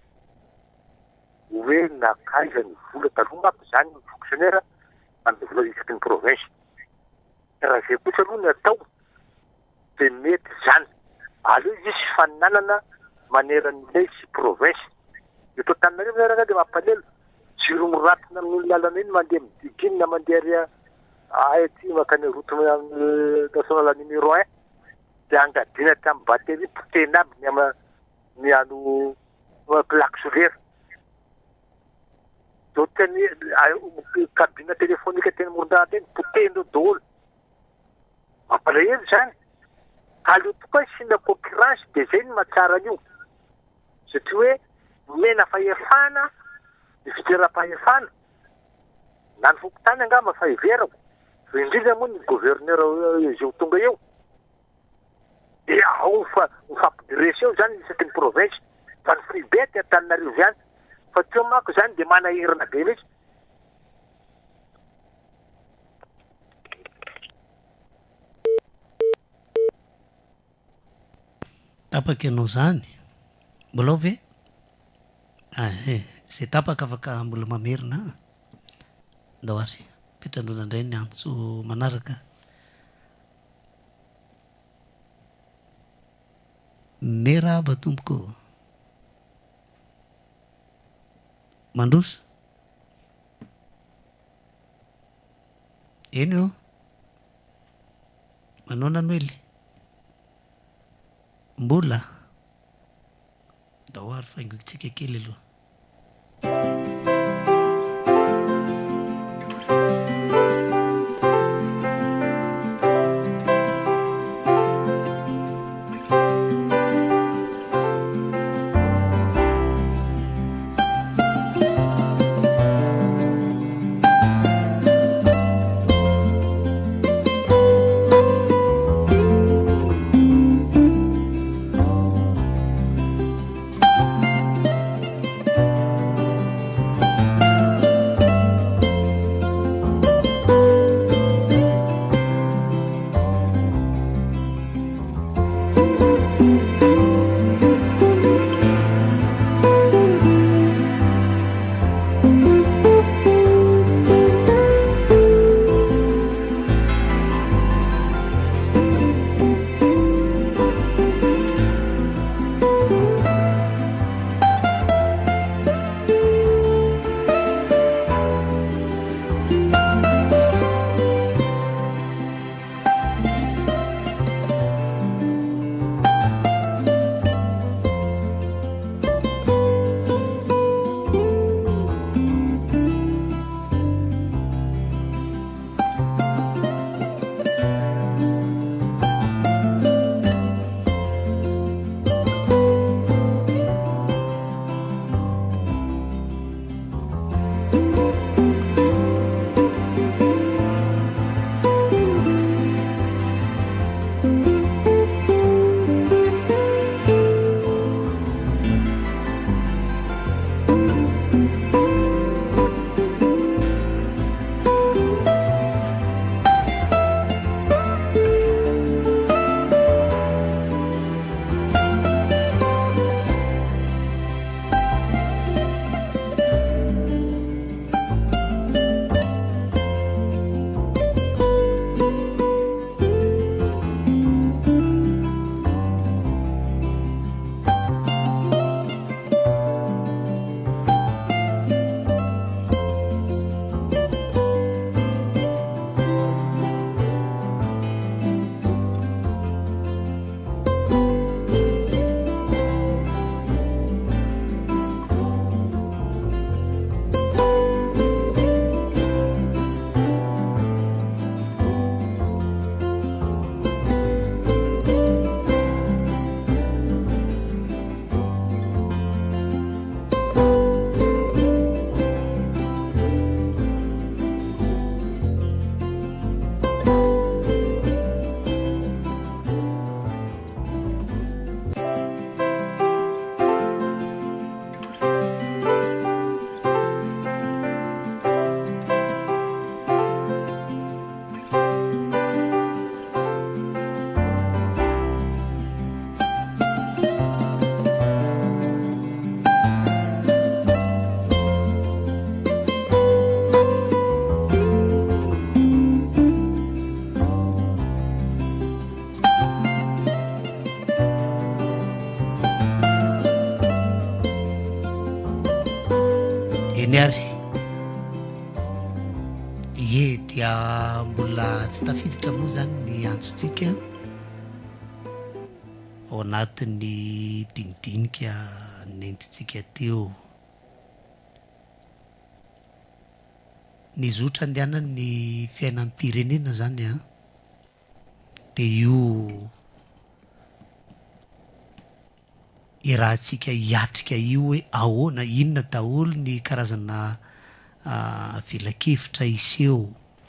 hoe nakaiza ny vola taloha mampy zany ny fonctionnaire amin'ny vola isaky ny province raha zay kosa aloha ny atao de mety zany aleo isy faninanana maneran'ilay sy province eto Antananarivo raha de mampalelo jiro miratina amin'ny lalana iny mandeha midiginy na mandeha ry aty makany route national numéro un de angadina tamin'ny batterie potena aby ny ama ny ano plaque solaire do teny cabine téléphonique teny morondana teny potendreo daholo mampalahelo zany aleo tokoa sina concurrence de zay ny mahatsara an'io satria hoe mena fahefana ny fidera-pahefana na ny fokotany angamba fa iverako fa indrindra moa ny gouverneur zay tonga eo de ao fa mifampidresse eo zany isaky ny province fa ny fribety Antananarivo zany fa teo manko zany de manahirana be mihitsy. tapaka ianao zany mbola ve ah eh zay tapaka afaka mbola mamerina ndao ary petran'olona indray ny antso manaraka mera batomboko mandrosa eny eo manao nanoely mbola ndao ary faingoitsika kely aloha ary ye dia mbola tsy tafiditra moa zany ny antsotsika ao anatin'ny dinidinika nentitsika teo ny zotra andehanany fiainam-pirenena zany a de io i raha tsika hiatrika io hoe ahoana inona daholo ny karazana velakevitra iseho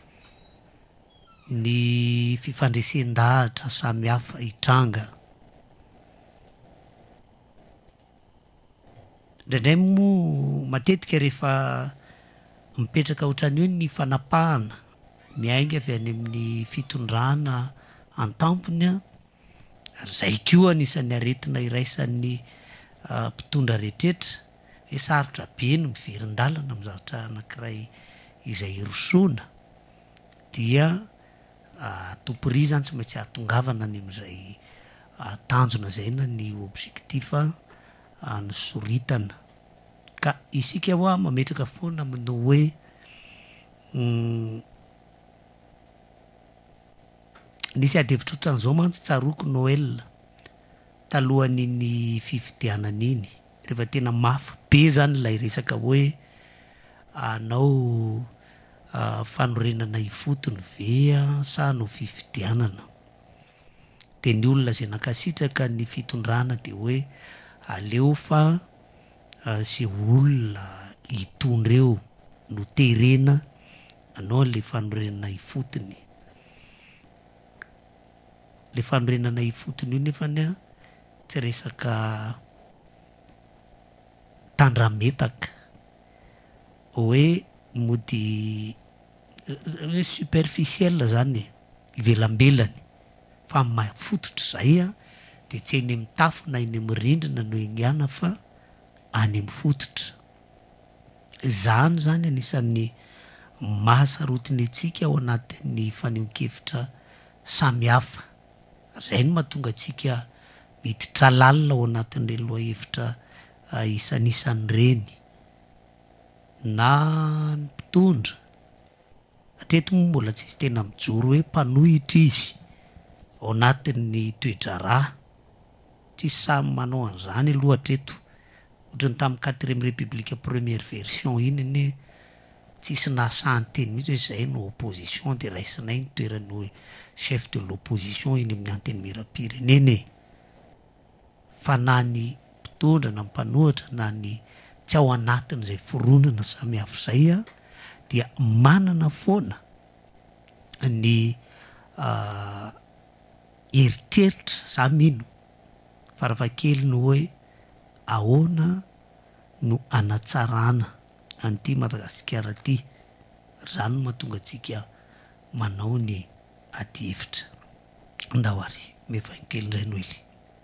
ny fifandresen-dahatra samy hafa hitranga ndraindray moa matetika rehefa mipetraka ohatrany hoe ny fanapahana miainga avy any amin'ny fitondrana an-tampony a ary zay ko anisan'ny aretina iraisan'ny mpitondra rehetrretra hoe sarotra be ny miverin-dalana amin'ny zavatra anankiray izay rosoana dia tompori zany tsy maintsy ahatongavana any amin'izay tanjona zay na ny objectifa ny soritana ka isika hoa mametraka foana amino hoe nisy adevitra ohatran'izao mantsy tsaroko Noël talohan'iny fifidianana iny rehefa tena mafy be zany lay resaka hoe anao fanorenana ifotony vea sa no fifidianana de ny olona zay nakasitraka ny fitondrana de hoe aleo fa sy olona hitondreo no terena anao le fanorenana ifotony le fanorenana ifotony io nefany a tsy resaka tandrametaka hoe mody hoe superficiel zany ivelambelany fa mafototra zay a de tsy eny amin'ny tafo na eny amin'ny rindrina no engiana fa any amin'ny fototra zany zany anisan'ny mahasarotiny atsika ao anatin'ny fanehoan-kevitra samihafa zay no mahatonga atsika miditra lalina ao anatin'ire loha hevitra isanisan'ny reny na ny mpitondra hatreto moa mbola tsy izy tena mijoro hoe mpanohitra izy ao anatin'ny toetra raha tsy samy manao an'izany aloha hatreto ohatrany tamin'ny quatrième république première version iny ny tsisy nasahany teny mihitsy hoe zay no opposition de raisinay ny toerany hoe chef de l'opposition iny amin'ny anteny miram-pirenena fa na ny mpitondra na mpanohatra na ny tsy ao anatin'izay fironana samihafa zay a dia manana foana ny eritreritra za mino farafakely no hoe ahoana no anatsarana an'ity Madagasikara ty zany no mahatonga atsika manao ny ady hevitra ndahoary mevankely ndray noely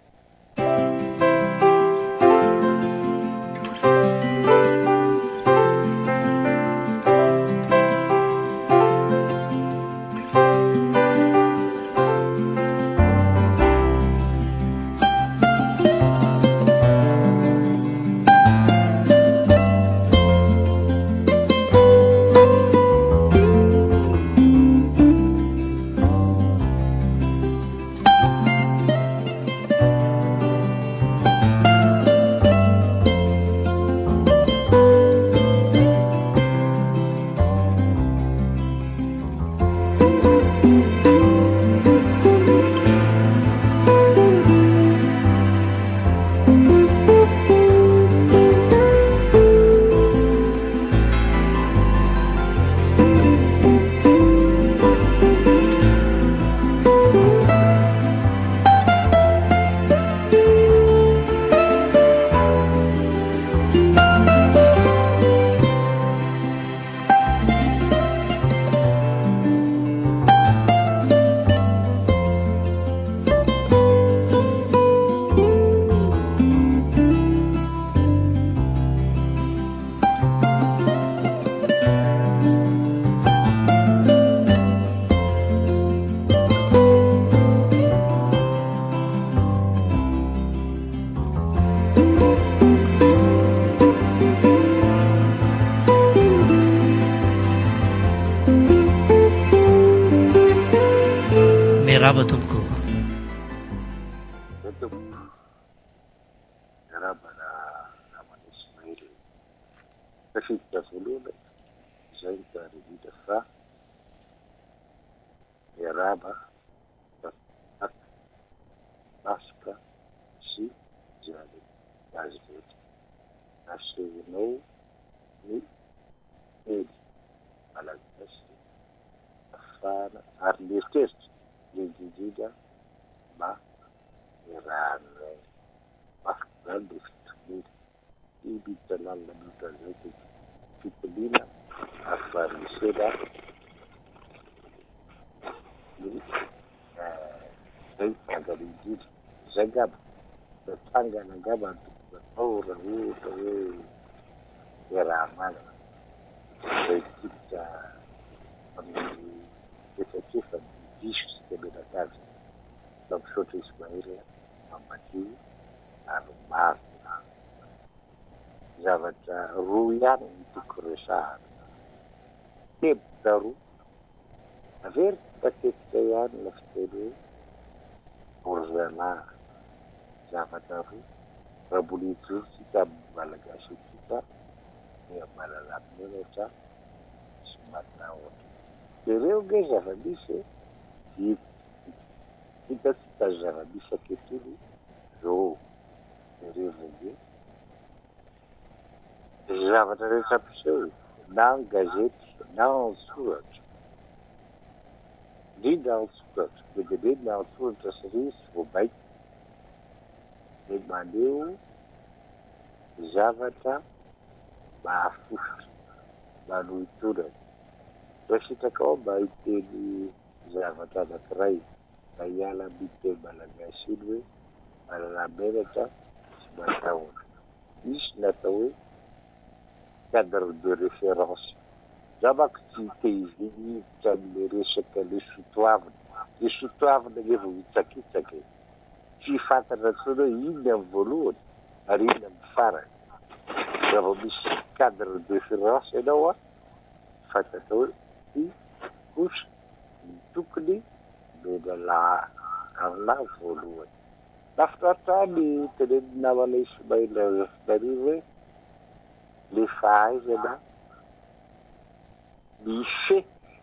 Raba tompoko. Raba na namana Ismail. Tafiditra voalohany izay ny tarihita fa raba pasika sy jale azy vety asehonao ny edy malagasy afana ary mieritreritry indrindra ma irano afaka zany le fitomory ibi lalina miotra zay ty fitiliana afarisena zay tsangana indrindra zay ngamba tsangana ngamba atao raha ohatra hoe raha manana zay tita amin'ny efakefany diso sy temenakazy la misaotra Ismaila Mamadou ary maro zavatra roa ihany ny toko resahana teboka roa avery patetika ihany la fiteny hoe orzana zavatra roa raha mbola ijoritsika amin'ny malagasy tsika dia malalamena sy matahotra ireo nge zava-misy hitatsika zava-misy akehitriny zao irevonge zavatra rehetra ampiseho na ny gazety na an-tsoratra indrindra an-tsoratra bebe na an-tsoratra sy risy voabaika dia maneo zavatra mahafosotra manohitorana rasitraka ao mba hiteny zavatra anankiray mba hiala miteny malagasy iny hoe malalamelatra sy matahotra misy natao hoe cadre de référence za manko tsy hitehizihivitra amin'ny resaka le sotoavina le sotoavina nge vo hitsakitsaka tsy fantatra tsony hoe iny amin'ny voalohany ary iny amin'ny farany raha vao misy cadre de référence ianao a fantatra hoe ty kosa ny tokony mena la amina voalohany lafitratra ny teneny namana Ismaila Zafnarivo hoe le fahaizana misy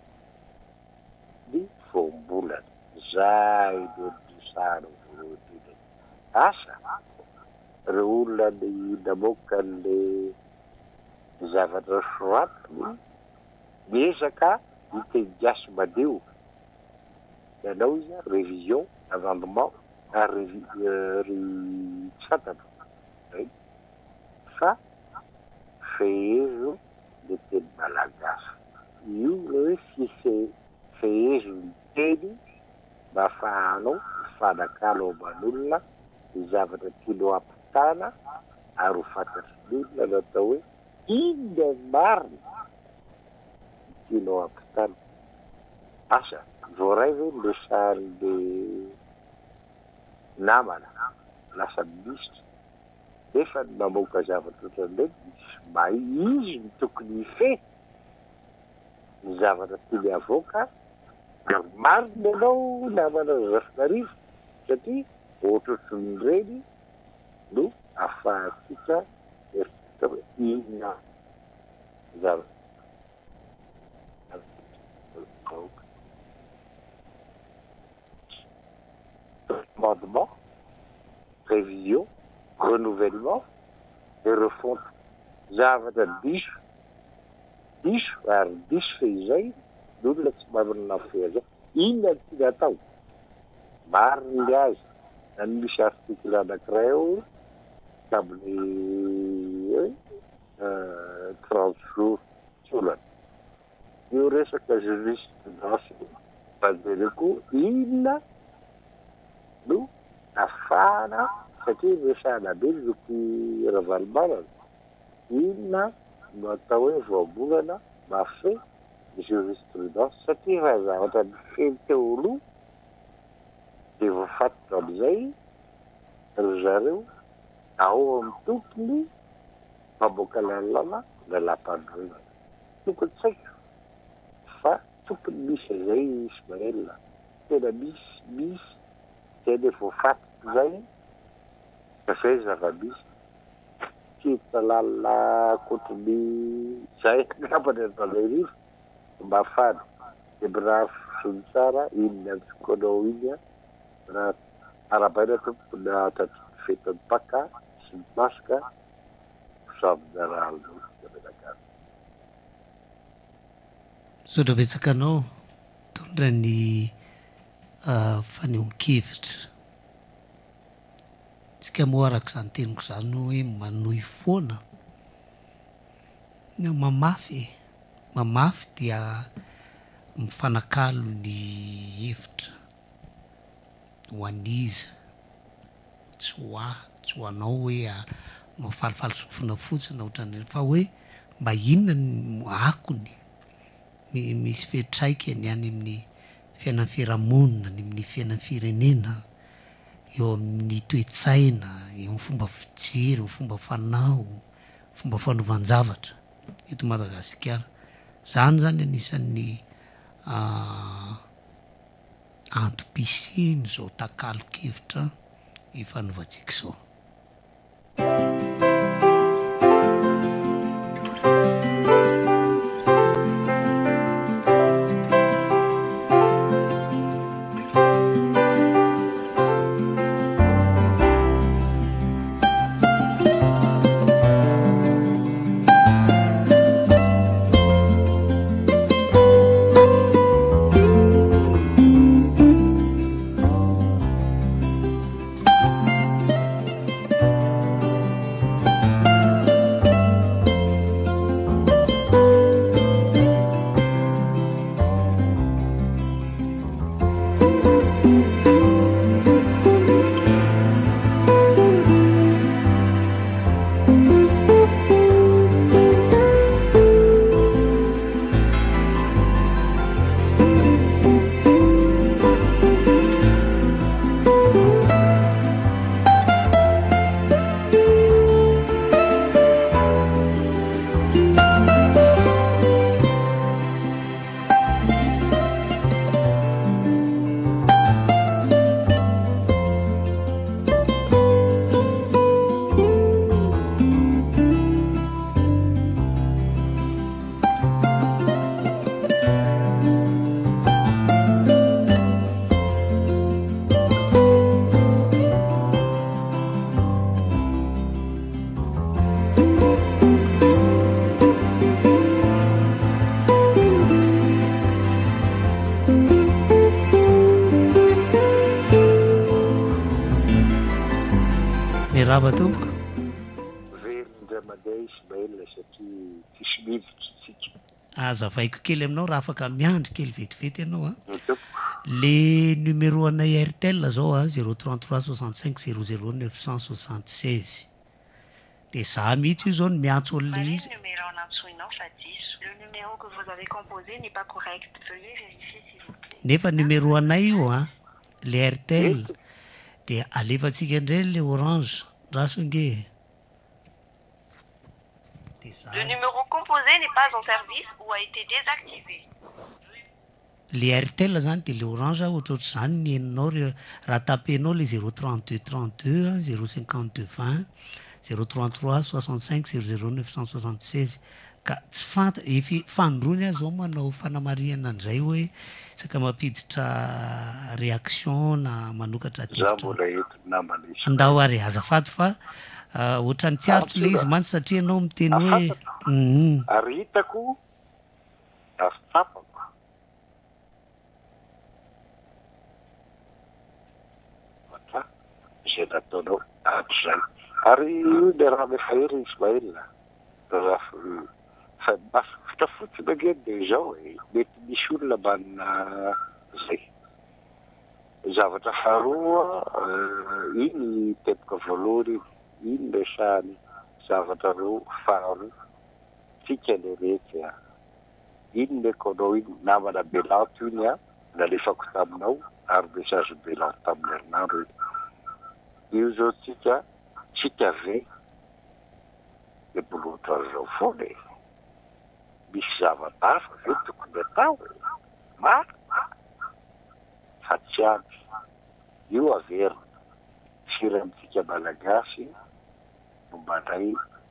ny voambolana zay no nisahana voalohany asa reo olona ny namoaka le zavatra soratiny miezaka hitendiasy maneo ianao izy révision amendement ary ry tsy fantatra zay fa fehezo le teny malagasy io hoe fise fehezo ny teny mba ahafahanao fanakalo aman'olona ny zavatra tianao ampitana ary ho fantatry ny olona natao hoe inona marina tianao ampitana asa voaray ve le sarin'le namana lasa ministra nefa ny mamoaka zavatra ohatran'ireny mba izy ny tokony hife ny zavatra tiany avoaka marina ianao namana Zafnarivo satria ohatrotry ny reny no ahafahantsika eritreretra hoe inona zavatra amendement, révision, renouvellement et refonte. Zavatra diso diso ary diso fehizay n'olona tsy manana fehizay inona ty natao mariny le azy na ny misy article anankiray ao tamin'ny hoe trente jours tsolana io resaka jurisprudence bazele koa inona no afahana satria resahana be zoky rahavalimarana inona no atao hoe voambolana mafe jurisprudence satria raha zavatra nifeny teo aloha dia voafatitra amin'izay ry zareo ao amin'ny tokony mamoaka lalana lalam-pandroana tokony tsaiko fa tokony misy izay Ismaila tena misy misy tena voafatitra zay zay zava-misy tsy talalina kotrany zay ngambany Antananarivo mba afany dia miraha fisony tsara inona antsokanao iny a raha arabaina tompony atatry fetany paka sy ny pasika samina raha alina menakany misaotra betsaka anao tondra ny fanehoan-kevitra tsika moa araka izany teniko izany hoe manohy foana mamafy mamafy dia mifanakalo ny hevitra ho an'izy tsy hoa tsy ho anao hoe mafalifaly sofina fotsiny ohatrany fa hoe mba inona ny akony misy fetraikany any amin'ny fiainan'ny fiarahamonina ny amin'ny fiainan'ny firenena eo amin'ny toe-tsaina eo amin'ny fomba fijery eo fomba fanao fomba fanovanjavatra eto Madagasikara zany zany anisan'ny antom-pisiny zao takalo-kevitra ifanaovantsika zao. Raba tompoko velondra mandeha ismail satria tsisy mivitra tsika azavaiko kely aminao raha afaka miandry kely vetivety ianao a le numéro anay Airtel zao a zéro trente-trois soixante-cinq zéro zéro neuf cent soixante-seize de za mihitsy io zao ny miantso an'le izy numéro anantsoinao fa diso le numéro que vous avez composé n'est pas correct veuillez vérifier s'il vous plaît nefa numéro anay io a le Airtel de alefatsika indray le Orange rasonge. Le numéro composé n'est pas en service ou a été désactivé. Le Airtel zany de le Orange ohatra ohatra zany ny eninao raha tapenao le zéro trente-deux trente-deux zéro cinquante-deux vingt zéro trente-trois soixante-cinq zéro zéro neuf cent soixante-seize ka tsy fanta efi fandrony azy zao manao fanamariana andray hoe saka mampiditra réaction na manokatra andao ary azafady fa ohatrany tsy arotry le izy mantsy satria anao miteny hoe ary hitako afapako ata zay nataonao atr'izay ary le raha mefahery Ismail fa fitafotsy mageny de zao e mety misy olona manana zay zavatra faharoa iny tepika voalohany iny resahany zavatra roa faharoa tsika le rehetra a iny mekonao iny namana belanto iny a nalefako taminao ary message belanto tamin'ny herinandro iny io zao tsika tsika ve le bolotra zao foana e misy zavatafa ve tokony atao maro fa tsy ampy io averina firy amintsika malagasy mombandray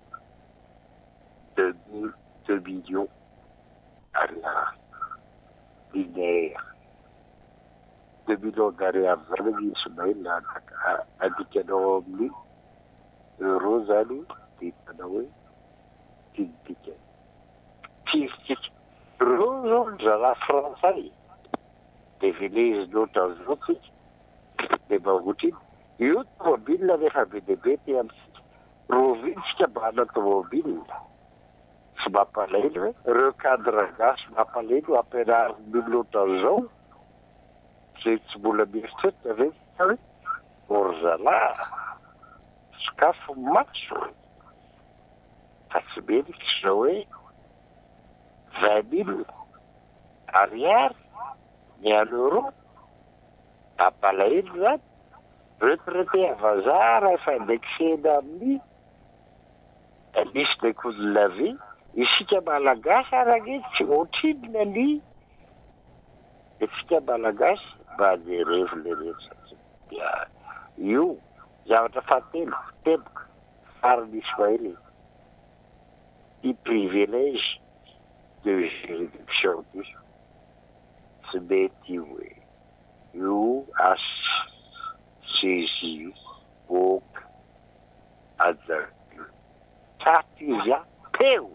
deux mille deux millions ariary linéaire deux millions d'ariary zany misy mail adikanao amin'ny euro zany de hitanao hoe tiditika tiditika reo zao ndrala frantsay de velezy loatra zao tsika de mahotry iny io tomobile rehefa be de be te amitsika rovitsika mba hana tomobile tsy mampalahelo hoe ireo cadre gasy mampalahelo ampianariny loatra zao zay tsy mbola mieritreritra ve hoe orzala sakafo maso fa tsy menikitsy zao hoe vingt mille ariary mialo euro mampalahelo zany retraité avazaha rehefa indexena amin'ny liste des coûts de la vie isika malagasy arake tsy otrinona ny isika malagasy mba nerevy le rehetra dia io zavatra fahatelo teboka farany ismaely i privilège de juridiction dy tsy mety hoe io as saisie boka aja trato izy a peo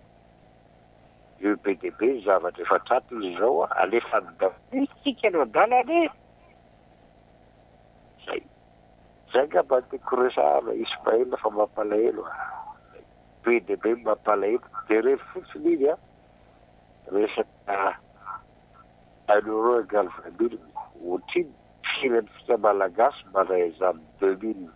io be de be zavatra efa trato izy zao a alefa nysika no adalane zay zay ngamba tekoresahana ismaely fa mampalahelo be de be mampalahelo de rehefa fotsiny iny a resaka un euro égale vingt mille ohatriny firentsika malagasy malaizany deux mille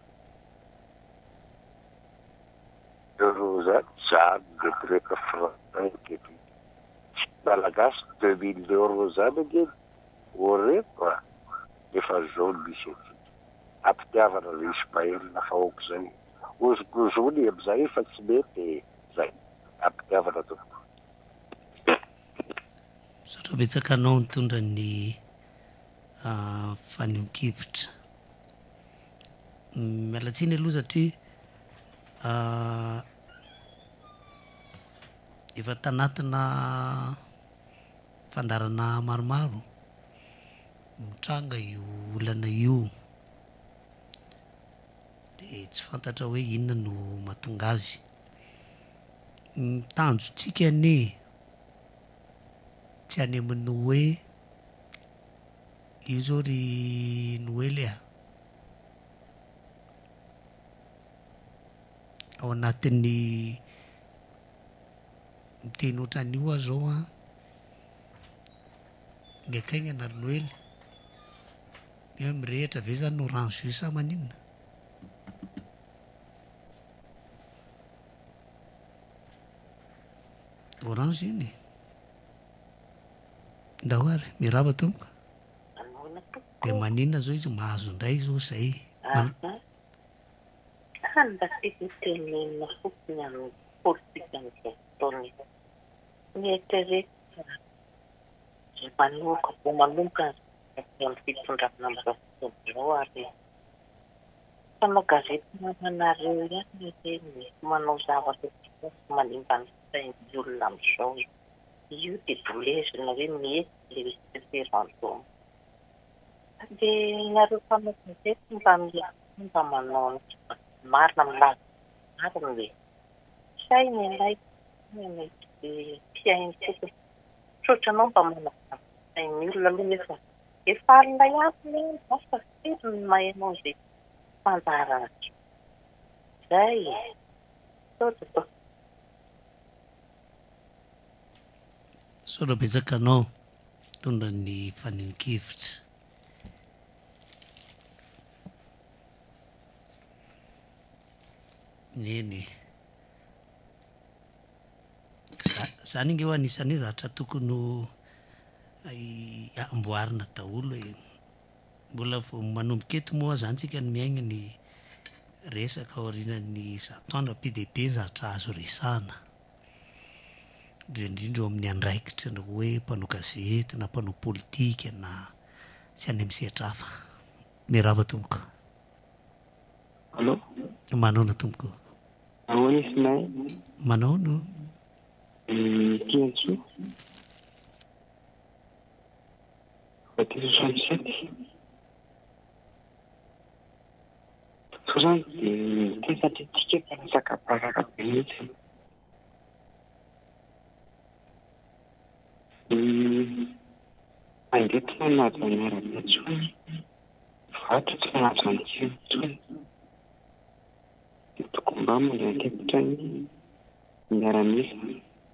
euro zany zany retreta franc kety malagasy deux mille euro zany angeny oreko a efa zao misy ety ampitiavana le ismaely nafa oko zay ozokozony amizay fa tsy mety zay ampitiavana to satra betsaka anao nitondra ny fanionkivitra mialatsiny aloha satria efa tanatina fandarana maromaro mitranga io olana io de tsy fantatra hoe inona no mahatonga azy mitanjotsika ane tsy any amin'ny hoe io zao ry noely a ao anatin'ny miteny ohatran'io a zao a ngakaigna ry noely hoe mirehatra ve zany orange jus sa maninona orange iny ndahoary mirava tomboka de maninona zao izy mahazo indray zao zay mba titenenina fotsiny amin'ny politika am'izay fotoana mieritreretra zay manoka bo manomboka amin'ny fitondravana am'izao fotoana zao ary fanao gazety mamanareo ihany reny manao zavatra manimbany sain'ny olona am'izao io de bolezina hoe mety le referendum de nareo fanao gazety mba mba manao marina milaza marina hoe sainy ilay piainy fotsiny soatranao mba manao sainy olona aloha nefa efa alina ihany fa firy ny mahainao zay fanjara zay sotra sora betsaka anao tondra ny fanionkivitra neny zany inge ho anisany hoe zavatra tokony amboarina daholo e mbola vo manomboka eto moa zany tsika ny miaigna ny resaka aorinan'ny zatoandro P D P zavatra azo resahana indrindrindra eo amin'ny andraikitra na hoe mpanao gazety na mpanao politika na tsy any am'sehatra hafa mirava tomboka allo manao na tomboka ahoana isinay manao no tiantso aty soixante-sept so zany de te satria tika parasaka paraka be mihitsy andeto manajo anaraka tsony vatra tsy manajo antsiny tsony de toko mba mandeha an-tepitra ny miaramila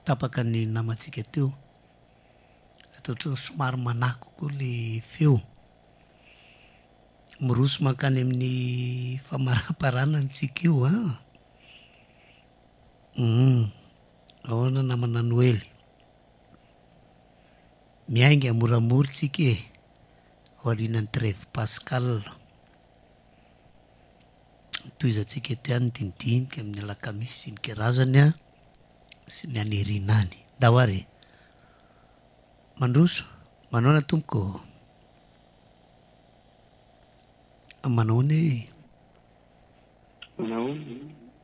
tapaka ny namantsika teo atao ohatran'ny somary manako koa le feo miroso mankany amin'ny famaraparanantsika io a mm. Ahoana namana Noely miainga moramora tsika e aorinan'ny trève pascal toizatsika eto ihany dindinika amin'ny alakamisy sy ny karazany a sy ny anerinany dahoary mandroso manaona tompoko manaony manaony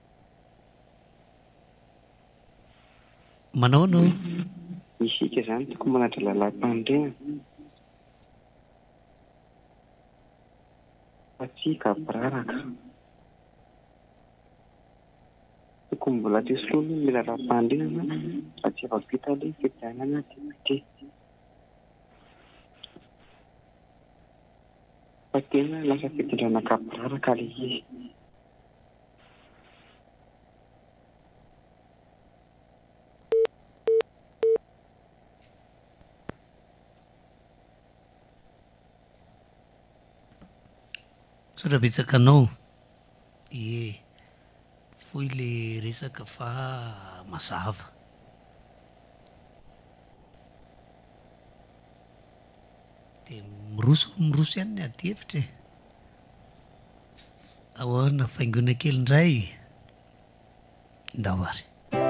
manaono isika zany toko manatra lalam-pandrena fa tsika biraraka tokony mbola tesolono mila lalam-pandrenana fa tsy efa-vita le fitanana depite fa tena lasa fitondrana kabiraraka le izy sora betsaka anao ie foy le resaka fa mazava de miroso miroso ihany ny adihevitra e ahoana faingona kely indray ndahoary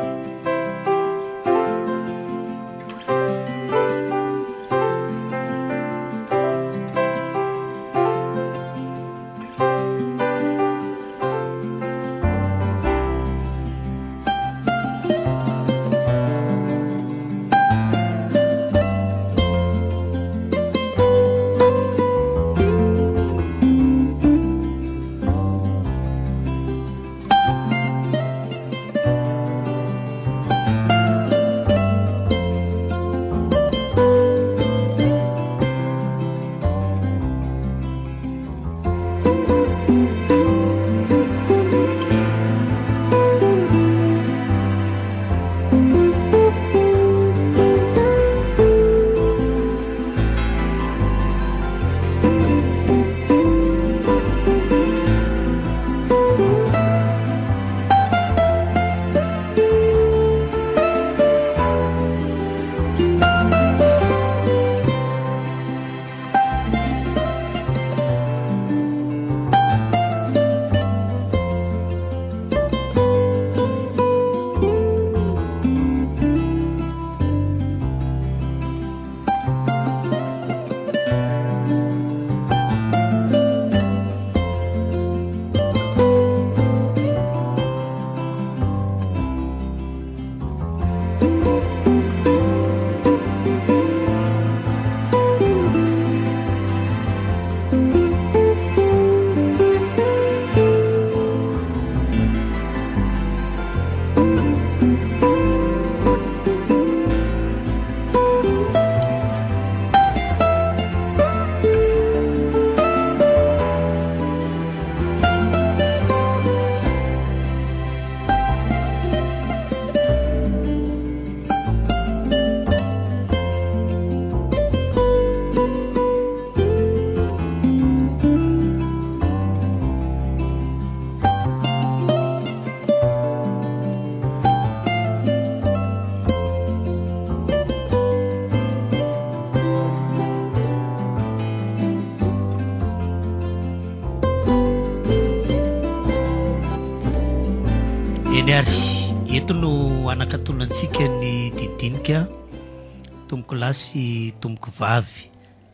eto no anakatonantsika ny didinika tomboko lasy tomboko vavy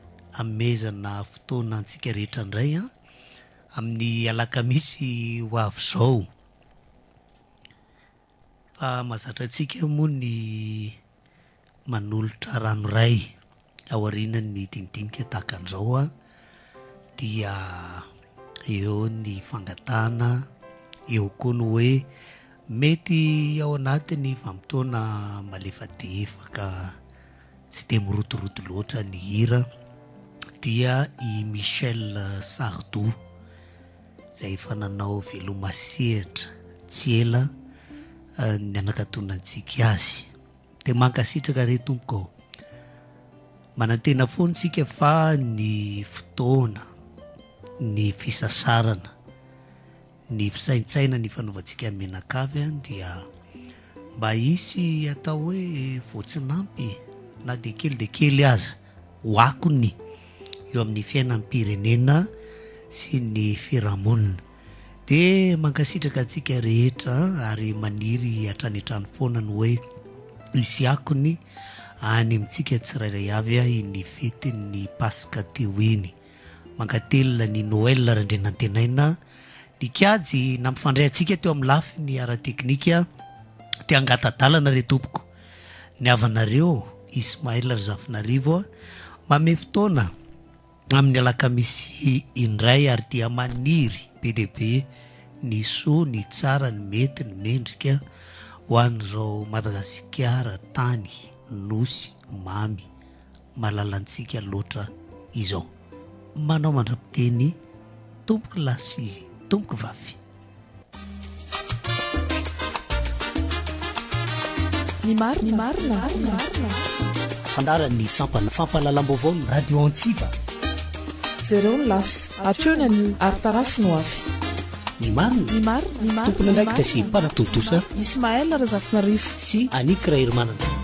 amezana fotoana antsika rehetra indray a amin'ny alakamisy ho avy zao fa mazatra antsika moa ny manolotra ranoray ao aorianany didinika tahaka an'izao a dia eo ny fangatana eo koa ny hoe mety ao anatiny vanim-potoana malefadefaka tsy de mirotoroto loatra ny hira dia i Michel Sardou zay efa nanao velomasehatra tsy ela ny anakatonantsika azy de mankasitraka re tompoko manantena foantsika fa ny fotoana ny fisasarana ny fisaintsaina ny fanaovantsika menakavy a dia mba isy atao hoe voatsinampy na de kely de kely aza hoakony eo amin'ny fiainam-pirenena sy ny fiarahamonina de mankasitraka atsika rehetra ary maniry hatrany hatrany foana ny hoe isy akony any amintsika tsirairay avy a ny fety ny paska teo iny mankatelina ny Noël randre nantenaina ny kajy na mifandray atsika teo amin'ny lafy ny ara-teknika te angatadalana re tompoko ny avanareo Ismaël Zafinarivo mame fotoana amin'ny alakamisy indray ary dia maniry be de be ny soa ny tsara ny mety ny mendrika ho an'izao Madagasikara tany nosy mamy malalantsika loatra izao manao mandra-piteny tompoko lasy tompoko vavy ny maro ny marina marina fandarany sampana fampahalalam-baovao ny radio Antsiva zereo ny lasa atreonany ary tarafy no avy ny marina ny marina ny marina tompona ndraikitra sy mpanatotosa Ismaël Zafinarivo sy Anika Rahermanana